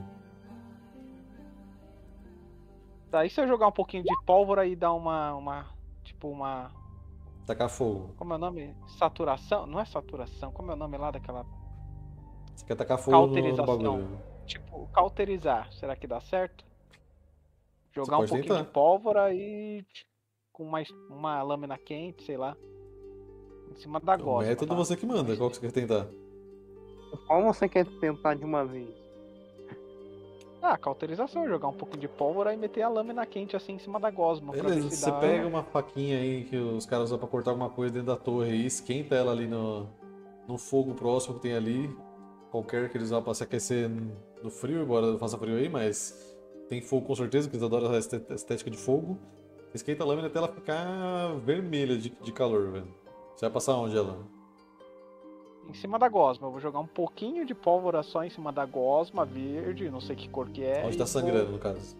Tá, e se eu jogar um pouquinho de pólvora e dar uma. Tipo uma. Tacar fogo. Como é o nome? Saturação? Não é saturação, como é o nome lá daquela. Você quer tacar fogo no Cauterização. bagulho. Tipo, cauterizar. Será que dá certo? Jogar um pode pouquinho tentar. de pólvora e. Com uma lâmina quente, sei lá. Em cima da O gosma. método tá? você que manda. Qual que você quer tentar? Qual você quer tentar de uma vez? Ah, cauterização, jogar um pouquinho de pólvora e meter a lâmina quente assim em cima da gosma. Pra ver Beleza, se você dá... pega uma faquinha aí que os caras usam pra cortar alguma coisa dentro da torre e esquenta ela ali no fogo próximo que tem ali. Qualquer que eles usam pra se aquecer no frio, embora faça frio aí, mas tem fogo com certeza, porque eles adoram a estética de fogo. Esquenta a lâmina até ela ficar vermelha de calor, velho. Você vai passar onde ela? Em cima da gosma. Eu vou jogar um pouquinho de pólvora só em cima da gosma, verde, não sei que cor que é. Onde e tá sangrando, no caso.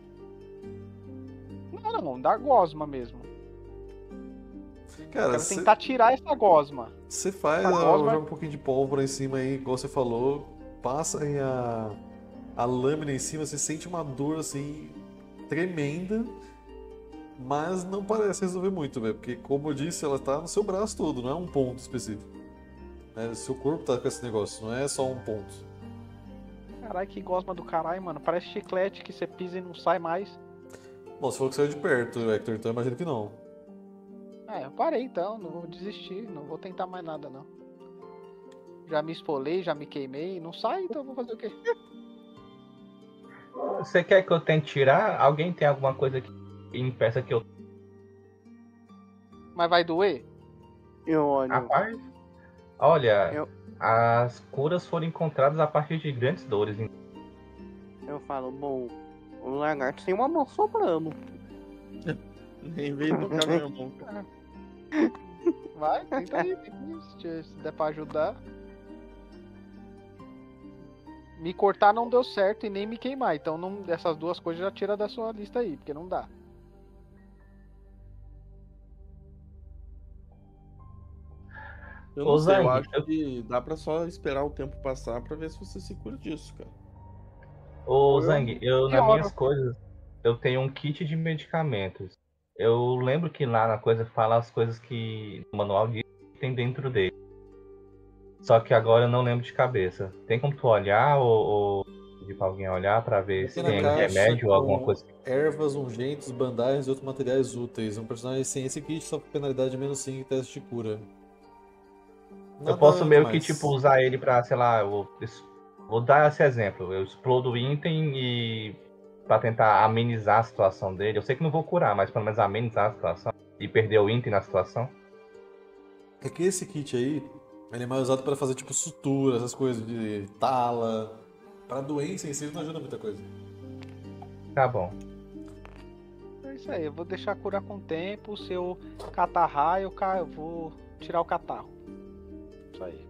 Não, da gosma mesmo. Cara, Quero tentar tirar essa gosma. você faz, A gosma- joga um pouquinho de pólvora em cima aí, igual você falou, passa aí a lâmina em cima, você sente uma dor assim tremenda, mas não parece resolver muito, velho, porque como eu disse, ela tá no seu braço todo, não é um ponto específico. Né? Seu corpo tá com esse negócio, não é só um ponto. Caralho, que gosma do caralho, mano. Parece chiclete que você pisa e não sai mais. Bom, você falou que saiu de perto, Hector, então eu imagino que não. Eu parei então, não vou desistir, não vou tentar mais nada não. Já me esfolei, já me queimei, não sai, então eu vou fazer o quê? Você quer que eu tente tirar? Alguém tem alguma coisa que impeça que eu... Mas vai doer? Eu olho. Rapaz, olha, Eu- as curas foram encontradas a partir de grandes dores. Eu falo, bom, o lagarto tem uma mão sobrando. Nem veio tocar minha mão, cara. Vai, tenta aí, se der pra ajudar. Me cortar não deu certo e nem me queimar, então essas duas coisas já tira da sua lista aí, porque não dá. Eu Ô, não sei, eu Zang, acho que dá pra só esperar o tempo passar pra ver se você se cura disso, cara. Ô, Eu Zang, nas pioro. minhas coisas, eu tenho um kit de medicamentos. Eu lembro que lá na coisa fala as coisas que o manual diz que tem dentro dele. Só que agora eu não lembro de cabeça. Tem como tu olhar ou pedir pra alguém olhar pra ver se Tem na tem caixa remédio ou alguma com coisa? ervas, ungentes, bandagens e outros materiais úteis. Um personagem sem esse kit sofre penalidade de menos 5 em teste de cura. Eu Nada posso meio que, demais. tipo, usar ele pra, sei lá, vou dar esse exemplo. Eu explodo o item e pra tentar amenizar a situação dele. Eu sei que não vou curar, mas pelo menos amenizar a situação. E perder o item na situação. É que esse kit aí, ele é mais usado para fazer tipo sutura, essas coisas de tala. Pra doença em si não ajuda muita coisa. Tá bom. É isso aí, eu vou deixar curar com o tempo. Se eu catarrar, eu vou tirar o catarro. Isso aí.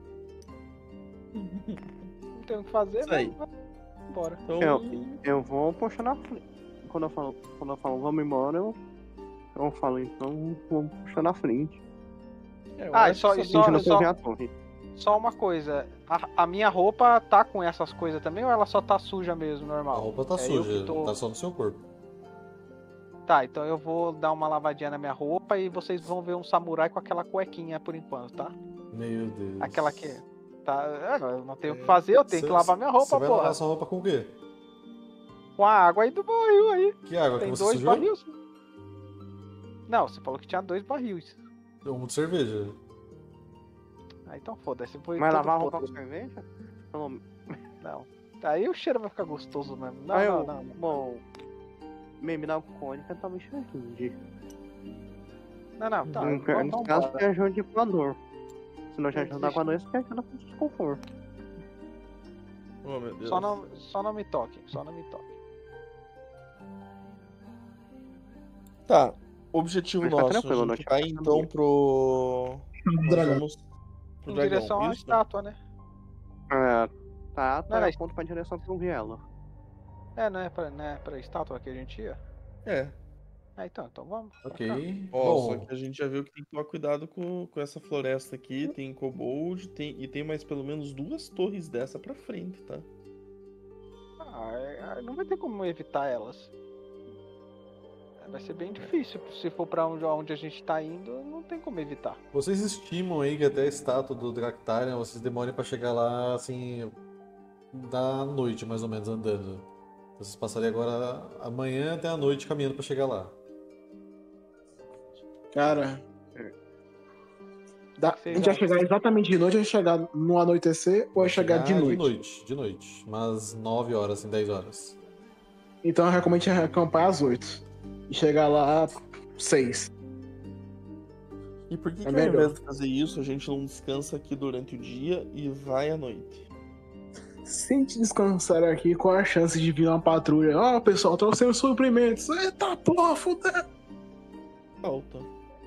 Não tem o que fazer, Isso aí. mas bora. Então, Eu vou puxar na frente. Quando eu falo vamos embora, eu falo, então vamos puxar na frente. eu Ah, acho que A gente não pode ver a torre. Só uma coisa, a minha roupa tá com essas coisas também ou ela só tá suja mesmo, A normal? roupa tá É eu suja, que tô- tá só no seu corpo. Tá, então eu vou dar uma lavadinha na minha roupa e vocês vão ver um samurai com aquela cuequinha por enquanto, tá? Meu Deus. Aquela que tá, eu não tenho o que fazer, eu tenho que lavar minha roupa, Você vai porra. lavar sua roupa com o quê? Com a água aí do barril aí. Que água que Tem você 2 sujou? barris. Não, você falou que tinha 2 barris. Um de cerveja. Ah, então foda-se. Foi Vai todo lavar a roupa com podre. cerveja? Pelo- Não. Aí o cheiro vai ficar gostoso mesmo. Não, Aí não, eu- não. Bom, bebida alcoólica tá me cheirinho. Não, não, tá. Nesse Vamos caso, embora. que ajuda de com a dor. Se não te Eu ajudar com a dor, você quer que ela faça desconforto. Oh, meu Deus. Só não me toque, só não me toque. Tá. Objetivo Mas tá nosso, tranquilo, a não gente te vai passa então nada. pro... Nós Dragão. vamos pro Em dragão, direção à isso? estátua, né? Tá, Não, eu mas- conto pra direção que eu vi ela. Não é pra estátua que a gente ia? É. Então vamos. pra cá. Ok. Ó, só Bom, que a gente já viu que tem que tomar cuidado com essa floresta aqui. Tem kobold, e tem mais pelo menos 2 torres dessa pra frente, tá? Não vai ter como evitar elas. Vai ser bem difícil. Se for pra onde a gente tá indo, não tem como evitar. vocês estimam aí que até a estátua do Dractarian vocês demorem pra chegar lá, assim, da noite, mais ou menos, andando. Vocês passariam agora amanhã até a noite caminhando pra chegar lá. Cara. A Sei gente lá. vai chegar exatamente de noite, vai chegar no anoitecer ou vai chegar de noite? De noite. Umas 9 horas, assim, 10 horas. Então eu recomendo a gente acampar às 8. E chegar lá às 6. E por que, É que ao melhor. invés de fazer isso, a gente não descansa aqui durante o dia e vai à noite? Se a gente descansar aqui, qual a chance de vir uma patrulha? Ó, pessoal, trouxemos suprimentos. Eita porra, fudeu. Falta.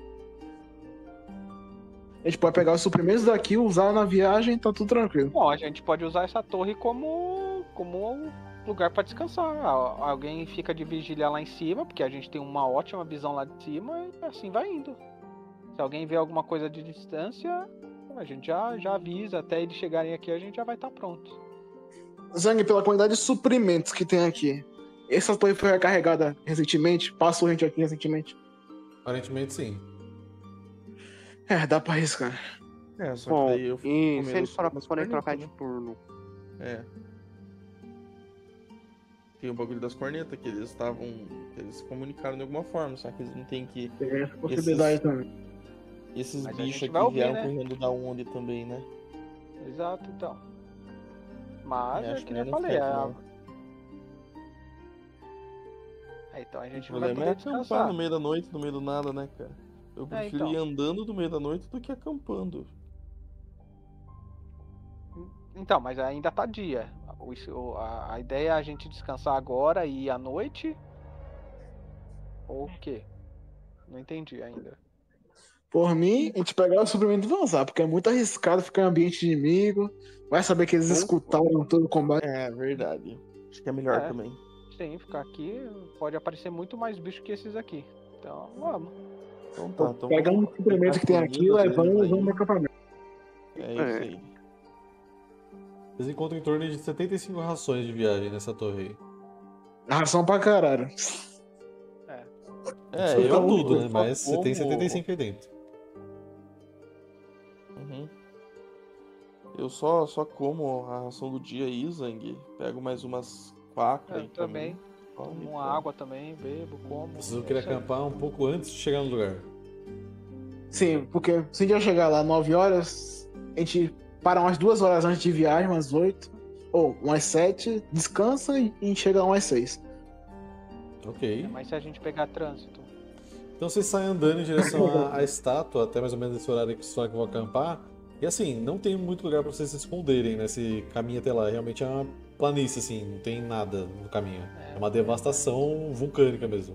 A gente pode pegar os suprimentos daqui, usar na viagem, tá tudo tranquilo. Bom, a gente pode usar essa torre como um lugar pra descansar. Alguém fica de vigília lá em cima, porque a gente tem uma ótima visão lá de cima e assim vai indo. Se alguém vê alguma coisa de distância, a gente já avisa. Até eles chegarem aqui, a gente já vai estar pronto. Zang, pela quantidade de suprimentos que tem aqui, essa torre foi recarregada recentemente? Passou gente aqui recentemente? Aparentemente, sim. Dá pra arriscar. É, só Bom, que daí eu fico com e medo se eles só das forem pernas, trocar né? de turno? É. tem o bagulho das cornetas, que eles estavam. Eles se comunicaram de alguma forma, só que eles não tem que. Tem essa possibilidade também. Esses Mas a bichos gente aqui vai ouvir, vieram né? correndo da onde também, né? Exato, então. Mas Eu é acho que melhor nem eu não falei, ficar aqui, então a O gente não vai problema é poder acampar descansar. no meio da noite, no meio do nada, né, cara? Eu prefiro então. ir andando no meio da noite do que acampando. Então, mas ainda tá dia. A ideia é a gente descansar agora e ir à noite? Ou o quê? Não entendi ainda. Por mim, a gente pegar o suprimento e avançar, porque é muito arriscado ficar em ambiente inimigo. Vai saber que eles escutaram todo o combate. É verdade. Acho que é melhor É. também. Sim, ficar aqui pode aparecer muito mais bicho que esses aqui. Então, vamos. Então tá, então Pegando vamos o suprimento que tem aqui, comida levando deles e vamos no aí. acampamento. É isso aí. Vocês encontram em torno de 75 rações de viagem nessa torre aí. Ração pra caralho. É, Só eu pra tudo, eu né? só Mas você tem como- 75 aí dentro. Uhum. Eu só como a ração do dia aí, Zang. Pego mais umas 4 Eu aí pra também. mim. Come, Tomo come. água também, bebo, como. Vocês vão é querer isso aí. acampar um pouco antes de chegar no lugar. Sim, porque se a gente já chegar lá 9 horas, a gente para umas 2 horas antes de viagem, umas 8, ou umas 7, descansa e a gente chega lá umas 6. Ok. Mas se a gente pegar trânsito. Então vocês saem andando em direção à estátua, até mais ou menos esse horário que vocês vão acampar. E assim, não tem muito lugar pra vocês se esconderem nesse caminho até lá. Realmente é uma planície, assim, não tem nada no caminho. É uma devastação vulcânica mesmo.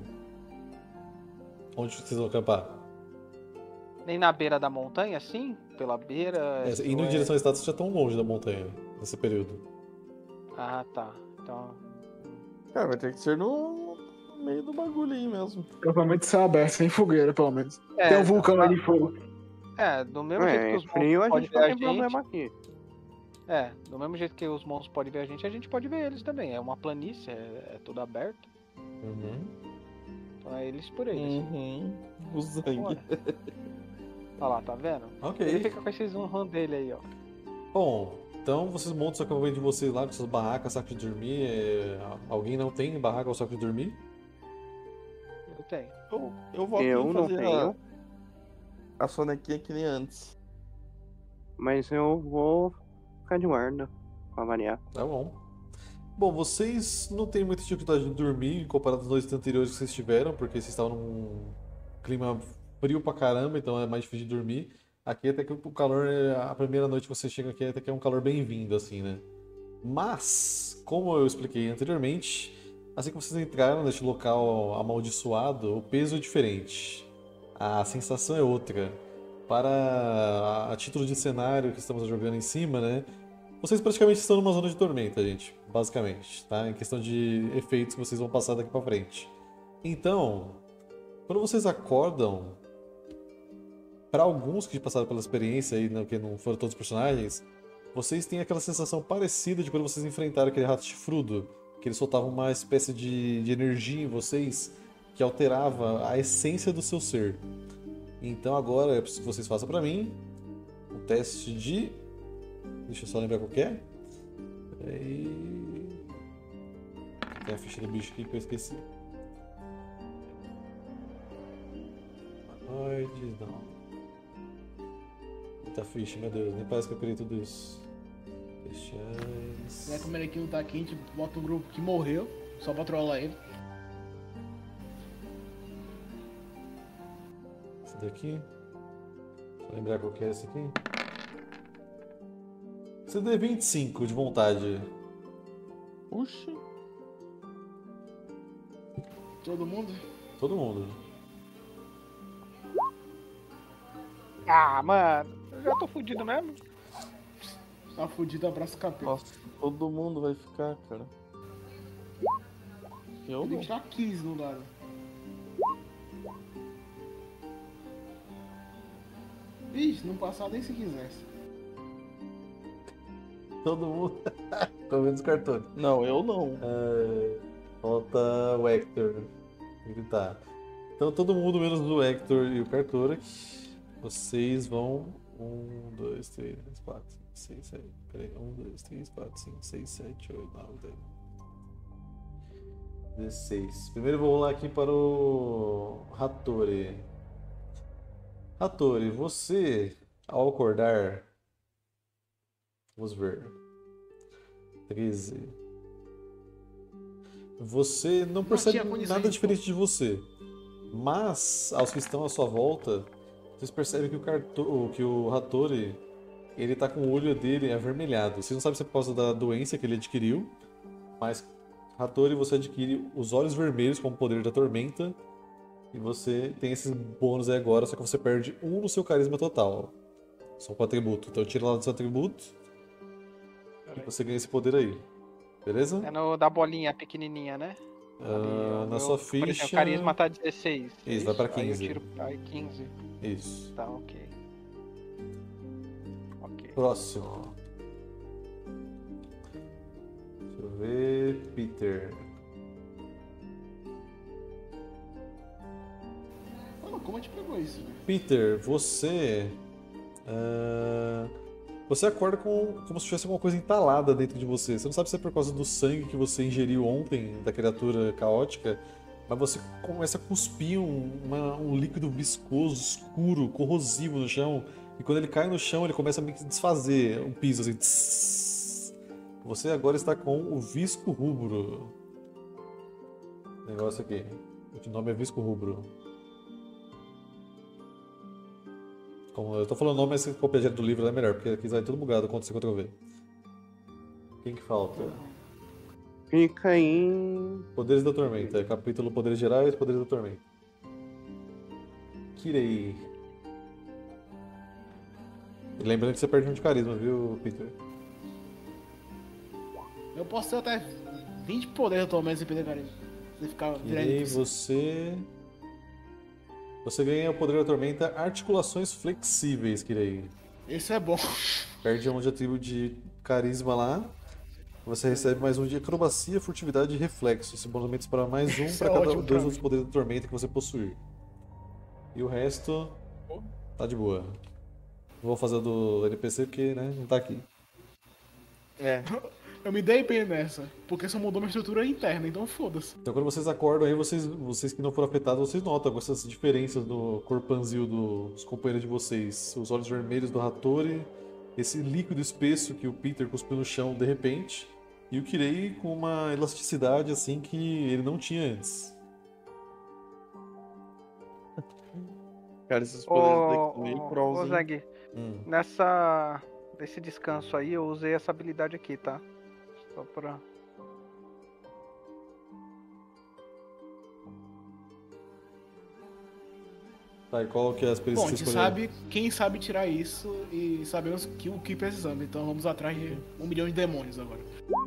Onde vocês vão acampar? Nem na beira da montanha, assim? Pela beira. Indo ou em direção à estátua, vocês já estão longe da montanha nesse período. Ah, tá. Então. Cara, vai ter que ser no meio do bagulho aí mesmo. Acampamento céu aberto, sem fogueira, pelo menos. É, Tem um vulcão ali de fogo. do mesmo jeito que os frio a monstros gente podem não ver tem a gente. problema aqui. Do mesmo jeito que os monstros podem ver a gente pode ver eles também. É uma planície, é tudo aberto. Uhum. Então é eles por eles. Uhum. O Zang. Olha lá, tá vendo? Ok. Ele fica com esses um dele aí, ó. Bom, então vocês montam o acampamento de vocês lá com suas barracas, saco de dormir. Alguém não tem barraca ou saco de dormir? Eu tenho. Eu vou aqui Eu não fazer tenho, a sonequinha que nem antes. mas eu vou ficar de guarda, pra variar. Tá bom. Bom, vocês não têm muita dificuldade de dormir comparado às noites anteriores que vocês tiveram, porque vocês estavam num clima frio pra caramba, então é mais difícil de dormir. Aqui até que o calor, a primeira noite que você chega aqui até que é um calor bem-vindo, assim, né? Mas, como eu expliquei anteriormente, assim que vocês entraram neste local amaldiçoado, o peso é diferente. A sensação é outra. Para a título de cenário que estamos jogando em cima, né? Vocês praticamente estão numa zona de tormenta, gente, basicamente, tá? Em questão de efeitos que vocês vão passar daqui pra frente. Então, quando vocês acordam, para alguns que passaram pela experiência aí, né, que não foram todos os personagens, vocês têm aquela sensação parecida de quando vocês enfrentaram aquele rato chifrudo, que ele soltava uma espécie de energia em vocês que alterava a essência do seu ser. Então agora eu preciso que vocês façam para mim um teste de... Deixa eu só lembrar qual que é. Peraí... Tem a ficha do bicho aqui que eu esqueci. Humanoides, não. Muita ficha, meu Deus, nem parece que eu criei tudo isso. Bestiais. Como ele aqui não tá aqui, a gente bota um grupo que morreu, só pra trollar ele. Esse daqui. Deixa eu lembrar qual que é esse aqui. CD 25 de vontade. Oxi. Todo mundo? Todo mundo. Ah, mano, eu já tô fudido mesmo. Tá fudido, abraço capeta. Nossa, todo mundo vai ficar, cara. Eu Tem não. que tirar 15 no dado. Ixi, não passar nem se quisesse. Todo mundo. Tô vendo os cartões. Não, eu não. Falta o Hector gritar. Então todo mundo menos o Hector e o Cartorak. Vocês vão. 1, 2, 3, 4, 5, 6, 7. Peraí. 1, 2, 3, 4, 5, 6, 7, 8, 9, 10. 16. Primeiro eu vou rolar aqui para o Hattori. Hattori, você, ao acordar, vamos ver. 13. Você não percebe tinha condições nada de- diferente de você. Mas, aos que estão à sua volta, vocês percebem que o Hattori, ele tá com o olho dele avermelhado. Vocês não sabem se é por causa da doença que ele adquiriu, mas Hattori, você adquire os olhos vermelhos como poder da tormenta. E você tem esses bônus aí agora, só que você perde 1 no seu carisma total. Só com atributo. Então tira lá do seu atributo e você ganha esse poder aí. Beleza? É no da bolinha pequenininha, né? Ah, na Meu, sua por exemplo, ficha. carisma tá 16. Isso, vai pra Aí eu 15. tiro aí 15. Isso. Tá, ok. Ok. Próximo. Deixa eu ver. Peter. Mano, como a gente pegou isso, velho? Peter, você. Você acorda como se tivesse alguma coisa entalada dentro de você. Você não sabe se é por causa do sangue que você ingeriu ontem da criatura caótica, mas você começa a cuspir um líquido viscoso, escuro, corrosivo no chão. E quando ele cai no chão, ele começa a meio que desfazer o piso, assim. Tss. Você agora está com o Visco Rubro. Negócio aqui. O nome é Visco Rubro. Como eu tô falando o nome, mas se copiar direto do livro é melhor, porque aqui vai tudo bugado quando você Ctrl-V. Quem que falta? Fica em. Poderes da Tormenta. É capítulo Poderes Gerais, Poderes da Tormenta. Kirei. E lembrando que você perde 1 de carisma, viu, Peter? Eu posso ter até 20 poderes atualmente sem perder carisma. Você ficar virando Kirei, isso. você ganha o Poder da Tormenta Articulações Flexíveis, Kirei. Esse é bom. Perde 1 de atributo de carisma lá. Você recebe mais 1 de acrobacia, furtividade e reflexo. Esse bônus aumenta para mais 1 Isso para é cada ótimo 2 pra outros mim. poderes da tormenta que você possuir. E o resto tá de boa. Não vou fazer o do NPC porque, né, não tá aqui. É. Eu me dei bem nessa, porque só mudou minha estrutura interna, então foda-se. Então quando vocês acordam aí, vocês que não foram afetados, vocês notam essas diferenças no corpanzil dos companheiros de vocês. Os olhos vermelhos do Hattori, esse líquido espesso que o Peter cuspiu no chão de repente, e o Kirei com uma elasticidade assim que ele não tinha antes. Cara, esses poderes daqui Ô, são meio ô, pros, ô hein? Zeg, nesse descanso aí eu usei essa habilidade aqui, tá? Só pra... Tá, e qual que é as Bom, perícias a que gente você escolheu? sabe quem sabe tirar isso e sabemos o que precisamos, então vamos atrás de 1 milhão de demônios agora.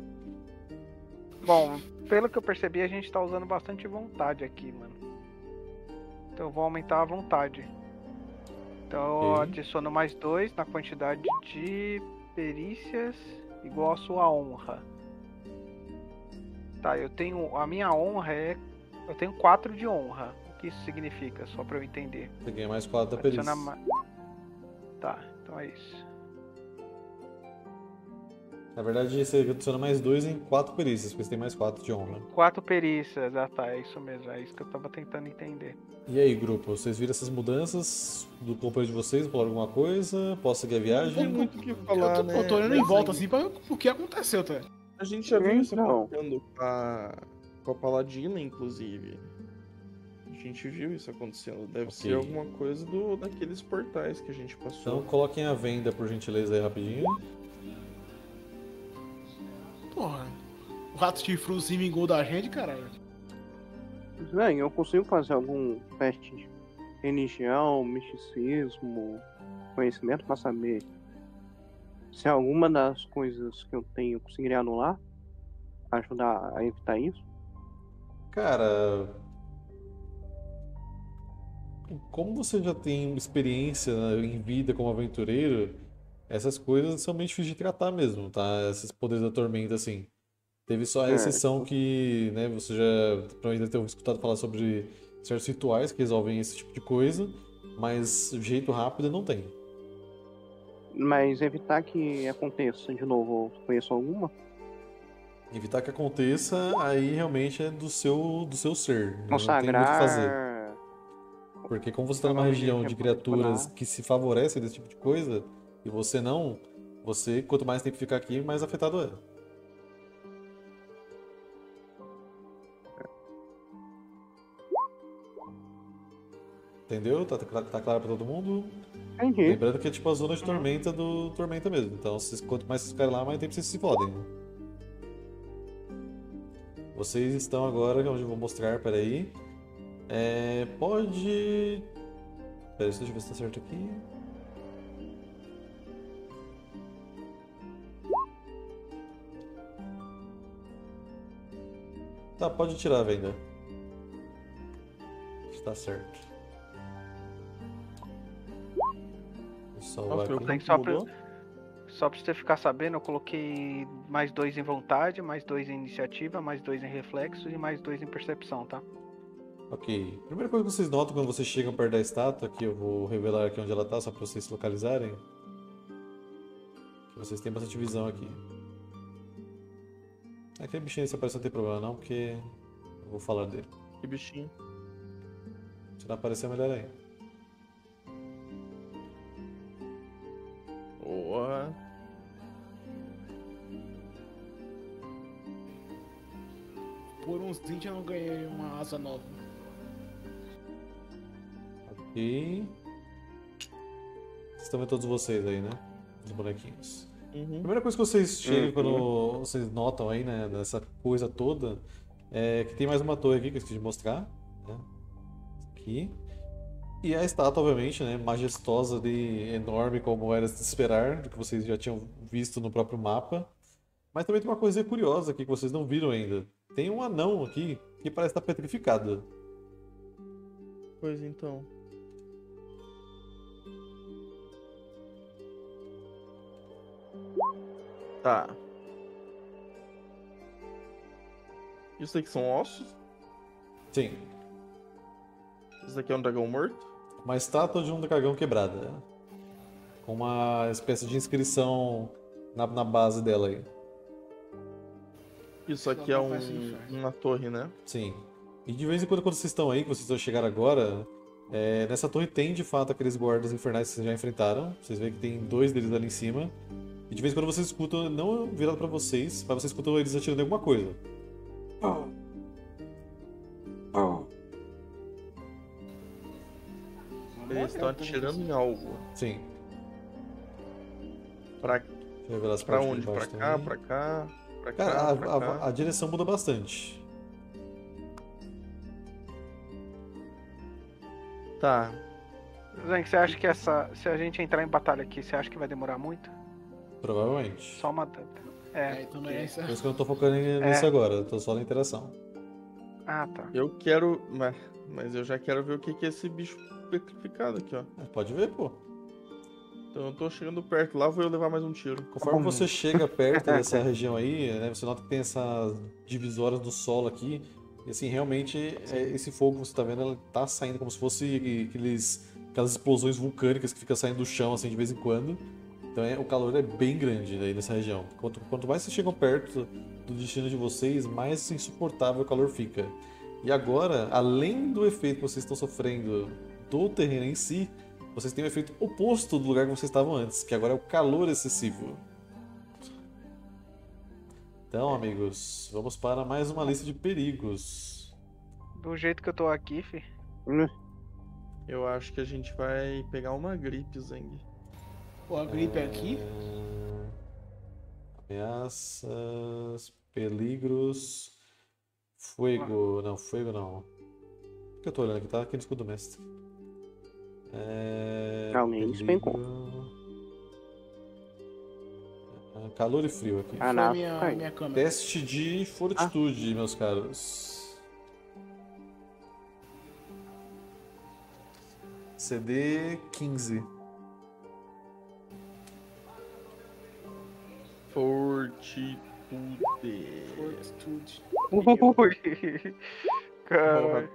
Bom, pelo que eu percebi, a gente tá usando bastante vontade aqui, mano. Então eu vou aumentar a vontade. Então eu Ok. adiciono mais 2 na quantidade de perícias igual a sua honra. Tá, eu tenho. A minha honra é. Eu tenho 4 de honra. O que isso significa? Só pra eu entender. Você ganha mais 4 da perícia. Adiciona Tá, então é isso. Na verdade, você adiciona mais 2 em 4 perícias, porque você tem mais 4 de honra. 4 perícias, tá, é isso mesmo. É isso que eu tava tentando entender. E aí, grupo, vocês viram essas mudanças do companheiro de vocês? Falaram alguma coisa? Posso seguir a viagem? Tem muito o que falar, né? Eu tô olhando em Mas, volta assim, assim pra ver o que aconteceu, tá? A gente já viu isso Então. acontecendo com a Paladina, inclusive. A gente viu isso acontecendo. Deve ser alguma coisa daqueles portais que a gente Então passou. coloquem a venda, por gentileza, aí rapidinho. Porra, o rato chifrudo se vingou da gente, caralho. Bem, eu consigo fazer algum teste de religião, misticismo, conhecimento pra saber se alguma das coisas que eu tenho eu conseguiria anular, pra ajudar a evitar isso. Cara, como você já tem experiência, né, em vida como aventureiro, essas coisas são meio difíceis de tratar mesmo, tá? Esses poderes da tormenta, assim. Teve só a exceção que, né, você já provavelmente deve ter escutado falar sobre certos rituais que resolvem esse tipo de coisa, mas jeito rápido não tem. Mas evitar que aconteça de novo, eu conheço alguma? evitar que aconteça, aí realmente é do seu ser. Não tem muito o que fazer. Consagrar. Porque como você está numa Falar região que de é criaturas bom. que se favorecem desse tipo de coisa, e você não, você, quanto mais tempo ficar aqui, mais afetado é. Entendeu? Tá claro pra todo mundo? Entendi. Lembrando que é tipo a zona de tormenta do Tormenta mesmo. Então, quanto mais vocês ficarem lá, mais tempo vocês se fodem, né? Vocês estão agora, onde eu vou mostrar, peraí. Pode. Peraí, deixa eu ver se tá certo aqui. Tá, pode tirar a venda. Está certo. Vou salvar Nossa, meu aqui. Tem campo só pra, mudou. só pra você ficar sabendo, eu coloquei mais 2 em vontade, mais 2 em iniciativa, mais 2 em reflexo e mais 2 em percepção, tá? Ok. Primeira coisa que vocês notam quando vocês chegam perto da estátua, que eu vou revelar aqui onde ela tá, só pra vocês se localizarem. Que vocês têm bastante visão aqui. Aquele bichinho aí se aparecer não tem problema não, porque eu vou falar dele. Que bichinho. Se não aparecer, melhor ainda. Boa. Por uns 20 eu não ganhei uma asa nova. Ok. Vocês estão vendo todos vocês aí, né? Os bonequinhos. Uhum. Primeira coisa que vocês chegam quando vocês notam aí, né, dessa coisa toda, é que tem mais uma torre aqui que eu esqueci de mostrar, né? Aqui. E a estátua, obviamente, né, majestosa e enorme como era de se esperar, do que vocês já tinham visto no próprio mapa. Mas também tem uma coisa curiosa aqui que vocês não viram ainda. Tem um anão aqui que parece estar petrificado. Pois então. Tá. Isso aqui são ossos? Sim, Isso aqui é um dragão morto? uma estátua de um dragão quebrada. Com uma espécie de inscrição na base dela aí. Isso aqui é uma torre, né? Sim. E de vez em quando vocês estão aí, que vocês estão chegando agora, nessa torre tem de fato aqueles guardas infernais que vocês já enfrentaram. Vocês veem que tem 2 deles ali em cima. E de vez em quando vocês escutam, não virado pra vocês, mas vocês escutam eles atirando em alguma coisa. Eles estão atirando em algo. Sim. Pra, Deixa eu ver as pra partes onde? de baixo Pra cá, também. pra cá, pra Cara, cá, pra cá. a direção muda bastante. Tá. Zank, você acha que se a gente entrar em batalha aqui, você acha que vai demorar muito? Provavelmente. Só uma dúvida. Então não é isso. Por isso que eu não tô focando nisso agora, eu tô só na interação. Ah, tá. Eu quero. Mas eu já quero ver o que é esse bicho petrificado aqui, ó. Pode ver, pô. Então eu tô chegando perto. Lá vou eu levar mais um tiro. Conforme você chega perto dessa região aí, né, você nota que tem essas divisórias do solo aqui. E assim, realmente, esse fogo que você tá vendo, ela tá saindo como se fosse aquelas explosões vulcânicas que ficam saindo do chão, assim, de vez em quando. Então o calor é bem grande aí nessa região. Quanto mais vocês chegam perto do destino de vocês, mais insuportável o calor fica. E agora, além do efeito que vocês estão sofrendo do terreno em si, vocês têm o efeito oposto do lugar que vocês estavam antes, que agora é o calor excessivo. Então, amigos, vamos para mais uma lista de perigos. Do jeito que eu tô aqui, fi. Eu acho que a gente vai pegar uma gripe, Zeng. Pô, a gripe aqui. Ameaças, peligros, fuego. Não, fuego não. O que eu tô olhando aqui? Tá aqui no escudo mestre. Realmente despencou. Calor e frio aqui. Foi não. minha câmera. Teste de fortitude, meus caros. CD 15. Fortitude. Ui. Caralho.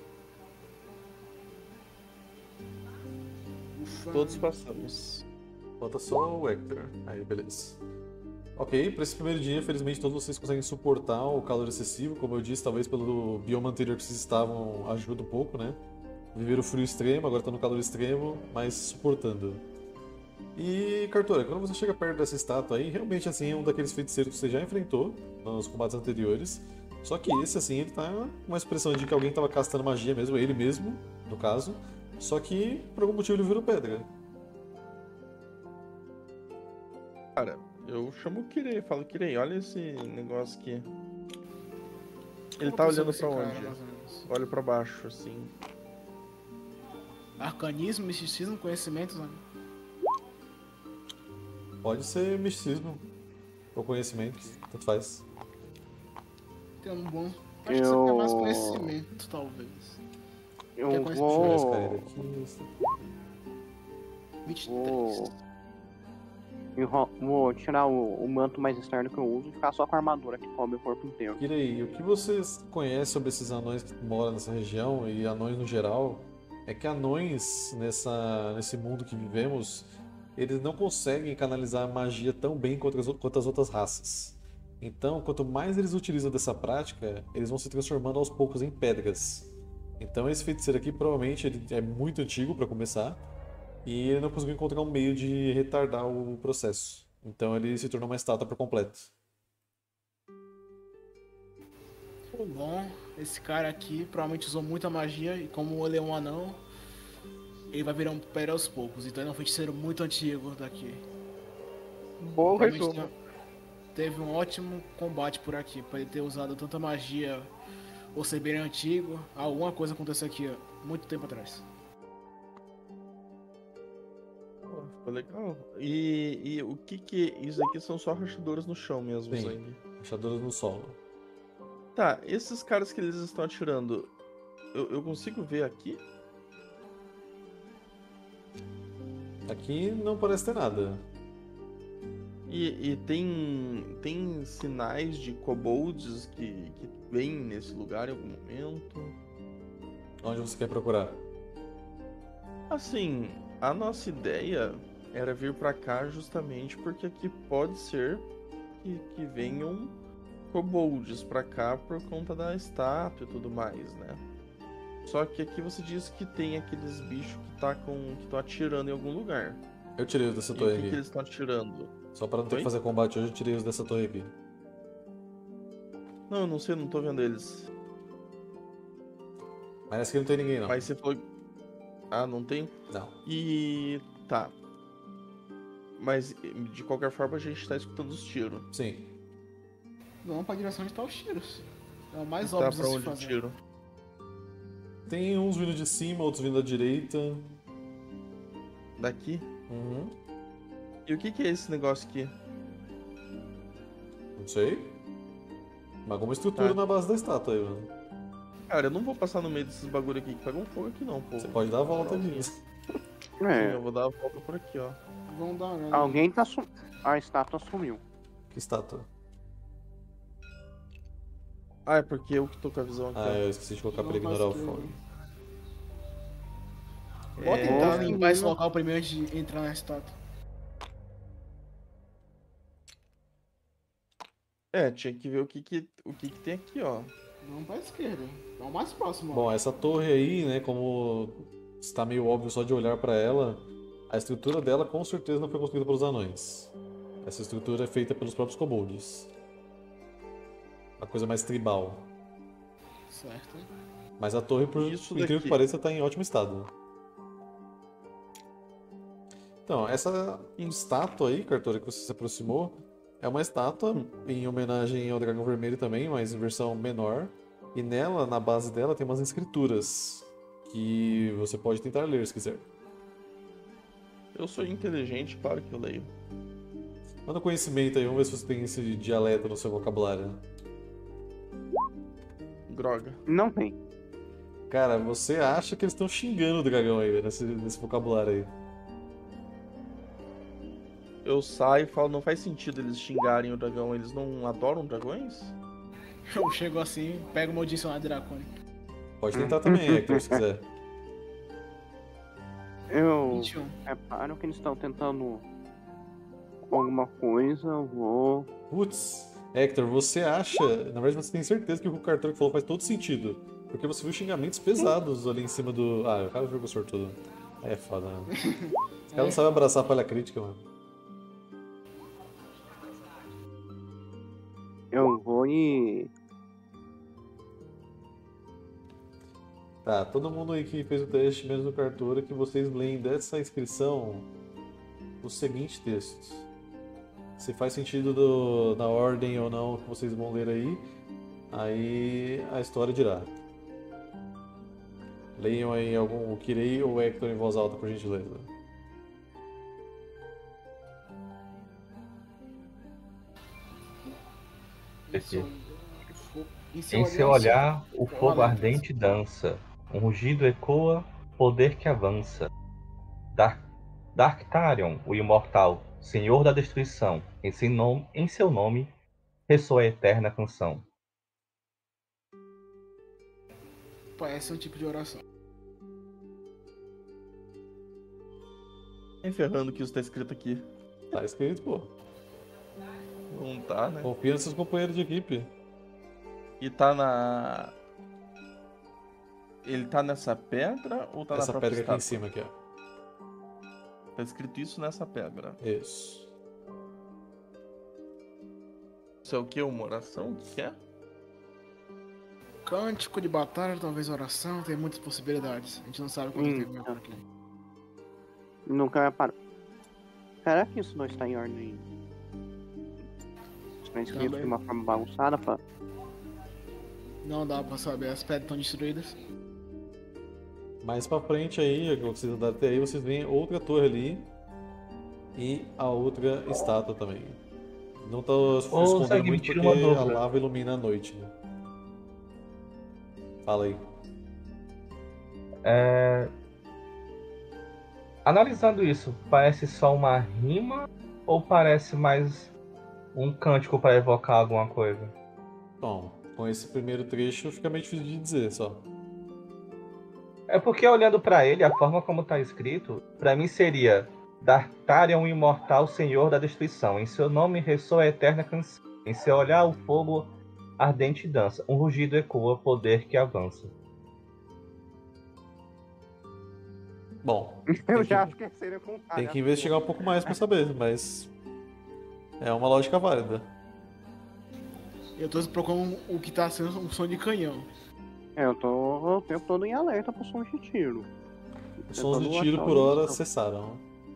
Ufa. Todos passamos. Falta só o Hector. Aí, beleza. Ok, para esse primeiro dia, infelizmente, todos vocês conseguem suportar o calor excessivo. Como eu disse, talvez pelo bioma anterior que vocês estavam, ajuda um pouco, né? Viveram o frio extremo, agora estão no calor extremo, mas suportando. E, Cartora, quando você chega perto dessa estátua aí, realmente, assim, é um daqueles feiticeiros que você já enfrentou nos combates anteriores. Só que esse, assim, ele tá com uma expressão de que alguém tava castando magia mesmo, ele mesmo, no caso. Só que, por algum motivo, ele virou pedra. Cara, eu chamo o Kirei, falo, Kirei, olha esse negócio aqui. Ele tá olhando pra onde? Olha pra baixo, assim. Arcanismo, misticismo, conhecimento, né? Pode ser misticismo ou conhecimento, tanto faz. Tem um bom. Acho que você tem mais conhecimento, talvez. Eu Quer Deixa eu ver esse cara vou. aqui. 23. Vou tirar o manto mais externo que eu uso e ficar só com a armadura que cobre o corpo inteiro. Kirei, o que vocês conhecem sobre esses anões que moram nessa região e anões no geral é que anões nesse mundo que vivemos, eles não conseguem canalizar a magia tão bem quanto as outras raças. Então, quanto mais eles utilizam dessa prática, eles vão se transformando aos poucos em pedras. Então, esse feiticeiro aqui provavelmente ele é muito antigo para começar e ele não conseguiu encontrar um meio de retardar o processo. Então, ele se tornou uma estátua por completo. Bom, esse cara aqui provavelmente usou muita magia e como ele é um anão, ele vai virar um pedra aos poucos. Então ele é um feiticeiro muito antigo daqui. Bom Provavelmente resumo. teve um ótimo combate por aqui, pra ele ter usado tanta magia ou ser bem antigo. Alguma coisa aconteceu aqui, ó, muito tempo atrás. Pô, ficou legal. E o que isso aqui são só rachaduras no chão mesmo, Sim. Zang? Achaduras no solo. Tá, esses caras que eles estão atirando, eu consigo ver aqui? Aqui não parece ter nada. E tem sinais de kobolds que vêm nesse lugar em algum momento? Onde você quer procurar? Assim, a nossa ideia era vir pra cá justamente porque aqui pode ser que venham kobolds pra cá por conta da estátua e tudo mais, né? Só que aqui você disse que tem aqueles bichos que estão atirando em algum lugar. Eu tirei os dessa E o torre que aqui. eles estão atirando? Só para não ter Oi? que fazer combate hoje, eu tirei os dessa torre aqui. Não, eu não sei, não tô vendo eles. Parece que não tem ninguém, não. Mas você falou. Ah, não tem? Não. E. Tá. Mas de qualquer forma a gente tá escutando os tiros. Sim. Vamos pra direção de tá os tiros. É o mais Tá óbvio de pra se onde o fazer. tiro? Tem uns vindo de cima, outros vindo da direita. Daqui? Uhum. E o que é esse negócio aqui? Não sei. Mas alguma estrutura Tá. na base da estátua aí, mano. Cara, eu não vou passar no meio desses bagulho aqui que pegam fogo aqui não, pô. Você pode dar a volta aqui. Sim, É, eu vou dar a volta por aqui, ó. Vamos dar uma olhada. alguém tá A estátua sumiu. Que estátua? Ah, é porque eu que tô com a visão aqui, Ah, ó. eu esqueci de colocar pra Vamos ignorar o pra fogo. Vou É, tentar limpar esse menino. local primeiro antes de entrar na estátua. tinha que ver o que tem aqui, ó. Vamos pra esquerda. É o mais próximo. ó. Bom, essa torre aí, né, como está meio óbvio só de olhar pra ela, a estrutura dela com certeza não foi construída pelos anões. Essa estrutura é feita pelos próprios kobolds. Uma coisa mais tribal. Certo. Mas a torre, por Isso incrível daqui. que pareça, está em ótimo estado. Então, essa estátua aí, Cartora, que você se aproximou, é uma estátua em homenagem ao Dragão Vermelho também, mas em versão menor. E nela, na base dela, tem umas escrituras que você pode tentar ler se quiser. Eu sou inteligente, claro que eu leio. Manda conhecimento aí, vamos ver se você tem esse dialeto no seu vocabulário. Droga. Não tem. Cara, você acha que eles estão xingando o dragão aí, nesse vocabulário aí. Eu saio e falo, não faz sentido eles xingarem o dragão, eles não adoram dragões? Eu chego assim, pego o meu dicionário dracônico. Pode tentar também, Hector, se quiser. Eu 21. reparo que eles estão tentando alguma coisa, eu vou. Putz, Hector, você acha. Na verdade, você tem certeza que o que o Cartor falou faz todo sentido. Porque você viu xingamentos pesados ali em cima do. Ah, o cara jogou sortudo. Aí é foda, mano. Os caras não sabem abraçar a falha crítica, mano. Eu vou e. Tá, todo mundo aí que fez o teste, menos o Cartora, que vocês leem dessa inscrição os seguintes textos. Se faz sentido na ordem ou não que vocês vão ler aí a história dirá. Leiam aí o Kirei ou o Hector em voz alta, por gentileza. Aqui. Em Em seu olhar, o fogo ardente dança. Um rugido ecoa, poder que avança. Darktarion, o imortal, senhor da destruição, em seu nome ressoa a eterna canção. Parece um tipo de oração. Enferrando que isso tá escrito aqui. Tá escrito, pô. Não tá, né? Confia nos seus companheiros de equipe. E tá na. Ele tá nessa pedra ou tá Essa na própria pedra aqui em estátua? cima, aqui, ó. Tá escrito isso nessa pedra. Isso. Isso é o quê? Uma oração? O que é? Cântico de batalha, talvez oração, tem muitas possibilidades. A gente não sabe quanto tempo vai por aqui. Nunca vai parar. Será que isso não está em ordem? Está escrito Também. de uma forma bagunçada, pá? Não dá pra saber, as pedras estão destruídas. Mais pra frente aí, que vocês andaram até aí, vocês veem outra torre ali e a outra estátua também. Não tá escondendo Segue, me muito tira porque uma a dúvida. lava ilumina a noite, né? Fala aí. Analisando isso, parece só uma rima ou parece mais um cântico para evocar alguma coisa? Bom, com esse primeiro trecho fica meio difícil de dizer só. É porque olhando para ele, a forma como está escrito, para mim seria Darktarion, imortal senhor da destruição. Em seu nome ressoa a eterna canção. Em seu olhar o fogo ardente dança. Um rugido ecoa, poder que avança. Bom, Eu já acho que seria com tem que investigar um pouco mais pra saber, mas é uma lógica válida. Eu tô procurando o que tá sendo um som de canhão. Eu tô o tempo todo em alerta pro som de tiro. Os sons de Tentando tiro achar por hora onde cessaram.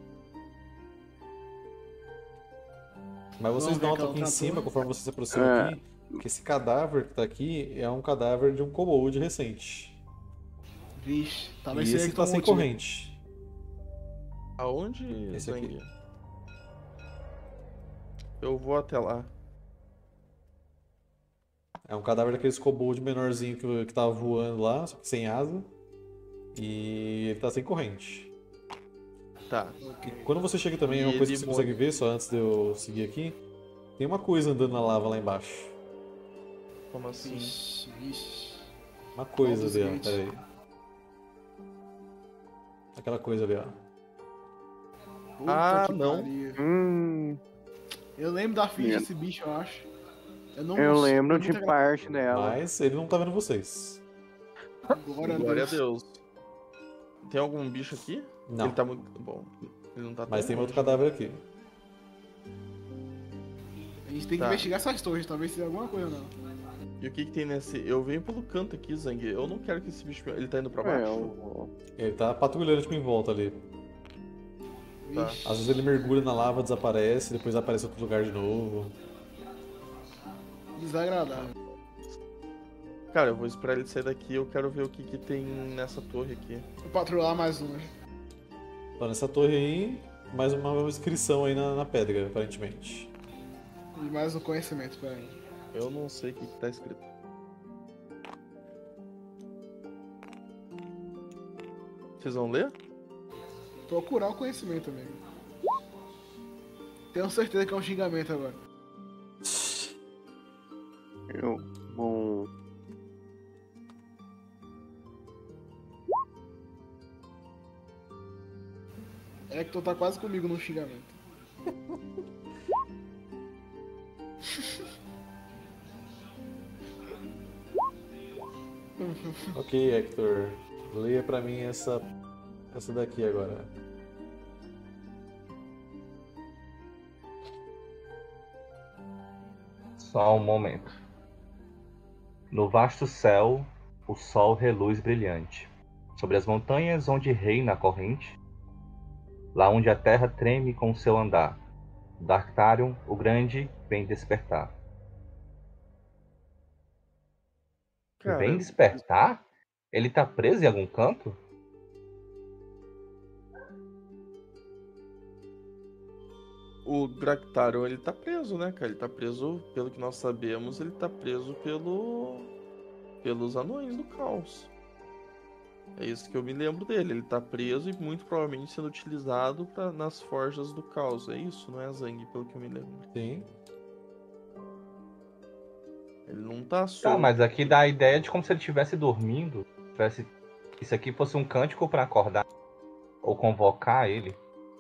Mas vocês Vamos ver notam aquela aqui em outra cima, torre? conforme vocês se aproximam aqui, que esse cadáver que tá aqui é um cadáver de um kobold recente. Vixe, E talvez seja esse que tá sem motivo. corrente. Aonde, Esse aqui. Zang? Eu vou até lá. É um cadáver daqueles kobold menorzinho que tava voando lá, só que sem asa. E ele tá sem corrente. Tá. Quando você chega também, E uma coisa que ele você consegue ver, só antes de eu seguir aqui, tem uma coisa andando na lava lá embaixo. Como assim? Vixe, vixe. Uma coisa Baldur's ali, ó, Gate. pera aí. Aquela coisa ali, ó. Puta Ah, que não. pariu. Eu lembro da ficha desse bicho, eu acho. não Eu sei, lembro muita de parte dela. Mas ele não tá vendo vocês. Glória Glória a Deus. Tem algum bicho aqui? Não. Ele tá muito. Bom, ele não tá Mas tão tem outro longe. cadáver aqui. A gente tem que Tá. investigar essas torres, talvez seja alguma coisa não. E o que tem nesse. Eu venho pelo canto aqui, Zang. Eu não quero que esse bicho. Ele tá indo pra É, baixo? Ele tá patrulhando tipo em volta ali. Tá. Vixe. Às vezes ele mergulha na lava, desaparece, depois aparece em outro lugar de novo. Desagradável. Cara, eu vou esperar ele sair daqui. Eu quero ver o que tem nessa torre aqui. Vou patrulhar mais longe. Então nessa torre aí, mais uma inscrição aí na pedra, aparentemente. E mais um conhecimento pra mim. Eu não sei o que tá escrito. Vocês vão ler? Procurar o conhecimento, amigo. Tenho certeza que é um xingamento agora. Eu vou. É que tu tá quase comigo no xingamento. Ok, Hector. Leia pra mim essa daqui agora. Só um momento. No vasto céu, o sol reluz brilhante. Sobre as montanhas onde reina a corrente, lá onde a terra treme com seu andar, Darktarion, o grande, vem despertar. Vem Cara, despertar? Ele tá preso em algum canto? o Dractarion, ele tá preso, né, cara? Ele tá preso, pelo que nós sabemos, ele tá preso pelos anões do caos. É isso que eu me lembro dele. Ele tá preso e muito provavelmente sendo utilizado nas forjas do caos. É isso, não é, Zang, pelo que eu me lembro. Sim. Ele não tá Tá, solto. mas aqui dá a ideia de como se ele estivesse dormindo. Isso aqui fosse um cântico pra acordar ou convocar ele.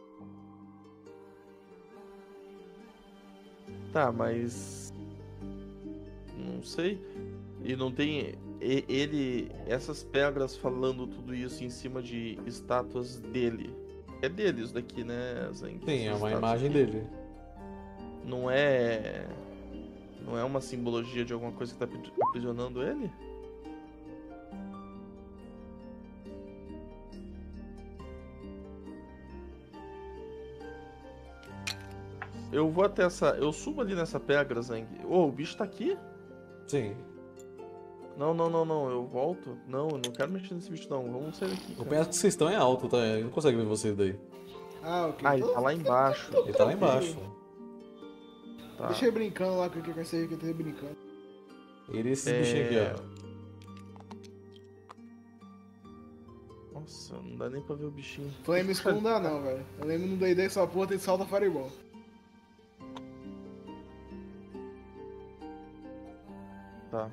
Tá, mas não sei. E não tem essas pedras falando tudo isso em cima de estátuas dele. É dele isso daqui, né, Zang? Sim, é Essas uma estátuas imagem aqui. dele. Não é uma simbologia de alguma coisa que tá aprisionando ele? Eu vou até eu subo ali nessa pedra, Zang. Ô, o bicho tá aqui? Sim. Não, eu volto. Não, eu não quero mexer nesse bicho não. Vamos sair daqui, O cara. penhasco que vocês estão é alto, tá? Ele não consegue ver vocês daí. Ah, ok. Ah, ele tá lá embaixo. Ele tá lá embaixo. Tá. Deixa ele brincando lá com o que eu sei que eu tô brincando. Ele e esses bichinhos aqui, ó. Nossa, não dá nem pra ver o bichinho. Flame Skull não dá não, velho. Eu lembro no D&D que essa porra tem salta Fireball. Tá.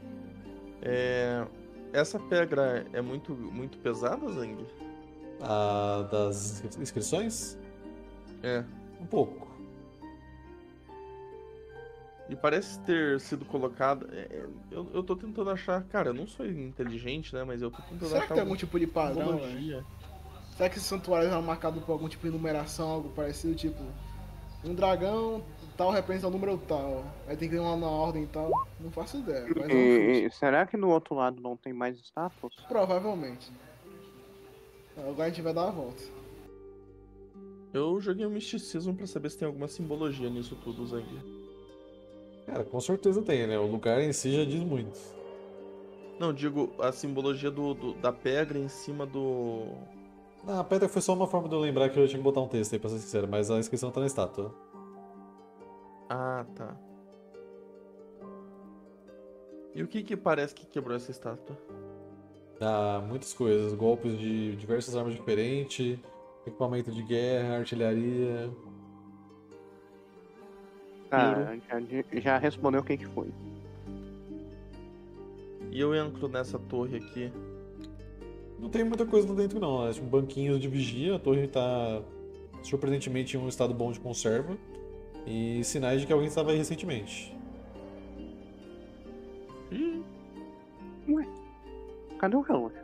Essa pedra é muito, muito pesada, Zang? A das inscrições? É. Um pouco. E parece ter sido colocada. Eu tô tentando achar. Cara, eu não sou inteligente, né? Mas eu tô tentando Será achar que tem algum tipo de padrão, velho? simbologia. Será que esse santuário é marcado por algum tipo de numeração, algo parecido, tipo... Um dragão tal representa o número tal. Aí tem que ir uma na ordem e tal. Não faço ideia, mas é um chute. Será que no outro lado não tem mais estátuas? Provavelmente. Agora a gente vai dar a volta. Eu joguei um misticismo pra saber se tem alguma simbologia nisso tudo, Zang. Cara, com certeza tem, né? O lugar em si já diz muito. Não, digo a simbologia da pedra em cima do. Ah, a pedra foi só uma forma de eu lembrar que eu tinha que botar um texto aí, pra ser sincero, mas a inscrição tá na estátua. Ah, tá. E o que parece que quebrou essa estátua? Ah, muitas coisas, golpes de diversas armas diferentes, equipamento de guerra, artilharia. Tá, já respondeu quem que foi. E eu entro nessa torre aqui. Não tem muita coisa lá dentro não, né? Tipo, banquinhos de vigia, a torre tá surpreendentemente em um estado bom de conserva e sinais de que alguém estava aí recentemente. Ih, Cadê o relógio?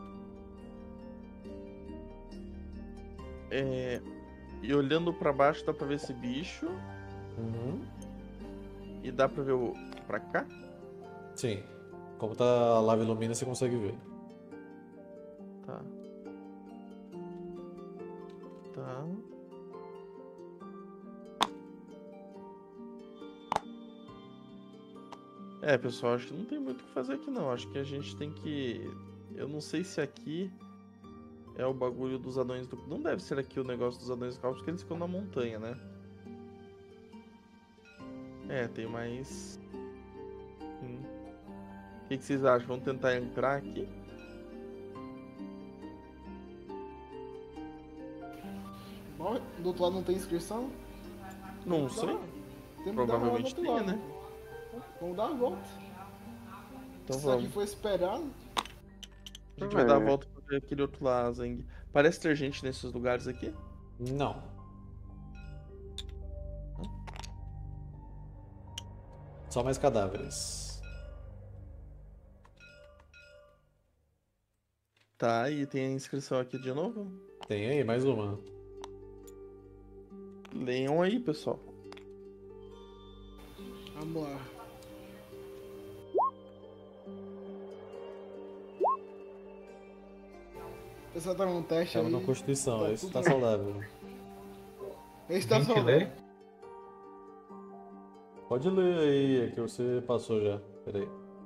e olhando pra baixo dá pra ver esse bicho. Uhum. E dá pra ver pra cá? Sim. Como tá a lava ilumina, você consegue ver. Tá. Tá. Pessoal, acho que não tem muito o que fazer aqui não. Acho que a gente tem que... Eu não sei se aqui é o bagulho dos anões do... Não deve ser aqui o negócio dos anões do caos, porque eles ficam na montanha, né? Tem mais... O que vocês acham? Vamos tentar entrar aqui? Bom, do outro lado não tem inscrição? Não sei. Temos que dar uma Provavelmente volta do tenha, lado. né? Vamos dar a volta. Então Se isso aqui vamos. foi esperado. A gente vai dar a volta pra ver aquele outro lá, Zeng. Parece ter gente nesses lugares aqui? Não. Só mais cadáveres. Tá, e tem a inscrição aqui de novo? Tem aí, mais uma. Leiam aí, pessoal. Vamos lá. O pessoal tá num teste Tava aí. na Constituição, Tá esse tudo tá bem. saudável. Esse tá Gente, lê. saudável. Pode ler aí, é que você passou já. Peraí.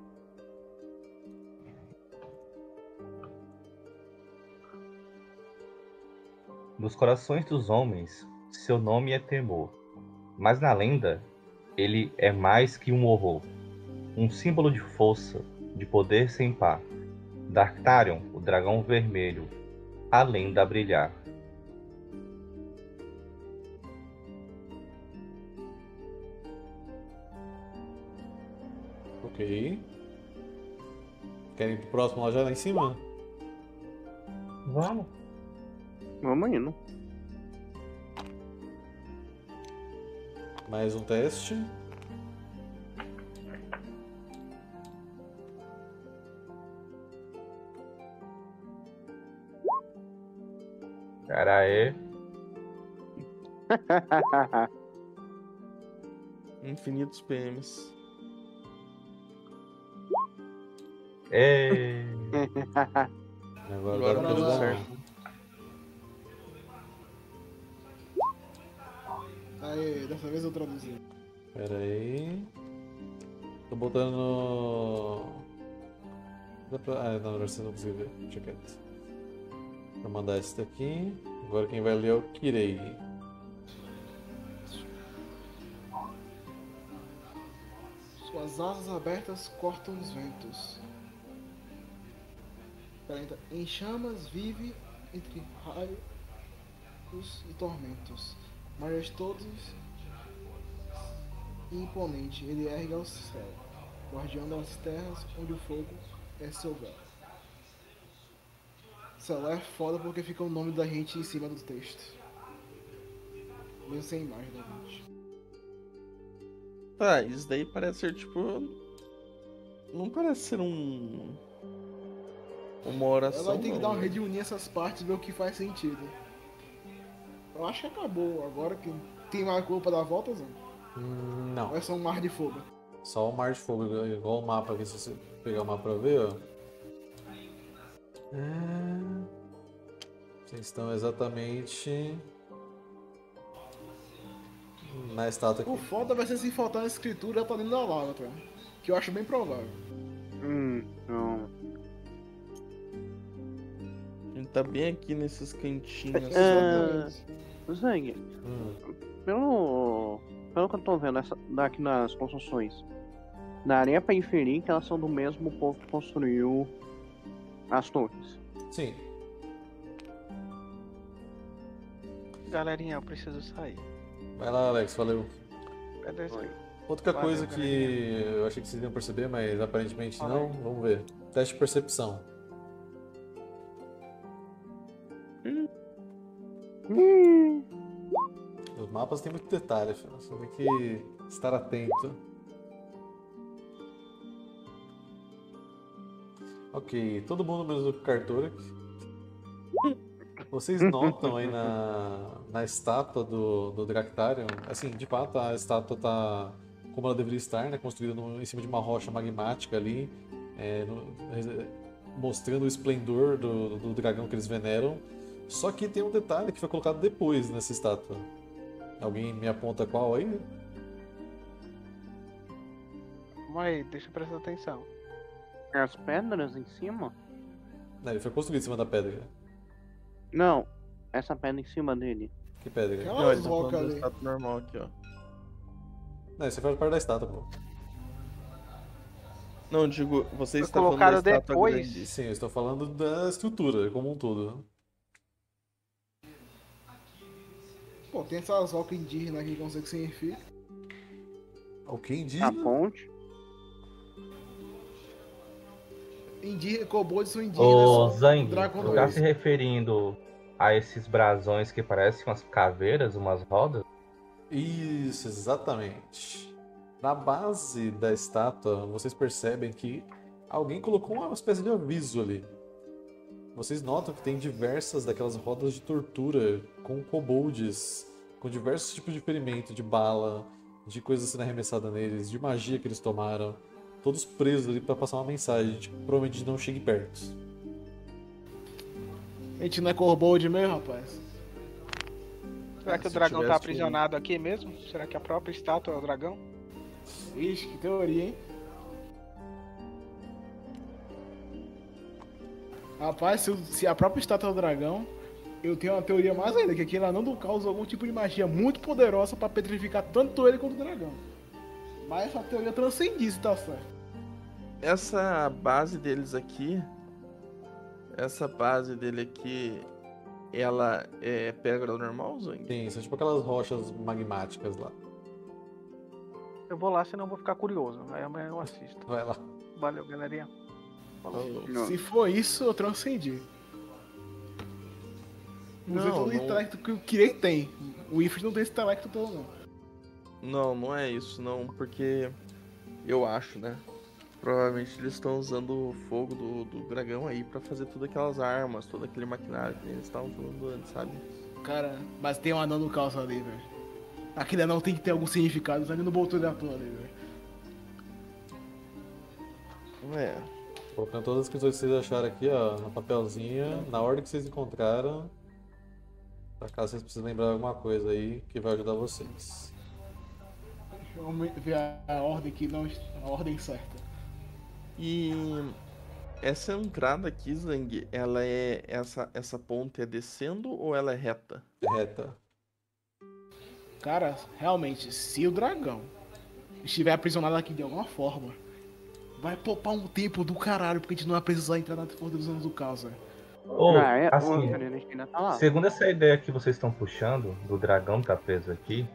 Nos corações dos homens, seu nome é temor. Mas na lenda, ele é mais que um horror. Um símbolo de força, de poder sem par. Darktarion, o dragão vermelho, a lenda a brilhar. Ok. Querem ir pro próximo lá em cima? Vamos. Vamos indo. Mais um teste. Cara, é. Infinitos PMs. É. Agora Agora tudo deu bom. certo. Aí, dessa vez eu traduzi. Pera aí. Tô botando. Ah, não, você não conseguiu ver. Deixa quieto. Vou mandar esse daqui. Agora quem vai ler é o Kirei. Suas asas abertas cortam os ventos. Em chamas vive entre raios e tormentos. Majestoso e imponente, ele ergue ao céu, guardião das terras onde o fogo é seu véu. Céu é foda porque fica o nome da gente em cima do texto. Mesmo sem imagem da gente. Tá, isso daí parece ser tipo. Não parece ser uma oração. Ela vai ter que não, dar uma né? rede unir essas partes e ver o que faz sentido. Eu acho que acabou. Agora que tem mais cor pra dar volta, Zé? Não. Ou é só um mar de fogo? Só o Mar de Fogo, igual o mapa aqui, se você pegar o mapa pra ver, ó. Vocês estão exatamente na estátua O aqui. foda vai ser se faltar uma escritura pra dentro da lava, tá? Que eu acho bem provável. Não. A gente tá bem aqui nesses cantinhos. assim. Exatamente. Zang, pelo que eu tô vendo daqui nas construções, daria pra inferir que elas são do mesmo povo que construiu as torres. Sim. Galerinha, eu preciso sair. Vai lá, Alex, valeu. Beleza. Outra Valeu, coisa que eu achei que vocês iam perceber, mas aparentemente Fala não. aí. Vamos ver. Teste de percepção. Os mapas têm muito detalhe, filho. Você tem que estar atento. Ok, todo mundo menos o Cartoric. Vocês notam aí na estátua do Dractarion, assim, de fato a estátua tá como ela deveria estar, né, construída em cima de uma rocha magmática ali, mostrando o esplendor do dragão que eles veneram. Só que tem um detalhe que foi colocado depois nessa estátua. Alguém me aponta qual aí? Calma aí, deixa eu prestar atenção. As pedras em cima? Não, ele foi construído em cima da pedra. Não, essa pedra em cima dele. Que pedra? Aquela- Não, ele tá Roca falando do ali. status normal aqui, ó. Não, isso faz parte da estátua, pô. Não, digo, você Foi está falando da colocado estátua depois. grande. Sim, eu estou falando da estrutura como um todo. Pô, tem essas rocas indígenas aqui que eu não sei o que significa. O que A indígena? ponte. Indígena, kobolds são indígenas. Ô, são Zang, Dragon tá Ball. se referindo a esses brasões que parecem umas caveiras, umas rodas? Isso, exatamente. Na base da estátua, vocês percebem que alguém colocou uma espécie de aviso ali. Vocês notam que tem diversas daquelas rodas de tortura com kobolds, com diversos tipos de ferimento, de bala, de coisas sendo arremessada neles, de magia que eles tomaram. Todos presos ali pra passar uma mensagem, tipo, provavelmente não chegue perto. A gente não é kobold mesmo, rapaz? Será que o Se dragão tá tivesse aprisionado aqui mesmo? Será que a própria estátua é o dragão? Ixi, que teoria, hein? Rapaz, se a própria estátua é o dragão, eu tenho uma teoria mais ainda, que aquele anão do caos usa algum tipo de magia muito poderosa pra petrificar tanto ele quanto o dragão. Mas essa teoria transcendi, se tá certo. Essa base deles aqui, essa base dele aqui, ela é pedra normal, Zang? Sim, são tipo aquelas rochas magmáticas lá. Eu vou lá, senão eu vou ficar curioso. Aí amanhã eu assisto. Vai lá. Valeu, galerinha. Não. Se for isso, eu transcendi. Usei todo o não. intelecto que o Kirei tem. O Ifrit não tem esse intelecto todo, não. Não, não é isso, não, porque eu acho, né? Provavelmente eles estão usando o fogo do dragão aí pra fazer todas aquelas armas, todo aquele maquinário que eles estavam falando antes, sabe? Cara, mas tem um anão no caos ali, velho. Aquele anão tem que ter algum significado, o Zang não botou ele à toa ali, velho. É. Colocando todas as questões que vocês acharam aqui, ó, no papelzinho, na ordem que vocês encontraram. Pra caso vocês precisem lembrar alguma coisa aí que vai ajudar vocês. Deixa eu ver a ordem aqui, não a ordem certa. E essa entrada aqui, Zang, ela é. Essa ponte é descendo ou ela é reta? Reta. Cara, realmente, se o dragão estiver aprisionado aqui de alguma forma, vai poupar um tempo do caralho, porque a gente não vai precisar entrar na Força dos Anos do Caos, velho. Ou, O assim, Angelina ainda tá lá. segundo essa ideia que vocês estão puxando, do dragão que tá preso aqui,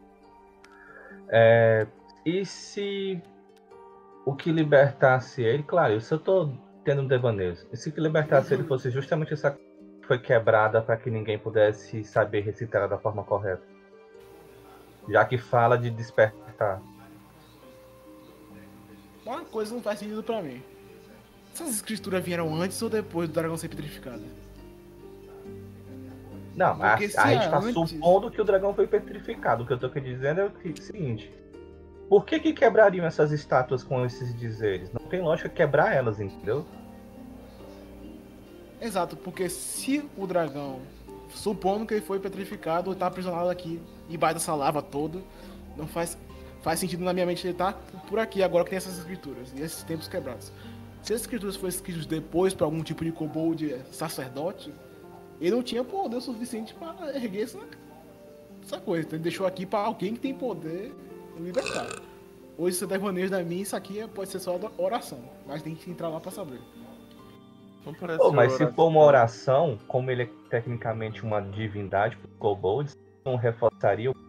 e se o que libertasse ele, claro, isso eu tô tendo um devaneio, e se o que libertasse ele fosse justamente essa que foi quebrada para que ninguém pudesse saber recitar da forma correta? Já que fala de despertar. Uma coisa não faz sentido pra mim. Essas escrituras vieram antes ou depois do dragão ser petrificado? Não, a Porque se gente tá antes- supondo que o dragão foi petrificado. O que eu tô dizendo é o seguinte. Por que quebrariam essas estátuas com esses dizeres? Não tem lógica quebrar elas, entendeu? Exato, porque se o dragão, supondo que ele foi petrificado, ele tá aprisionado aqui, debaixo dessa lava toda, não faz sentido na minha mente ele tá por aqui agora que tem essas escrituras, e esses tempos quebrados. Se as escrituras fossem escritas depois para algum tipo de kobold sacerdote, ele não tinha poder suficiente para erguer essa coisa, então ele deixou aqui para alguém que tem poder libertar. Hoje você devaneio da mim, isso aqui pode ser só oração, mas tem que entrar lá para saber. Não parece Pô, mas se oração. for uma oração, como ele é tecnicamente uma divindade pro kobolds, não reforçaria o...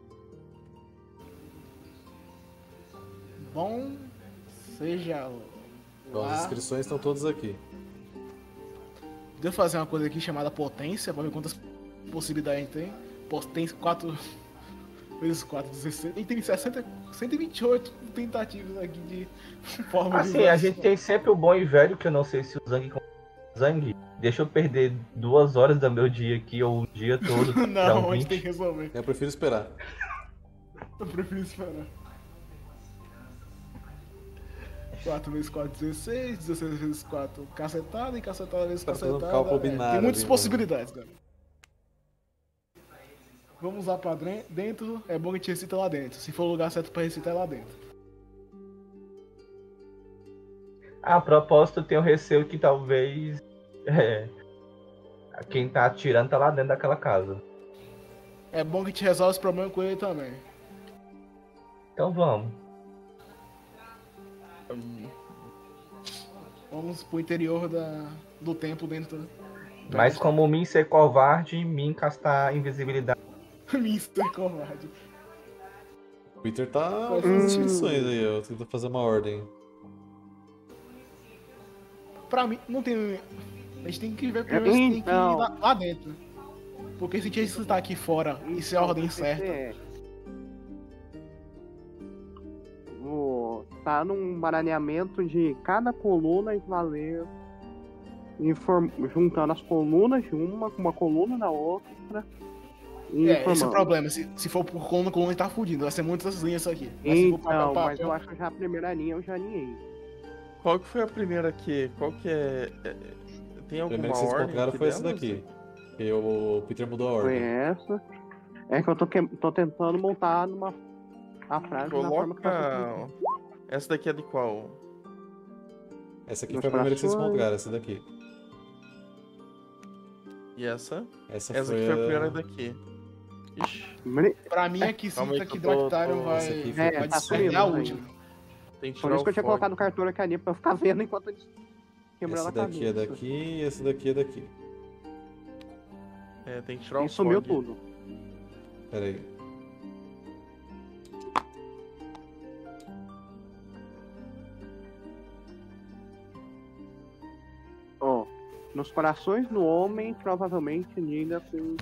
Bom, seja Então, as lá. inscrições estão todas aqui. Devo fazer uma coisa aqui chamada potência, pra ver quantas possibilidades a gente tem. Potência 4 vezes 4, 16. A gente tem 128 tentativas aqui de forma de. Assim, a gente tem sempre o bom e velho, que eu não sei se o Zang deixa eu perder 2 horas do meu dia aqui, ou o dia todo. pra Não, um a gente 20. tem que resolver. Eu prefiro esperar. Eu prefiro esperar. 4 vezes 4, 16. 16 vezes 4, cacetada. E cacetada vezes Tá fazendo cacetada. cálculo binário tem muitas ali, possibilidades, cara. Vamos usar pra dentro. É bom que a gente recita lá dentro. Se for o lugar certo pra recitar, é lá dentro. A propósito, eu tenho receio que talvez quem tá atirando tá lá dentro daquela casa. É bom que a gente resolve esse problema com ele também. Então vamos. Vamos pro interior do templo dentro. Mas como Min ser covarde, Min castar invisibilidade. Mister covarde. O Peter tá fazendo inscrições aí, ó. Tenta fazer uma ordem. Pra mim, não tem. A gente tem que ver primeiro se tem que ir Então. lá dentro. Porque se a gente recitar aqui fora e se é a ordem certa. montar num emaranhamento de cada coluna e valer juntando as colunas de uma com uma coluna da outra. E Esse é o formando. problema. Se for por coluna tá fudido. Vai ser muitas linhas isso aqui. Mas se for Então, papel, mas eu acho que já a primeira linha eu já alinhei. Qual que foi a primeira aqui? Qual que é. Tem A alguma primeira que vocês ordem? encontraram aqui foi essa delas? daqui. E o Peter mudou a Foi ordem. essa. É que eu tô tentando montar a frase da forma que tá Coloca. Essa daqui é de qual? Essa aqui Nos foi a primeira que vocês corações. encontraram, essa daqui. E essa? Essa Essa foi aqui foi a a... primeira daqui. Ixi, pra mim aqui Calma aí sinta que que eu tô- Dractarion vai, essa aqui foi vai a tá despertar a sumindo última. tem que Por tirar isso que eu o tinha fog. colocado o cartão aqui ali pra eu ficar vendo enquanto eles quebrando Essa a daqui cabeça. é daqui e essa daqui é daqui. É, tem que tirar o E sumiu fog. tudo. Pera aí. Ó, nos corações do homem, provavelmente liga com.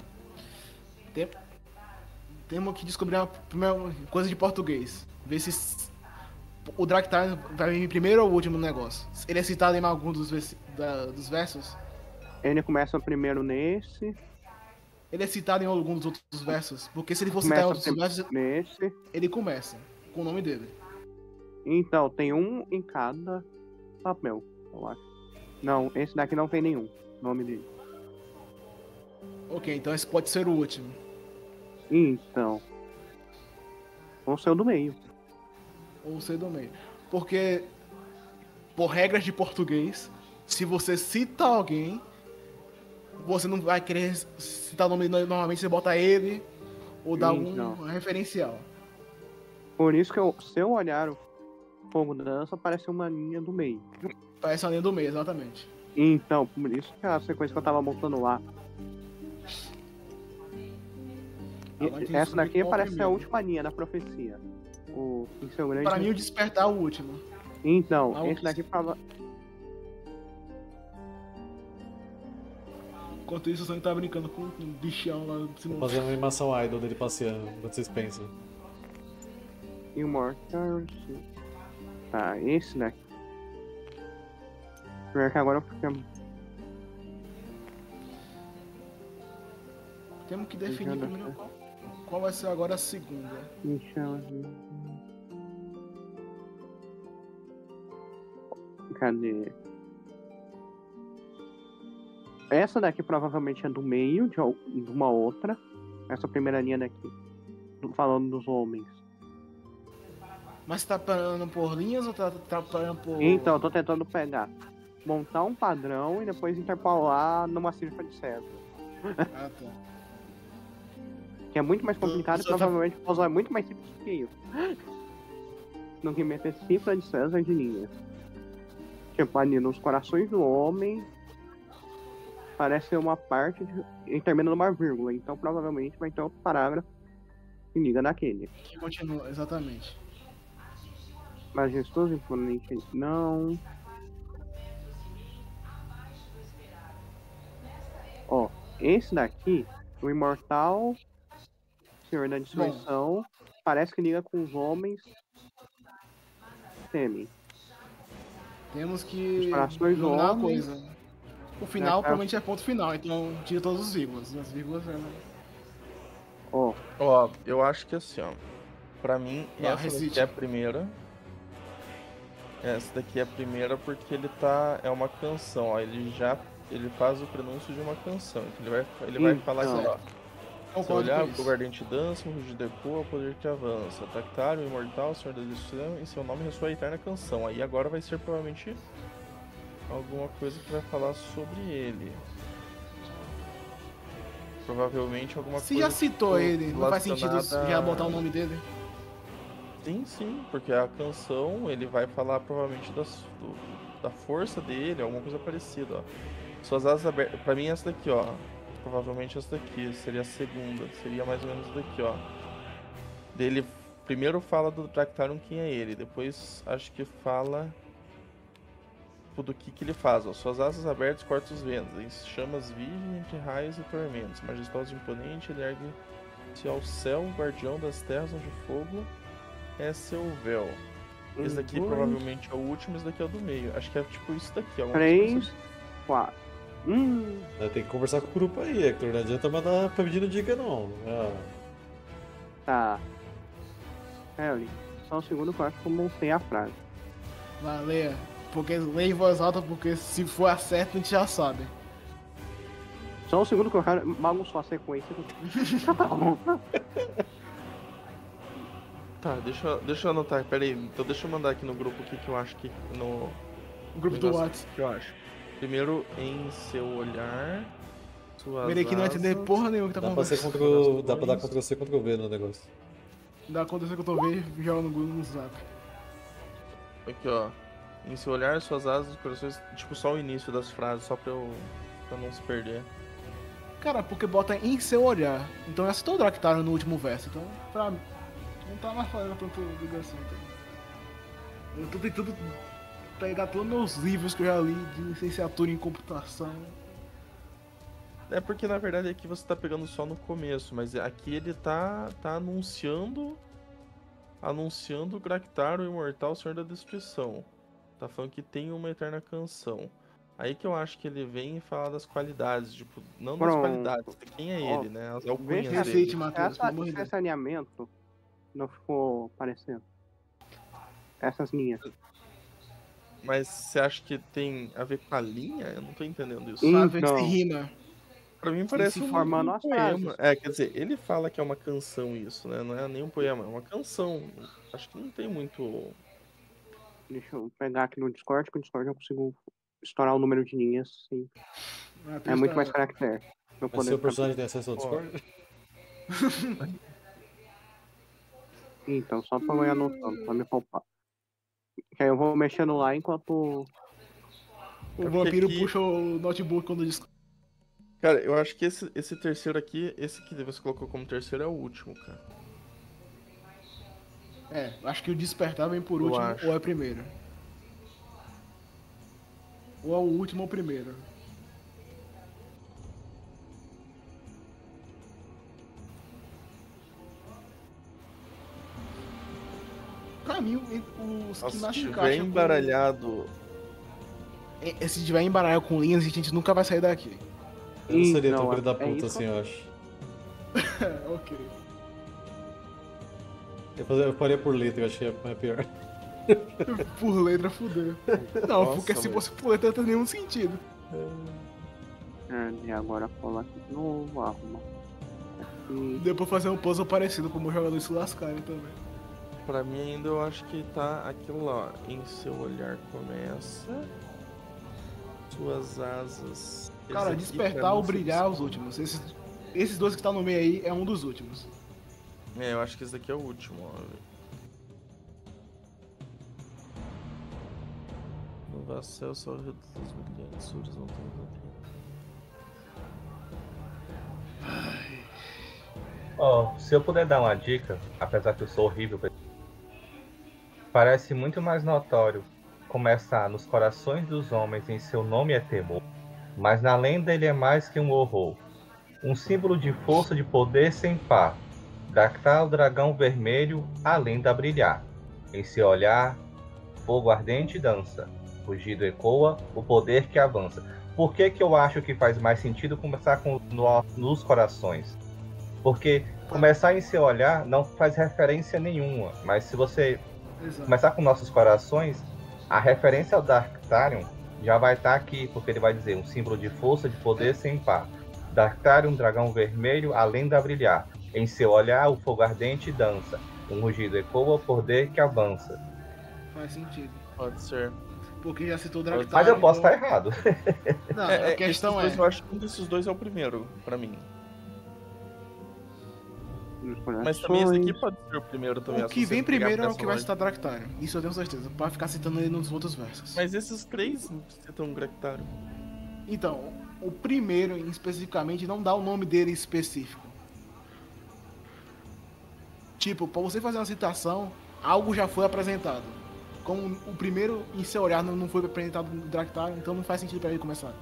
Temos que descobrir uma primeira coisa de português. Ver se o Dractarion vai vir primeiro ou último no negócio. Ele é citado em algum dos versos? Ele começa primeiro nesse, Ele é citado em algum dos outros versos? Porque se ele for citar em começa outros versos, nesse. ele começa com o nome dele. Então, tem um em cada papel, eu acho. Não, esse daqui não tem nenhum nome dele. Ok, então esse pode ser o último. Então. Ou ser o do meio. Ou ser do meio. Porque, por regras de português, se você cita alguém, você não vai querer citar o nome dele, normalmente você bota ele ou dá Então. um referencial. Por isso que se eu olhar o fogo dança, parece uma linha do meio. Parece a linha do meio, exatamente. Então, por isso que a sequência que eu tava montando lá. Agora tem que Essa descobrir daqui qual parece a primeiro. última linha da profecia. O em seu grande. Pra mim, o despertar é o último. Então, Ah, esse daqui fala. Enquanto isso, o Sonic tá brincando com um bichão lá no Vou cima. fazer uma animação idol dele passeando, enquanto vocês pensam. Immortal. Tá, esse daqui. Pior que agora eu fiquei. Temos que definir Deixa eu primeiro qual vai ser agora a segunda. Cadê? Essa daqui provavelmente é do meio de uma outra. Essa primeira linha daqui. Falando dos homens. Mas você tá parando por linhas ou tá parando por. Então, eu tô tentando pegar. Montar um padrão e depois interpolar numa cifra de César. Ah, tá. Que é muito mais complicado e Você tá- provavelmente o puzzle é muito mais simples que isso. Do que meter cifra de César de linhas. Tipo, ali nos corações do homem. Parece ser uma parte e termina numa vírgula. Então provavelmente vai ter outro parágrafo que liga naquele. Que continua, exatamente. Majestoso imponente não. Ó, esse daqui, o imortal Senhor da Destruição, parece que liga com os homens temem. Temos que Os corações do dominar a homem. coisa. O final É, provavelmente é ponto final, então tira todos os vírgulas. As vírgulas Ó, Ó, eu acho que assim, ó. Pra mim, Vai, essa recite. daqui é a primeira. Essa daqui é a primeira porque ele tá. É uma canção, ó. Ele faz o prenúncio de uma canção. Então ele vai falar Então. aqui, ó. Se concordo olhar, com o isso. guardente dança, o rugido ecoa, o poder que avança. Tactário, o imortal, o senhor da destruição, em seu nome ressoa a eterna canção. Aí agora vai ser provavelmente alguma coisa que vai falar sobre ele. Provavelmente alguma Se coisa. já citou tipo, ele, não faz sentido relacionada- já botar o nome dele? Sim, porque a canção ele vai falar provavelmente da força dele, alguma coisa parecida, ó. Suas asas abertas. Pra mim, essa daqui, ó. Provavelmente essa daqui seria a segunda. Seria mais ou menos essa daqui, ó. Dele primeiro fala do Dractarion quem é ele, depois acho que fala do que ele faz, ó. Suas asas abertas cortam os ventos, em chamas virgem entre raios e tormentos. Majestoso e imponente, ele ergue-se ao céu, guardião das terras onde o fogo é seu véu. Esse daqui dois, provavelmente é o último, esse daqui é o do meio. Acho que é tipo isso daqui, ó. 3, 4. Tem que conversar com o grupo aí, Hector. Não adianta mandar pedindo dica, não. Tá. Harry, só um segundo que eu acho que eu montei a frase. Vai, leia. Porque leia em voz alta, porque se for a certa, a gente já sabe. Só um segundo que eu quero bagunçar a sequência. Tá bom. Tá, deixa eu anotar, pera aí. Então deixa eu mandar aqui no grupo o que eu acho que no O grupo do negócio WhatsApp. que eu acho. Primeiro, em seu olhar, suas Verei que não vai entender asas, porra nenhuma que tá Dá pra, ser acontecendo. dá pra dar Ctrl-C, Ctrl-V no negócio. Dá acontecer que eu tô vendo e joga no Zap. Aqui, ó. Em seu olhar, suas asas, corações, tipo só o início das frases, só pra não se perder. Cara, porque bota em seu olhar. Então essa todo o Draktar no último verso. Então, pra mim, não tá mais fazendo tanta ligação. Então. Eu tô tentando pegar todos os meus livros que eu já li de licenciatura em computação. É porque na verdade aqui você tá pegando só no começo, mas aqui ele tá anunciando o Graktar, o Imortal Senhor da Destruição. Tá falando que tem uma eterna canção. Aí que eu acho que ele vem e fala das qualidades, tipo, não das Pronto. qualidades, de quem é Ó, ele, né? As Vê alcunhas se dele. Recite, Matheus, pelo amor de esse Deus. alinhamento não ficou parecendo. Essas linhas. Mas você acha que tem a ver com a linha? Eu não tô entendendo isso. Pra ver se Então. rima. Pra mim parece se um formando as poema. frases. É, quer dizer, ele fala que é uma canção isso, né? Não é nem um poema, é uma canção. Acho que não tem muito... Deixa eu pegar aqui no Discord, que o Discord eu consigo estourar o número de linhas. Sim. É muito mais caractere. Pra eu Mas poder seu ficar- personagem tem acesso ao Discord? Então, só pra eu ir anotando, pra me poupar. Que aí eu vou mexendo lá enquanto. O porque vampiro aqui- puxa o notebook quando diz. Cara, eu acho que esse terceiro aqui, esse que você colocou como terceiro é o último, cara. É, acho que o despertar vem por Eu último acho. ou é primeiro. Ou é o último ou o primeiro. Pra mim, os que Nossa, se mais se tiver encaixam embaralhado... se tiver embaralhado com linhas, a gente nunca vai sair daqui. Eu não seria tão Então, filho da é puta isso assim, eu acho. Ok. Eu faria por letra, eu acho que é pior. Por letra, fudeu. Não, Nossa, porque se mano. fosse por letra, não tem nenhum sentido. E agora colar aqui de novo, arruma. Aqui. Deu pra fazer um puzzle parecido como os jogadores se lascarem também. Pra mim ainda eu acho que tá aquilo lá, ó. Em seu olhar começa, suas asas... Cara, Esse aqui, pra despertar mim, ou brilhar são- os últimos. Esses dois que tá no meio aí é um dos últimos. É, eu acho que esse daqui é o último, ó. No vasto céu, só luz brilhantes, surdos não tem. Ó, se eu puder dar uma dica, apesar que eu sou horrível, parece muito mais notório começar nos corações dos homens em seu nome é temor, mas na lenda ele é mais que um horror. Um símbolo de força de poder sem par. Dactar o dragão vermelho, a lenda a brilhar. Em seu olhar, fogo ardente dança. Rugido ecoa, o poder que avança. Por que eu acho que faz mais sentido começar nos corações? Porque começar em seu olhar não faz referência nenhuma, mas se você Exato. começar com nossos corações, a referência ao Darktarion já vai estar aqui, porque ele vai dizer um símbolo de força, de poder sem par. Darktarion, dragão vermelho, a lenda a brilhar. Em seu olhar, o fogo ardente dança. Um rugido ecoa, o poder que avança. Faz sentido. Pode ser. Porque já citou o Draktar. Mas eu posso então- estar errado. Não, a questão esses é. dois, eu acho que um desses dois é o primeiro, pra mim. Mas também esse aqui pode ser o primeiro também. O se que você vem pegar primeiro é por o que essa vai lógica. citar Draktar. Isso eu tenho certeza. Pra ficar citando ele nos outros versos. Mas esses três não citam um Graktário. Então, o primeiro especificamente não dá o nome dele específico. Tipo, pra você fazer uma citação, algo já foi apresentado. Como o primeiro em seu olhar não foi apresentado no Draktar, então não faz sentido pra ele começar.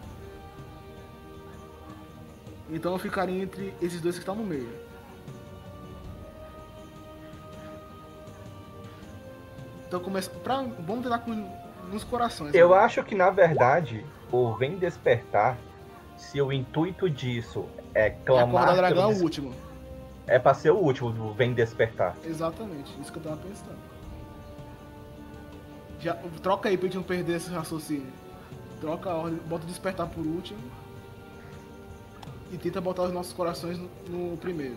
Então eu ficaria entre esses dois que estão no meio. Então vamos tentar nos corações. Eu agora. acho que, na verdade, o Vem Despertar, se o intuito disso é clamar... Acordar dragão é pelo o último. É pra ser o último do Vem Despertar. Exatamente, isso que eu tava pensando. Já, troca aí pra gente não perder esse raciocínio. Troca a ordem, bota o despertar por último. E tenta botar os nossos corações no primeiro.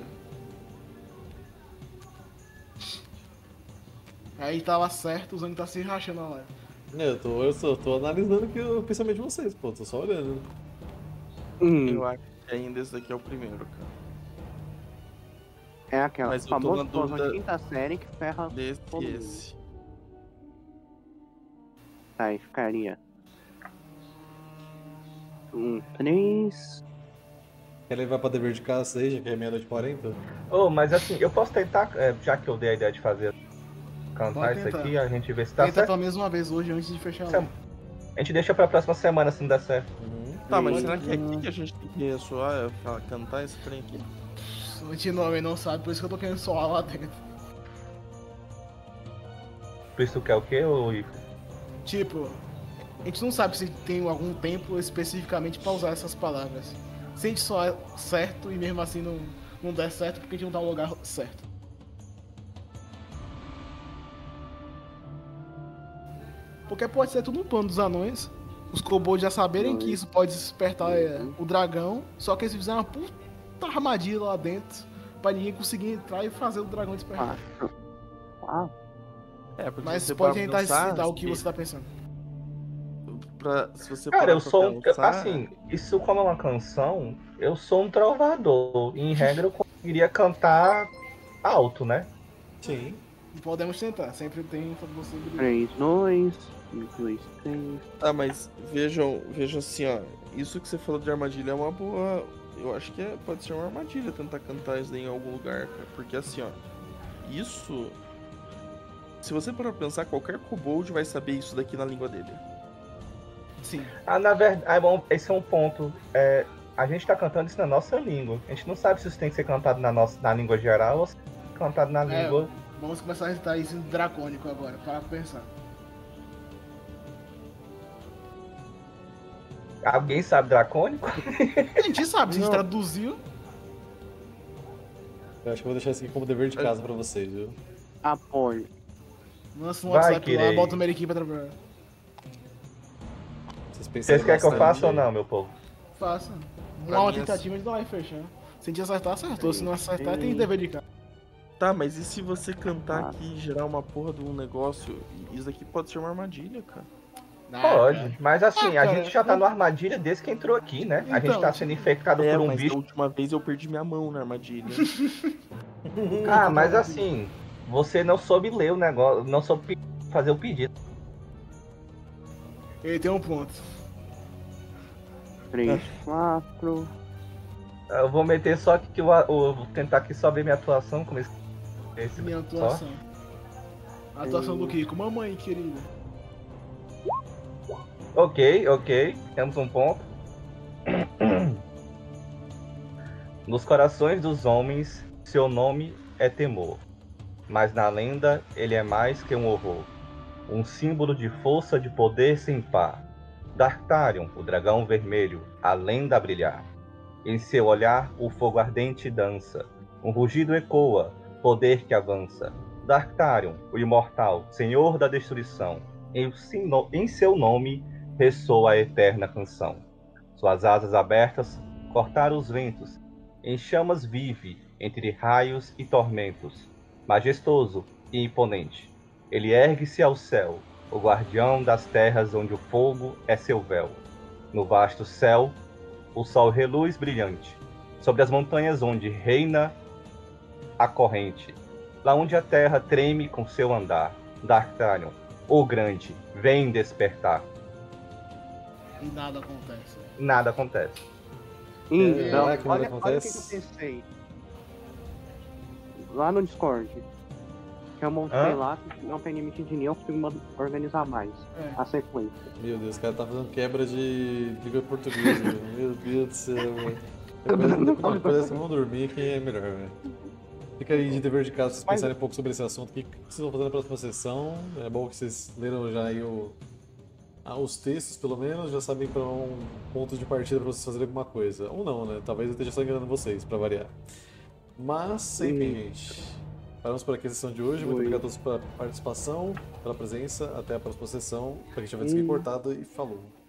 Aí tava certo, o Zang tá se rachando na live. Eu tô analisando aqui o pensamento de vocês, pô. Tô só olhando. Eu acho que ainda esse daqui é o primeiro, cara. É aquela Mas eu tô famosa na explosão dúvida de quinta série que ferra Desse todo e mundo. esse. Tá, aí ficaria 3. Quer levar pra dever de casa aí, já que é meia-noite e 40? Oh, mas assim, eu posso tentar, já que eu dei a ideia de fazer cantar Pode isso tentar. aqui, a gente vê se tá Tenta certo. pela mesma vez hoje antes de fechar a live. A gente deixa pra próxima semana se não der certo. Tá, mas Pode- será que é aqui que a gente tem que soar, cantar esse trem aqui? O Tinome não sabe, por isso que eu tô querendo soar lá dentro. Por isso quer o quê, ô Ivo? Tipo, a gente não sabe se tem algum tempo especificamente pra usar essas palavras. Se a gente soar certo e mesmo assim não der certo, porque a gente não tá no lugar certo. Porque pode ser tudo um plano dos anões. Os kobolds já saberem que isso pode despertar o dragão, só que eles fizeram uma puta armadilha lá dentro pra ninguém conseguir entrar e fazer o dragão despertar. É, porque Mas você pode parar tentar pra pensar, citar o que se- você tá pensando. Se você Cara, parar eu pra sou um. pensar, Assim, isso como é uma canção, eu sou um trovador. Em regra, eu conseguiria cantar alto, né? Sim. Podemos tentar, sempre tem possibilidade. 3, 2, 2, 3. Ah, mas vejam assim, ó. Isso que você falou de armadilha é uma boa. Eu acho que pode ser uma armadilha tentar cantar isso daí em algum lugar, cara. Porque assim, ó. Isso. Se você parar pra pensar, qualquer kobold vai saber isso daqui na língua dele. Sim. Ah, na verdade, bom, esse é um ponto. A gente tá cantando isso na nossa língua. A gente não sabe se isso tem que ser cantado na língua geral ou se tem que ser cantado na língua. Vamos começar a recitar isso em dracônico agora, para pensar. Alguém sabe dracônico? A gente sabe, se a gente traduziu. Eu acho que eu vou deixar isso aqui como dever de casa pra vocês, viu? Apoio. Lança um Vai, WhatsApp lá, Kirei. bota o Meriquim pra trabalhar. Vocês querem que eu faça ou não, meu povo? Faça. Pra Uma mim, tentativa de vai fechar. Se a gente acertar, acertou. Se não acertar, tem dever de casa. Tá, mas e se você cantar aqui e gerar uma porra de um negócio? Isso daqui pode ser uma armadilha, cara. Pode, mas assim, a cara, gente já tá numa armadilha desde que entrou aqui, né? A gente Então, tá sendo infectado por um mas bicho. da última vez eu perdi minha mão na armadilha. Ah, mas assim, você não soube ler o negócio, não soube fazer o pedido. Ele tem um ponto. 3, 4. Eu vou meter só aqui que vou tentar aqui só ver minha atuação, como esse Minha só. atuação. A atuação do Kiko. Mamãe, querida. Ok, temos um ponto. Nos corações dos homens, seu nome é temor, mas na lenda ele é mais que um horror, um símbolo de força, de poder sem par. Darktarion, o dragão vermelho, a lenda a brilhar. Em seu olhar o fogo ardente dança, um rugido ecoa, poder que avança. Darktarion, o imortal, senhor da destruição, em seu nome ressoa a eterna canção. Suas asas abertas cortaram os ventos, em chamas vive entre raios e tormentos. Majestoso e imponente, ele ergue-se ao céu, o guardião das terras onde o fogo é seu véu. No vasto céu, o sol reluz brilhante, sobre as montanhas onde reina a corrente, lá onde a terra treme com seu andar. Darktarion, o grande, vem despertar. E nada acontece. Nada acontece. Então, Caraca, olha nada o que eu acontece. pensei. Lá no Discord. Que eu montei Hã? lá, que não tem limite de nível, eu consigo organizar mais a sequência. Meu Deus, o cara tá fazendo quebra de língua portuguesa, velho. Meu Deus do céu, velho. Depois dessa, vamos dormir que é melhor, velho. Fica aí de dever de casa pra vocês Mas- pensarem um pouco sobre esse assunto. O que vocês vão fazer na próxima sessão? É bom que vocês leram já aí os textos, pelo menos, já sabem para um ponto de partida para vocês fazerem alguma coisa. Ou não, né? Talvez eu esteja só enganando vocês, para variar. Mas, enfim, gente. Paramos por aqui a sessão de hoje. Muito obrigado a todos pela participação, pela presença. Até a próxima sessão. Para quem estiver desemportado e falou.